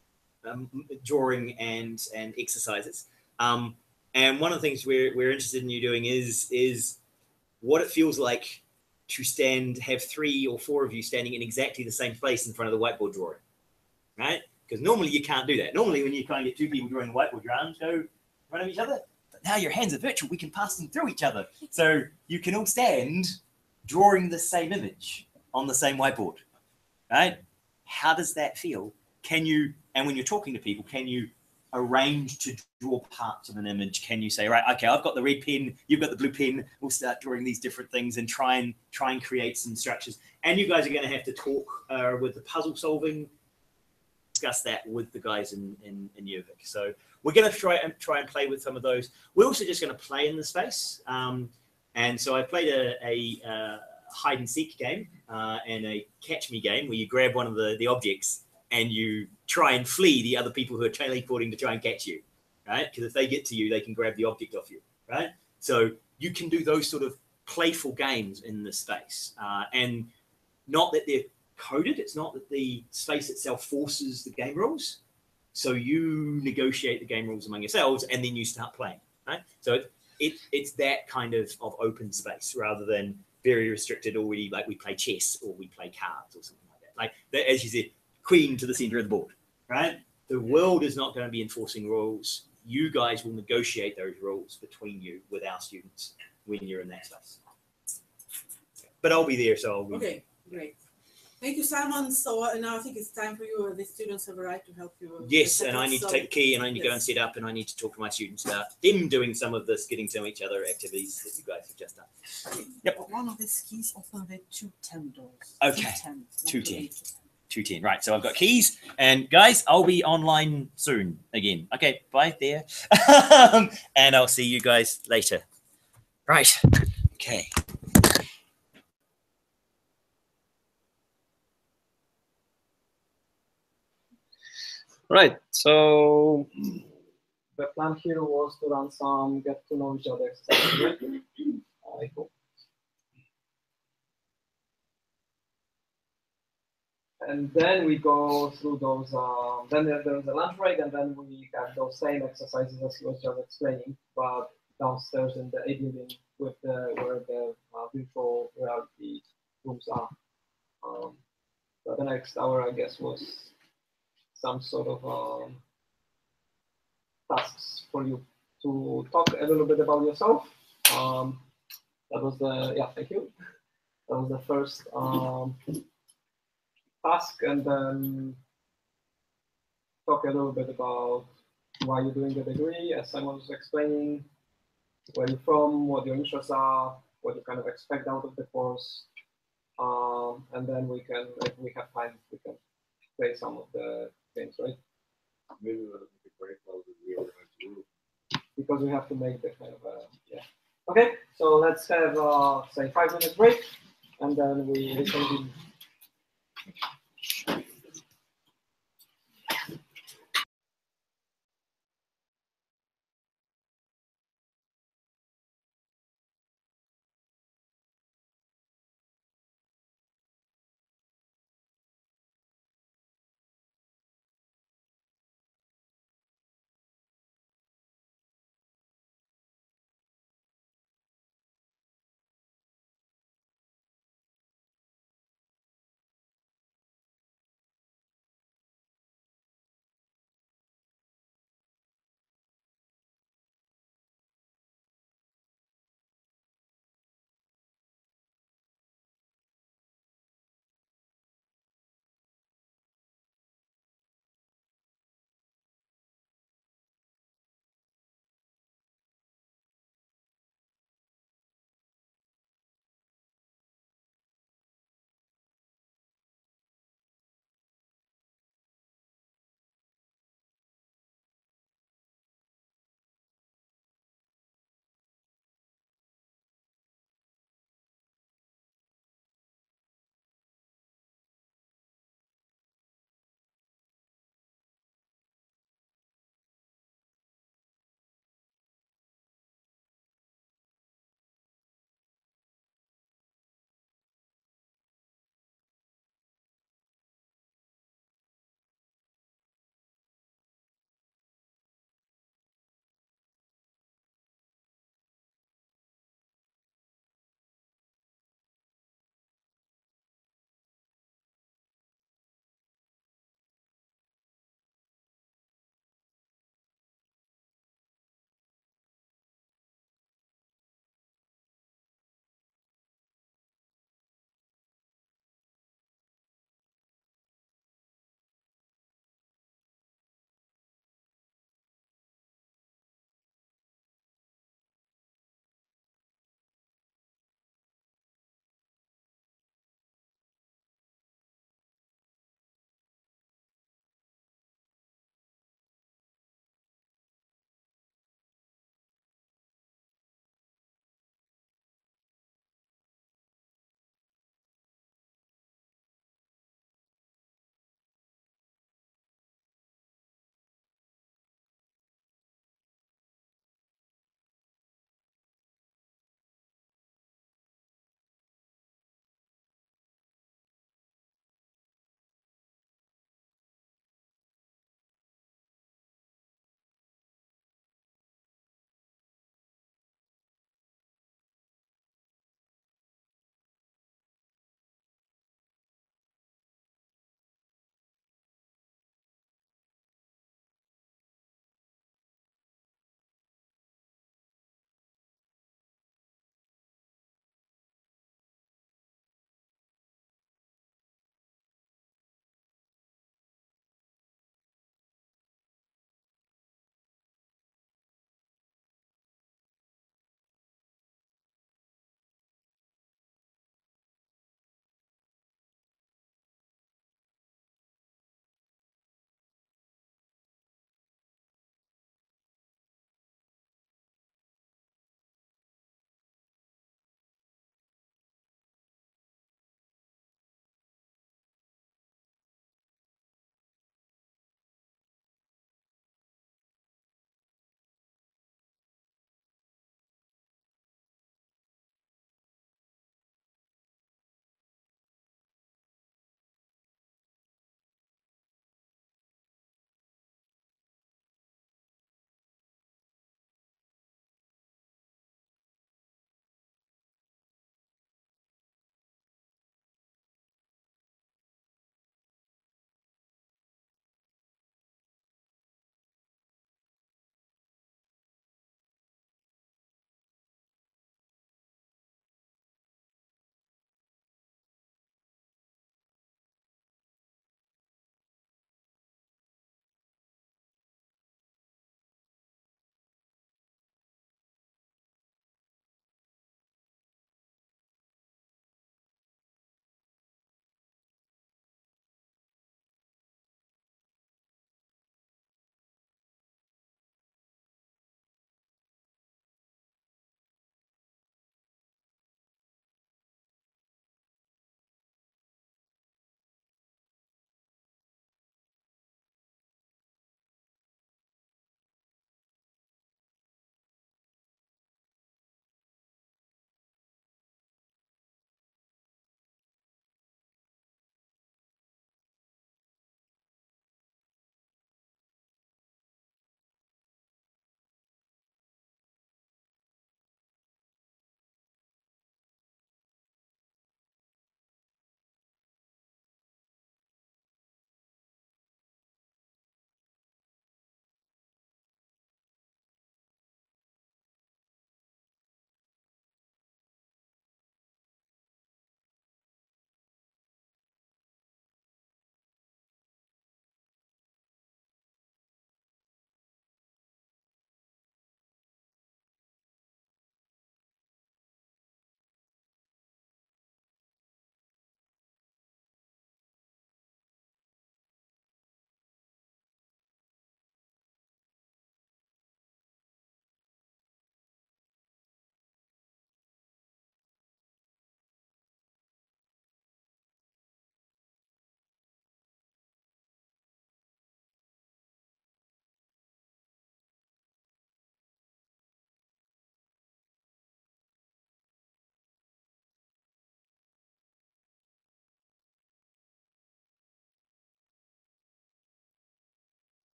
um, drawing and and exercises. Um, And one of the things we're, we're interested in you doing is, is what it feels like to stand, have three or four of you standing in exactly the same place in front of the whiteboard drawing, right? Because normally you can't do that. Normally when you kind of get two people drawing the whiteboard, your arms go in front of each other. But now your hands are virtual. We can pass them through each other. So you can all stand drawing the same image on the same whiteboard, right? How does that feel? Can you, and when you're talking to people, can you arrange to draw parts of an image? Can you say, right, okay, I've got the red pen, you've got the blue pen, we'll start drawing these different things and try and try and create some structures. And you guys are going to have to talk uh, with the puzzle solving, discuss that with the guys in, in, in Gjøvik. So we're going to try and try and play with some of those. We're also just going to play in the space. Um, and so I played a, a uh, hide and seek game uh, and a catch me game where you grab one of the, the objects and you try and flee the other people who are teleporting to try and catch you, right? Because if they get to you, they can grab the object off you, right? So you can do those sort of playful games in the space. Uh, and not that they're coded, it's not that the space itself forces the game rules. So you negotiate the game rules among yourselves and then you start playing, right? So it, it, it's that kind of, of open space rather than very restricted already, like we play chess or we play cards or something like that. Like, that, as you said, queen to the center of the board, right? The world is not going to be enforcing rules. You guys will negotiate those rules between you with our students when you're in that space. But I'll be there, so I'll be. Okay, great. Thank you, Simon. So uh, now I think it's time for you. The students have a right to help you. Yes, and I need to so, take the key and I need yes. to go and set up and I need to talk to my students about them doing some of this, getting to know each other activities that you guys have just done. Yep. One of these keys open with two ten doors. Okay, two ten. two ten. Right, so I've got keys. And guys, I'll be online soon again. Okay, bye there. And I'll see you guys later. Right, okay. Right, so the plan here was to run some get to know each other exercises. I hope. And then we go through those, um, then there, there's a lunch break, and then we have those same exercises as he was just explaining, but downstairs in the A building with the, where the uh, virtual reality rooms are. Um, so the next hour, I guess, was some sort of um, tasks for you to talk a little bit about yourself. Um, that was the, yeah, thank you. That was the first um, task, and then talk a little bit about why you're doing the degree, as Simon was explaining, where you're from, what your interests are, what you kind of expect out of the course. Um, and then we can, if we have time, we can play some of the games, right? Maybe we'll make a break while we reorganize the room. Because we have to make the kind of, uh, yeah. Okay, so let's have, uh, say, five minutes break, and then we reconvene.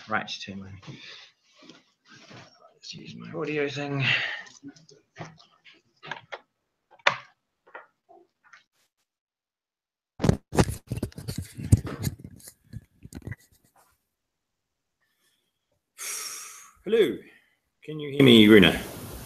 right, turn my, let's use my audio thing. Hello, can you hear me, Runa?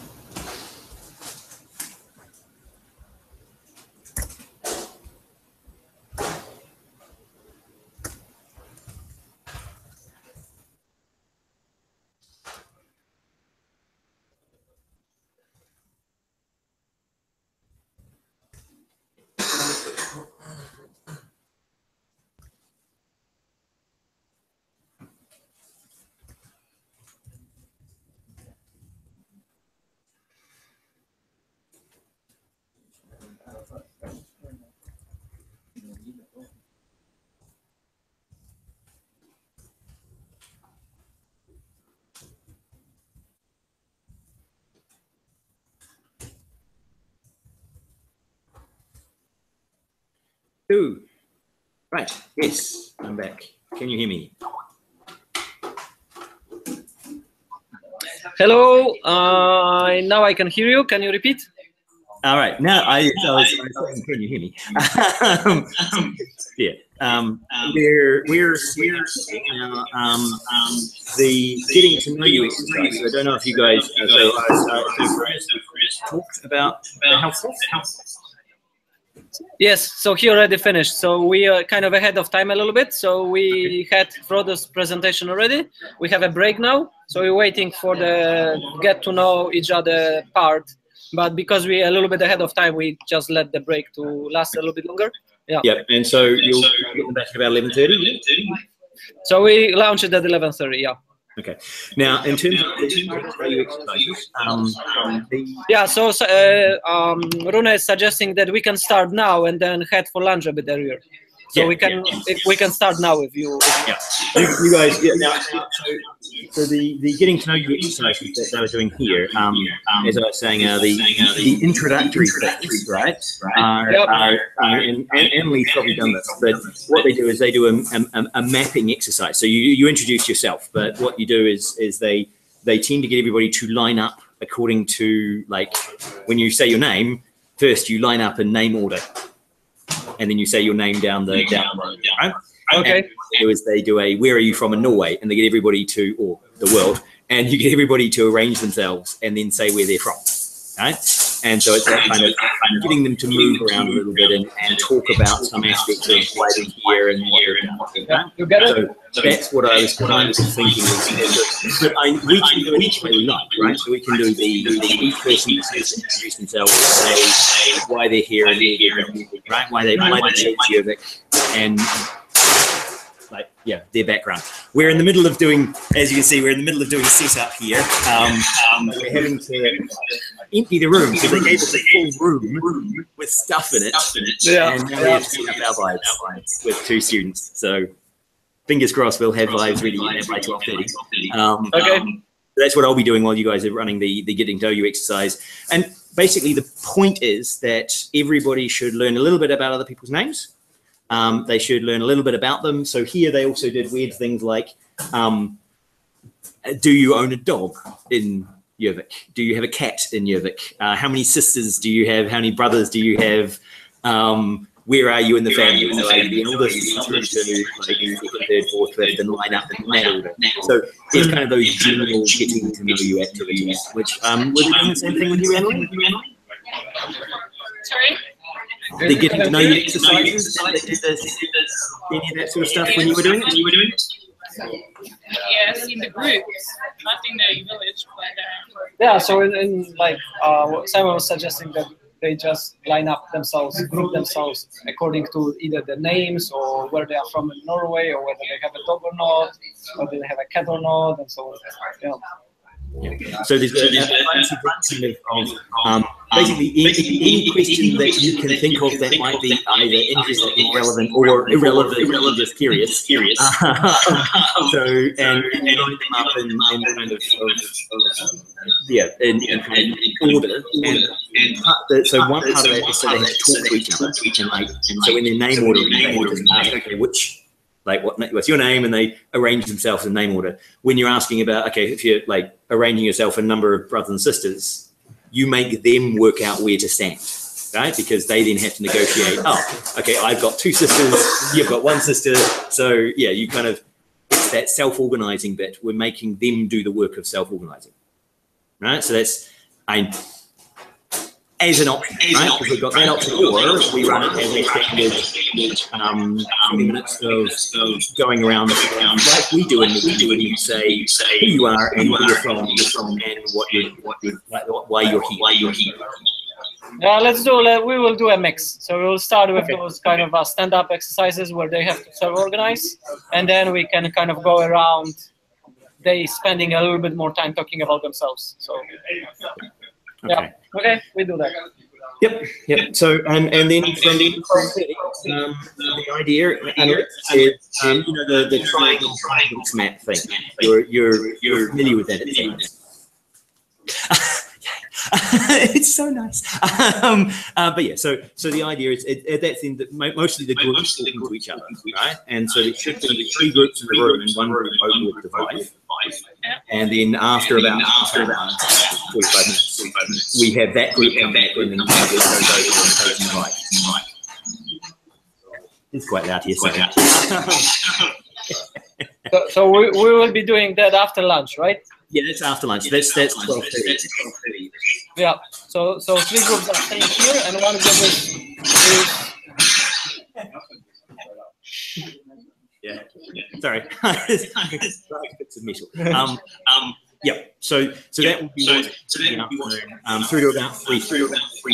Ooh. Right, yes, I'm back. Can you hear me? Hello, uh, now I can hear you. Can you repeat? All right, now I, I, was, I was saying, can you hear me? um, yeah, um, we're, we're, we're now, um, um, the getting to know you exercise. So I don't know if you guys, uh, so I was uh, talked about the health. Yes, so he already finished. So we are kind of ahead of time a little bit. So we had Frodo's presentation already. We have a break now. So we're waiting for the get to know each other part. But because we're a little bit ahead of time, we just let the break to last a little bit longer. Yeah. Yep, and so you'll get them back at about eleven thirty? So we launched it at eleven thirty, yeah. Okay. Now, in terms of the exercises, um, the yeah, so uh, um, Runa is suggesting that we can start now and then head for lunch a bit earlier. So yeah, we can yeah. if we can start now if you. If yeah. You, you guys. Yeah, now, so, so the the getting to know you exercises that they were doing here, um, as I was saying, uh, the the introductory things, right? Are, yep. are, are and, and Emily's probably done this, but what they do is they do a, a, a mapping exercise. So you you introduce yourself, but what you do is is they they tend to get everybody to line up according to, like, when you say your name, first you line up in name order. And then you say your name down the down the road, right? Okay. And what they do is they do a where are you from in Norway, and they get everybody to, or the world, and you get everybody to arrange themselves and then say where they're from, right? And so it's that kind of, kind of getting them to move around a little bit and, and talk about some aspects of why they're here and what they're doing. Yeah, you get it? So that's what I was kind of thinking. But I, we can do it each way we like, right? So we can do the, the each person introduce themselves, say why they're here and where they're going, right? Why they why they chose Jorvik, and like yeah, their background. We're in the middle of doing, as you can see, we're in the middle of doing setup here. Um, um, we're having to empty the room, so they gave us a full room with stuff in it. Yeah. And now we have to set up our vibes with two students. So fingers crossed we'll have vibes ready by twelve thirty. Um, okay. Um, that's what I'll be doing while you guys are running the, the getting to know you exercise. And basically the point is that everybody should learn a little bit about other people's names. Um, they should learn a little bit about them. So here they also did weird things like, um, do you own a dog in Jorvik? Do you have a cat in Jorvik? Uh, how many sisters do you have? How many brothers do you have? Um, where are you in the family? So like the eldest through to like second, third, fourth, fifth, and line up in that order. So it's kind of those general getting to know you activities, which um, were they doing the same thing with you, Emily? Sorry? The getting to know you exercises, they did this, any of that sort of stuff when you were doing it? When you were doing it? Yes, in the groups, not in the village, but uh, yeah. So in, in like uh, Simon was suggesting that they just line up themselves, group themselves according to either the names or where they are from in Norway, or whether they have a dog or not, or they have a cat or not, and so on. Yeah. Yeah. So there's a, a fancy kind of, of um, basically any, any question that you can think of that might be either interesting, relevant, or irrelevant, or just curious. Curious. Uh, so and, and line them up in, in kind of, of uh, yeah, in, in, kind of order. And, and part the, so one part of that is so they have to talk to each other, and like, and so in their name order, they just ask, okay, which like what, what's your name, and they arrange themselves in name order. When you're asking about, okay, if you're like arranging yourself in number of brothers and sisters, you make them work out where to stand, right? Because they then have to negotiate, oh, okay, I've got two sisters, you've got one sister. So yeah, you kind of, it's that self-organizing bit. We're making them do the work of self-organizing, right? So that's, I, as an option, right? Because we've got that option, or we run it as a standard um, twenty minutes of, of going around like we do in the video, and you say who you are and where you're from, and what you what you why you're here. Why you're here. Yeah, let's do. Uh, we will do a mix. So we will start with Okay. those kind of uh, stand-up exercises where they have to self-organize, and then we can kind of go around. They spending a little bit more time talking about themselves. So Okay. yeah, okay, we do that. Yep, yep. So and and then from the um, the idea, and is um, you know the the triangle triangle map thing. You're you're you're familiar with that, it seems. It's so nice. Um, uh, but yeah, so so the idea is it, it, that's in the, mo- mostly the groups talking to each other, right? And so there should be three groups in the room, and one group would divide. And then after about after about forty-five minutes, we have that group come back in and go over and right. It's quite loud here. So. So, so we, we will be doing that after lunch, right? Yeah, that's after lunch. That's that's twelve thirty. Yeah. So so three groups are staying here, and one group is. is Yeah. Sorry. Bits of metal. Um. Um. Yeah. So so that would be so, so that would be what, um through to about three through to about three.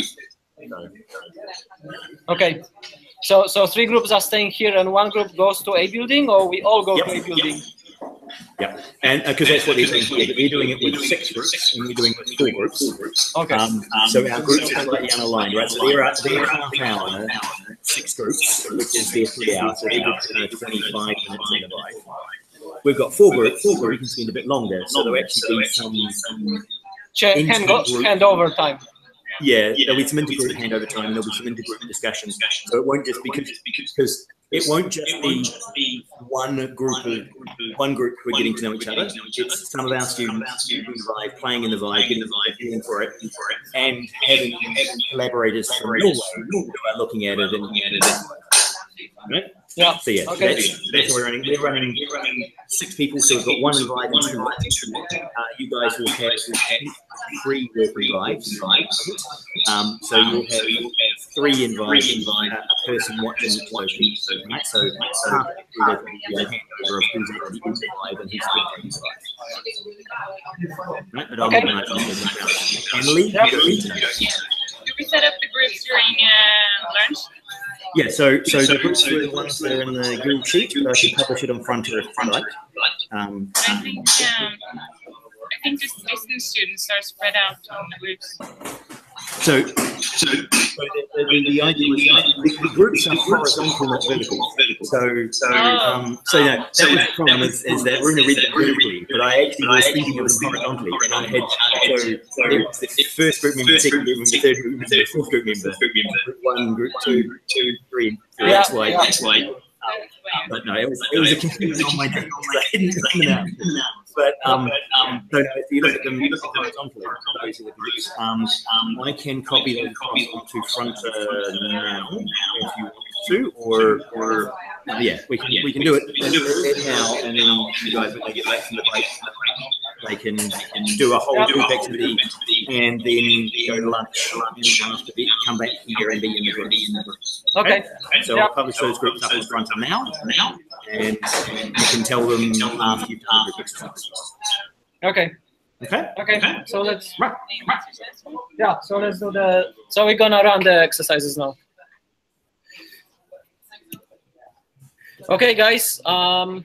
Okay. So so three groups are staying here, and one group goes to a building, or we all go Yep. to a building. Yeah, and because uh, that's what they're doing here, but they're doing it with six groups, and we're doing it with four groups. Okay. Um, so our groups are slightly unaligned, right? So they're at they're half hour, six groups, which is their three hours. So they're uh, twenty-five minutes in a bike. We've got four groups, so we can spend a bit longer. So there'll actually be some Ch- hand, go, hand over time. Yeah, there'll be some intergroup handover time, and there'll be some intergroup discussions. So it won't just be because because it won't just be one group of one group who are getting to know each other. It's some of our students in the vibe, playing in the vibe, getting the vibe, feeling for it, and having collaborators from Norway who are looking at it and right? Yeah. So yeah, Okay. that's, that's what we're running. We're running. We're running six people, so we've got one invite and two right. Uh, you guys will have three working invites. Um, so you'll have three invites, invite a person watching watching. Right? So half of the handover of who's already in the live and who's getting invite. Right? But I'll Okay. organise it. And Lee, Yep. Do we set up the groups during uh, lunch? Yeah, so so the groups are the ones that are in the Google Sheet, but I should publish it on Frontier if you like. Um, I think um, I think the distance students are spread out on the groups. so so the, the, the idea was the, the groups are horizontal, not vertical. So so um, so yeah, that was the problem is, is that we're going to read them vertically, but I actually was thinking of them horizontally, and I had so there was the first group member, second group member, third group member, fourth group member, group one, group two, two, three. So Yeah, that's why yeah. that's why. But no, it was it was a confusion on my day. I hadn't done that. But um, um, so no, if you look at them, you look at them horizontally. Those are the groups. Um, um, I can copy those across onto Frontier now if you want to, or or uh, yeah, we can we can do it now, and then you guys when they get back from the break, they can, can do a whole group activity, and then go to lunch, and after that come back here and be in the group. Okay. So Yeah. I'll publish those groups up in front of now, now, and you can tell them after you've done the group exercise. Okay. Okay. Okay. So let's. Yeah. So let's do the. So we're gonna run the exercises now. Okay, guys. Um.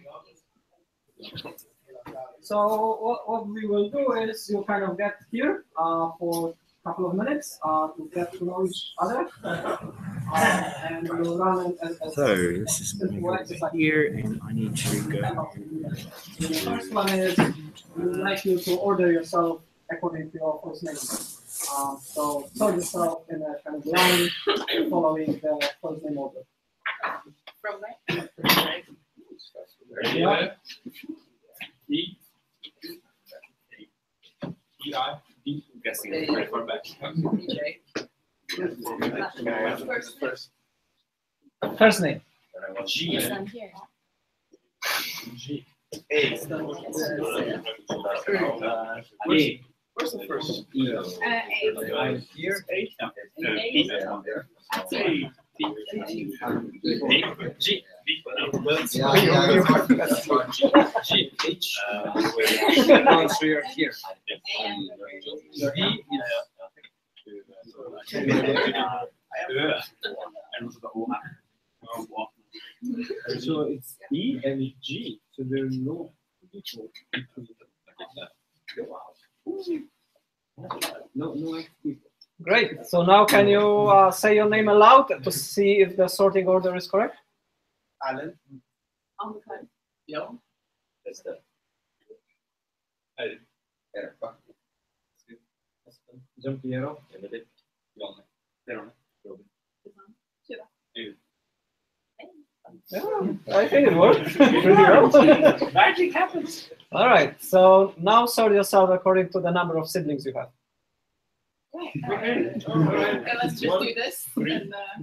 So what, what we will do is you kind of get here uh, for a couple of minutes uh, to get to know each other, uh, and we'll run as. as So this is here, and I need to go. The first one is we would like you to order yourself according to your first name. Um, so sort yourself in a kind of line following the first name order. From where? Yeah. E. E I. D. I'm guessing it's very far back. First. First. First name. G. Yes, I'm here. G. A. Uh, A. Where's the first? E. Uh, A. I'm here. A. A. A. G. B. Yeah, yeah, G. H. Once we are here. V is. So it's E and G. So there are no people between them. No, no extra people. Great. So now can you uh, say your name aloud to see if the sorting order is correct? Alan. On the card. Yeah. That's the. Giampiero, Emily, Johnny, Perone, Robin. Yeah, I think it worked pretty well. Magic happens. All right. So now sort yourself according to the number of siblings you have. Okay, okay, let's just do this. And, uh,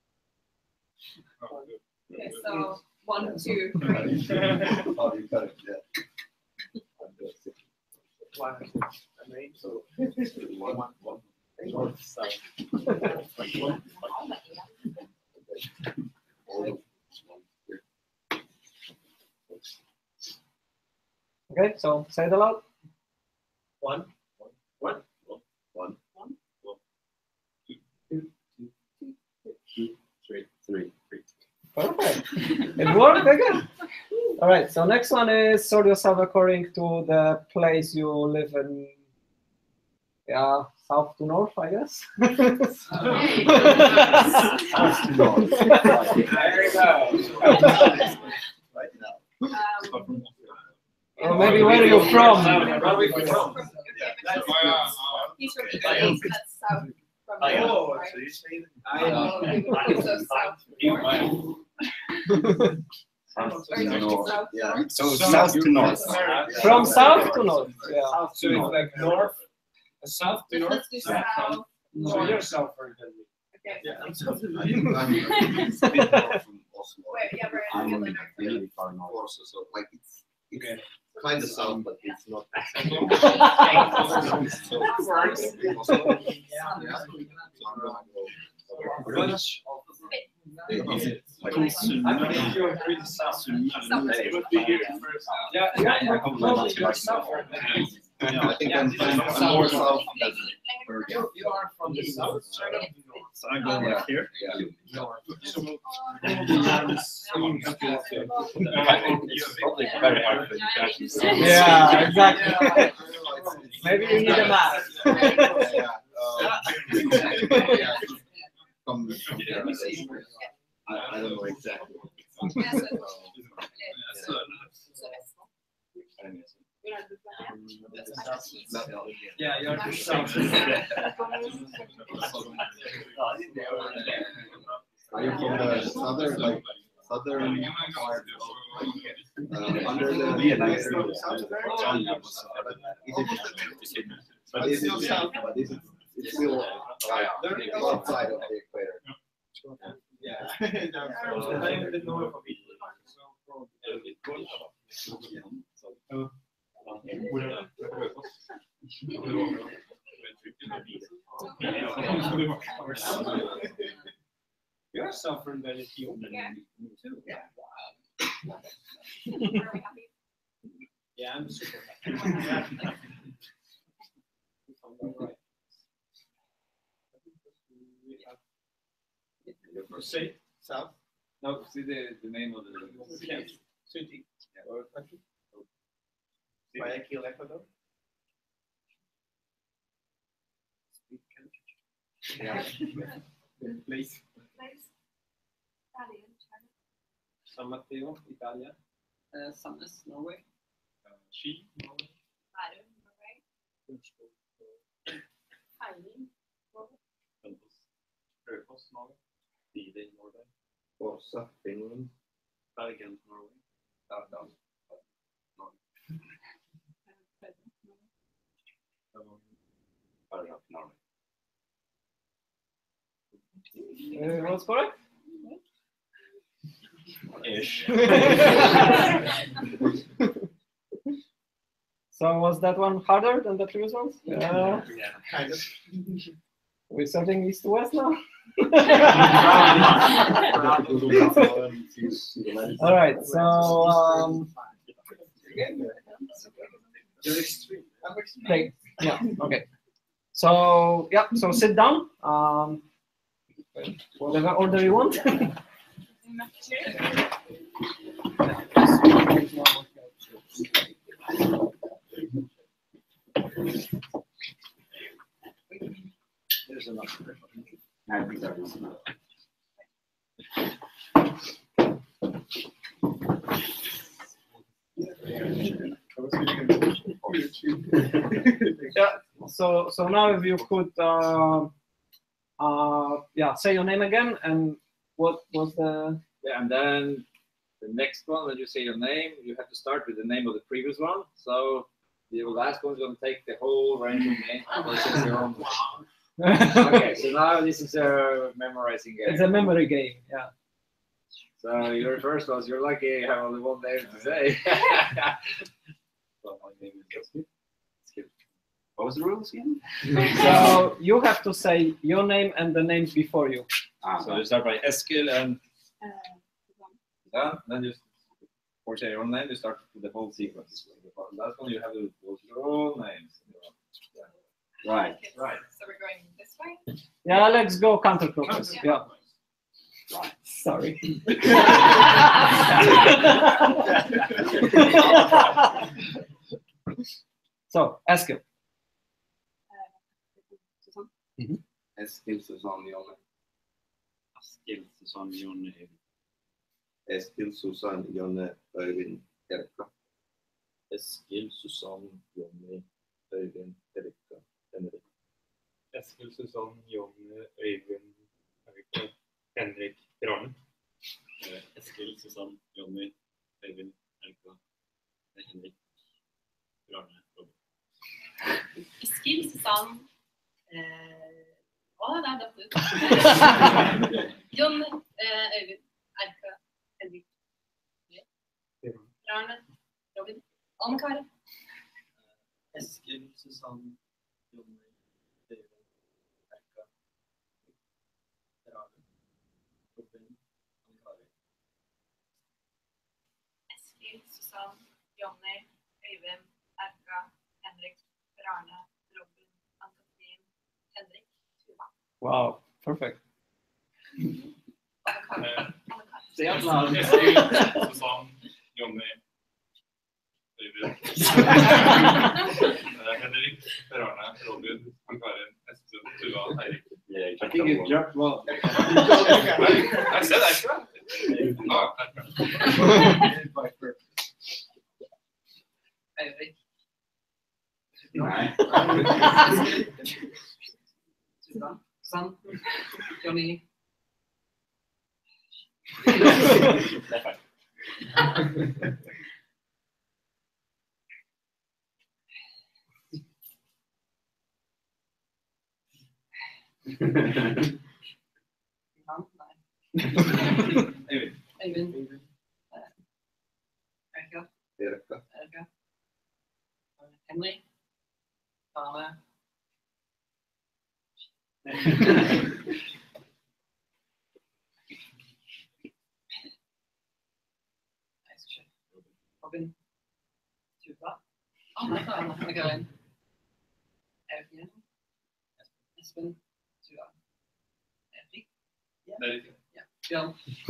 okay, so one, two, three. Oh, you got it, yeah. One. So, One, one. North, south. Okay. So say it aloud. One. One, one, two, three, three, three. Perfect. It worked again. All right. So next one is sort yourself according to the place you live in. Yeah, south to north, I guess. South to north. There you go. Right now. Um, Or maybe where are you from? Where are we from? okay, but he's from Italy, so that's south from Oh, Europe, so right? you say I So we would put those south north. Or is it north. south Yeah. north? So south to north. From south to north. Yeah. So it's like north, uh, south to north. Let's do south So north. you're southern than me. Okay. Yeah, I'm south. I'm I'm a bit north from Oslo. Wait, yeah, we're in I'm Finland. really far north. Also, so like it's it's kind of south, but it's not. I think you're really south. It would be here first. Yeah, yeah, yeah. Probably you're southern than me. Yeah, I think I'm, I'm, I'm more south than You you are from the south side of the north. So I'm going like here. Yeah. Probably very hard for you guys. Yeah, exactly. Maybe you need a map. Yeah. uh, yeah, From the, from there, I, I don't know exactly. Yeah, you're the south. Are you from the southern, like southern part of, like, uh, under the but is it, but is it south? But is it, it's still like outside of the equator? Yeah. I'm the north of Italy. So You're suffering than Ethiopia. Yeah. Too. Yeah. Yeah, I'm super happy. Say South. No, see the, the name of the city. or country? Guayaquil, Ecuador. Yeah. Place. Italian, China. San Matteo, Italia. Uh, Sandnes, Norway. Ski, Norway. Bærum, Norway. Feiring, Norway. Raufoss, Norway. Vidar, Norway. Åsa, Finland. Bergen, Norway. Down, down. was correct? Ish. So was that one harder than the previous ones? Yeah, kind of. We're starting east to west now? All right, so um, take, yeah, okay. So yeah, so sit down. Um, whatever order you want. There's enough. I think that is enough. Yeah. So so now if you could uh, uh, yeah, say your name again and what was the Yeah, and then the next one, when you say your name, you have to start with the name of the previous one. So the last one's going to take the whole range of names. Versus your own. Okay, so now this is a memorizing game. It's a memory game, yeah. So your first was, you're lucky you have only one name to say. Well, my name is Eskil. Eskil. What was the rules again? So you have to say your name and the names before you. Ah, so you start by Eskil and yeah, then you or say your own name, you start with the whole sequence. The last one you have to go through your own names. Yeah. Right. Right. So we're going this way? Yeah, let's go counterclockwise. Yeah. Sorry. So, Eskil. Eskil, Susanne, Jonny. Eskil, Susanne, Jonny. Eskil, Susanne, Jonny, Øyvind, Erika. Eskil, Susanne, Jonny, Øyvind, Erika, Henrik. Eskil, Susanne, Jonny, Øyvind, Erika, Henrik, Bjarne. Eskil, Susanne, Jonny, Øyvind, Erika, Henrik, Bjarne, Robin. Eskil, Susanne, eh, Å, det er dødt ut. Jonny, eh, Øyvind, Erika, Henrik, Bjarne, Robin, Anne Kari. Eskil, Susanne, Jonny, Øyvind, Erika, Bjarne, Robin, Anne Kari. Eskil, Susanne, Jonny, Øyvind, Erika, Henrik, Bjarne, Robin, Ann-Katrin, Henrik, Tuva. Wow, perfect. Say out loud. Eskil, Susanne, Jonny, Øyvind, Henrik, Bjarne, Robin, Ann-Karin, Espen, Tuva, Eirik. I think you dropped one. I said extra. Eirik. Nei. Susanne, Jonny. Øyvind. Øyvind. Erika. Erika. Erika. Henrik. Bjarne. Robin. Tuva. Anne Karin. Erik. Espen. Tuva. Erik. Erik. Ja. Bjørn.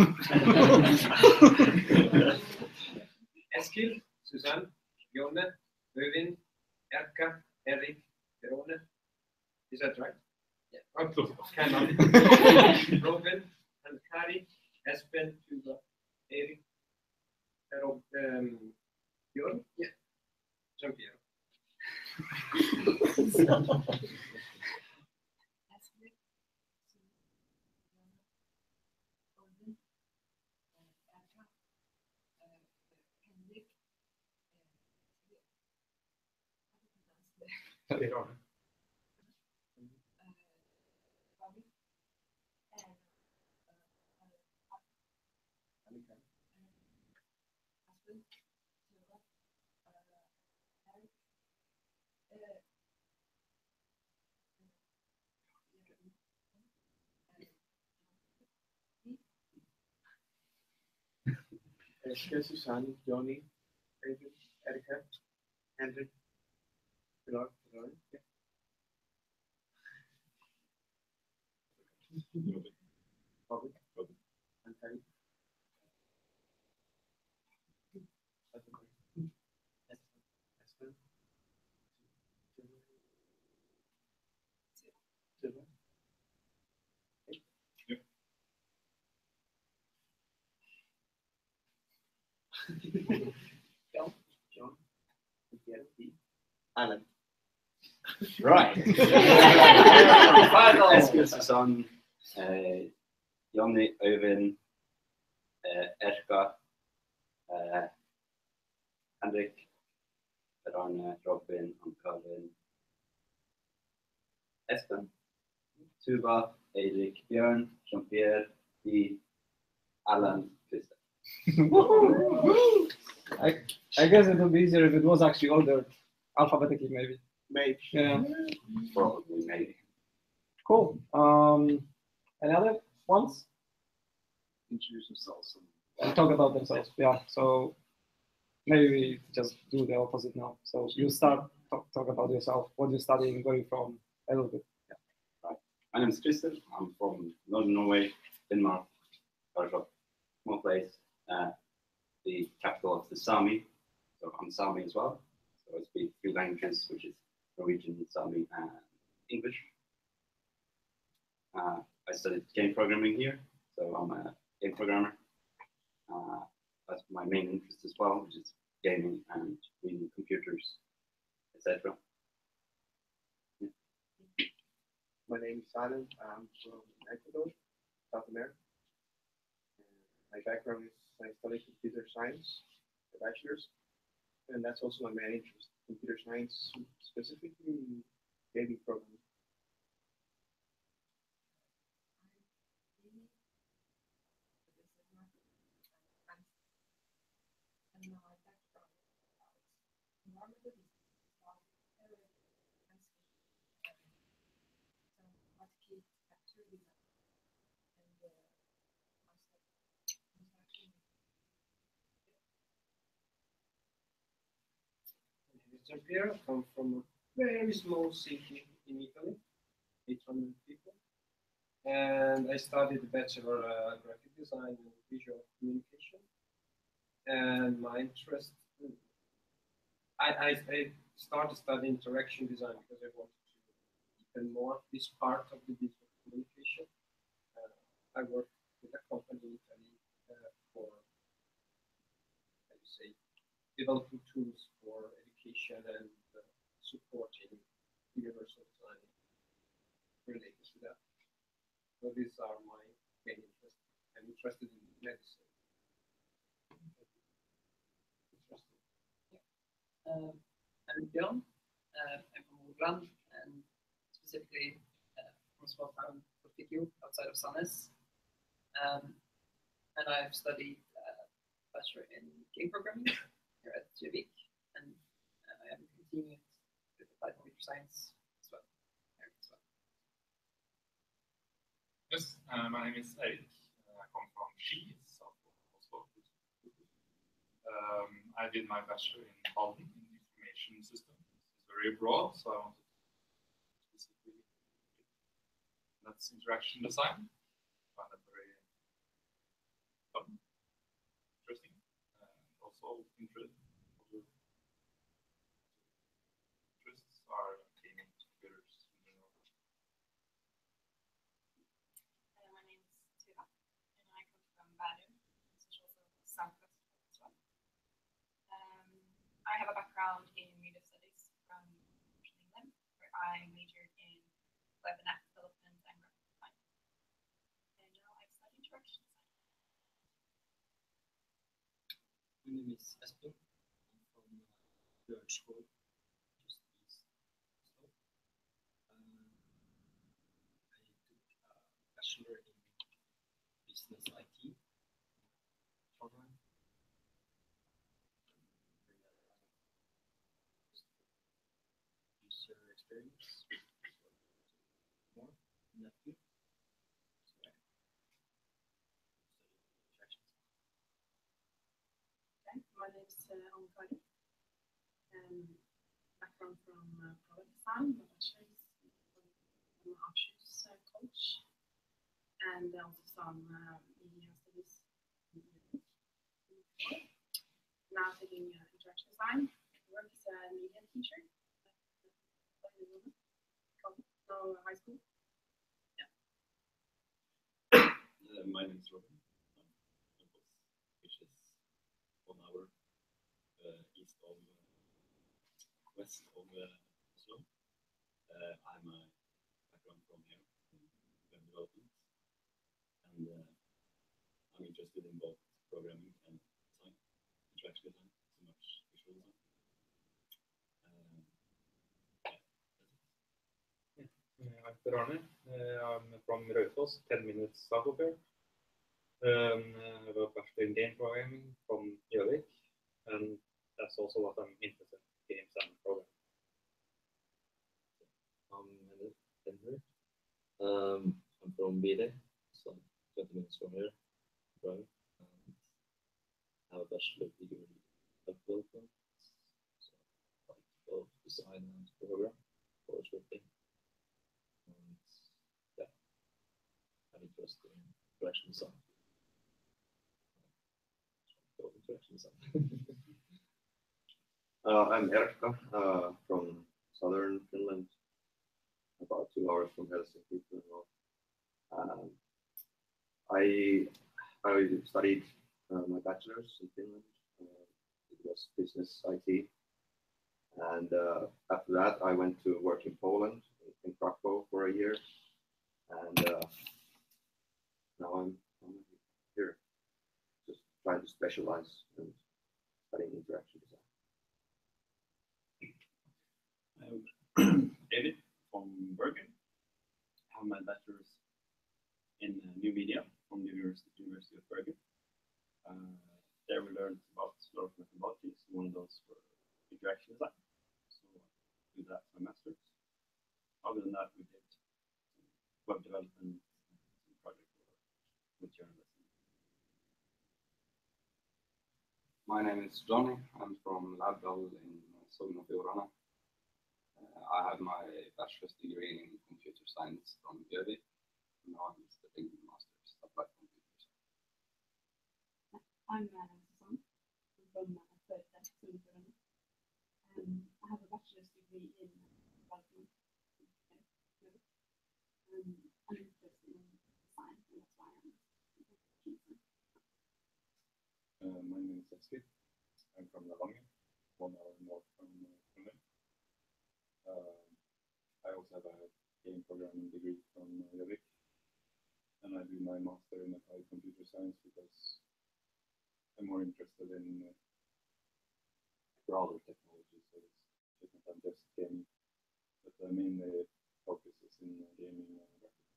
Eskil, Susanne, Jonny, Øyvind, Erika, Henrik, Bjarne. Is that right? Yeah. Oh, close. Kind of. Robin, Ann-Kari, Espen, Tuva, Erik, Rob, um, Björn? Yeah. Jean-Pierre. Bjarne. Espen. Tuva. Uh, Erik. Uh, Eske, Susanne, Johnny, David, Erika, Henrik, Pilar, Pilar. Yeah. Robin, Robin, and Harry. Espen. Tuva. John, John, Pierre, Alan. Right. Final. Eskil, Susanne, uh, Jonny, Øyvind, uh, Erka, uh, Henrik, Per-Arne, Robin, Ann-Karin, Espen, Tuva, Eirik, Bjørn, Jean-Pierre, I, Alan, Christer. I, I guess it would be easier if it was actually ordered alphabetically, maybe. Maybe. Yeah. Probably, maybe. Cool. Um, any other ones? Introduce themselves. And talk about themselves. Yeah. So maybe we just do the opposite now. So you start talk, talk about yourself. What you're studying, where you're from, a little bit. Yeah. Right. My name is Christer. I'm from Northern Norway, Denmark, Karasjok, small place, uh, the capital of the Sami. So I'm Sami as well. So I speak three languages, which is Norwegian, Sami, and English. Uh, I studied game programming here, so I'm a game programmer. Uh, that's my main interest as well, which is gaming and reading computers, et cetera. Yeah. My name is Alan. I'm from Ecuador, South America. My background is I studied computer science, a bachelor's, and that's also my main interest, computer science, specifically gaming programming. Jean-Pierre. I come from a very small city in Italy, eight hundred people. And I studied Bachelor uh, Graphic Design and Visual Communication. And my interest, I, I, I started studying interaction design because I wanted to deepen more this part of the visual communication. Uh, I worked with a company in Italy uh, for, how do you say, developing tools for education and uh, supporting universal design related to that. So these are my main interests. I'm interested in medicine. Interesting. Uh, I'm Björn. Uh, I'm from Rogaland, and specifically uh, from a small town called Figgjo outside of Sandnes. Um, and I've studied uh, bachelor in game programming here at Gjøvik, and uh, I have continued with applied computer science as well. Here as well. Yes, uh, my name is Eirik. Uh, I come from Ski, south of Oslo. Um, I did my bachelor in Halden in information systems. It's very broad, so I wanted to specifically. That's interaction design. I find that very fun, interesting, and also interesting. Interests are gaming computers in general. Uh, my name is Tuva, and I come from Bærum, which is also southwest as well. Um, I have a background in media studies from England, where I majored in web and app development and graphic design. And now I study interaction design. My name is Espen. I'm from Bjørnskog, just east of Oslo. Um, I took a bachelor in business I T in Trondheim. user experience. More in that field. Okay, my name is uh, Anne Kari. Um, background from uh, product design, my bachelor's in Akershus uh, College, and also some uh, media studies. Now taking uh, interaction design. I work as a media teacher at no, high school. Yeah. Uh, my name is Robin. I'm from Campus, which is one hour uh, east of uh, west of uh, Oslo. Uh, I'm a background from here, in web development, and uh, I'm interested in both programming and design, interaction design, so much visual design. Um, yeah, Uh, I'm Per Arne. Uh, I'm from Raufoss, ten minutes south of here. Um, I have a bachelor in game programming from Gjøvik, and that's also what I'm interested in, games and programming. I'm Henry. Um, I'm from Bide, so twenty minutes from here. Right. And I have a bachelor degree in web development, so like both design and program, for scripting. And yeah, I'm interested in interaction design. So, interaction design. Uh, I'm Erkka uh, from southern Finland, about two hours from Helsinki. Um, I I studied uh, my bachelor's in Finland. Uh, it was business I T, and uh, after that I went to work in Poland, in Krakow, for a year, and uh, now I'm, I'm here, just trying to specialize and studying interaction design. I'm David from Bergen. I have my bachelor's in uh, new media from the University, University of Bergen. Uh, there we learned about a lot of methodologies. One of those were interaction design. So I did that for my master's. Other than that, we did web development and project work with journalism. My name is Johnny. I'm from Labdal in Sogn og Fjordane. Uh, I have my bachelor's degree in computer science from Gjøvik. Now I'm studying master's applied computer science. I'm uh, Susanne. I'm from uh, Førde, Sogn og Fjordane. Um, I have a bachelor's degree in development. Um, I'm interested in design, and that's why I'm interested. Uh, my name is Esri. I'm from Levanger, one hour north from uh, Finland. Uh, I also have a game programming degree from uh, Gjøvik, and I do my master in applied computer science because I'm more interested in uh, broader technology, so it's different than just gaming, but uh, mainly focuses in uh, gaming and graphics.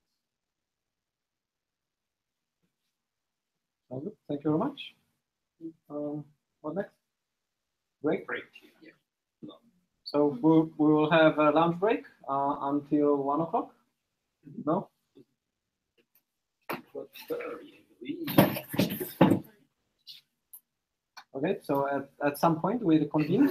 Sounds good. Thank you very much. Um, what next? Break? Break. Yeah. So we'll, we will have a lunch break uh, until one o'clock. No? Okay, so at, at some point we reconvene.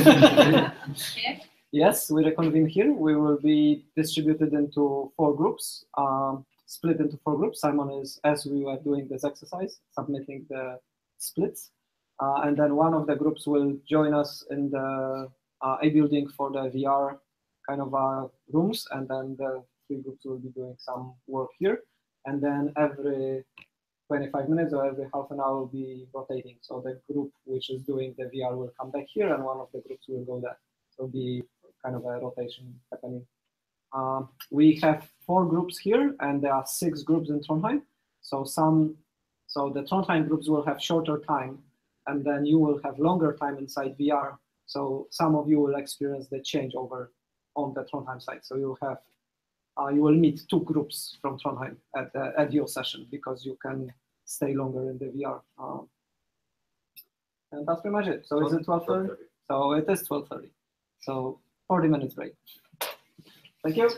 Yes, we reconvene here. We will be distributed into four groups, um, split into four groups. Simon is, as we were doing this exercise, submitting the splits. Uh, and then one of the groups will join us in the uh, A building for the V R kind of uh, rooms. And then the three groups will be doing some work here. And then every twenty-five minutes or every half an hour will be rotating. So the group which is doing the V R will come back here and one of the groups will go there. So it'll be kind of a rotation happening. Um, we have four groups here and there are six groups in Trondheim. So some, so the Trondheim groups will have shorter time and then you will have longer time inside V R. So some of you will experience the changeover on the Trondheim side. So you'll have, uh, you will meet two groups from Trondheim at, uh, at your session because you can stay longer in the V R. Um, and that's pretty much it. So is it twelve thirty? So it is twelve thirty. So forty minutes break. Thank you.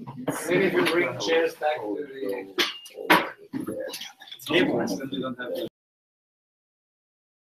Maybe if you bring chairs back to the tables, then we don't have to.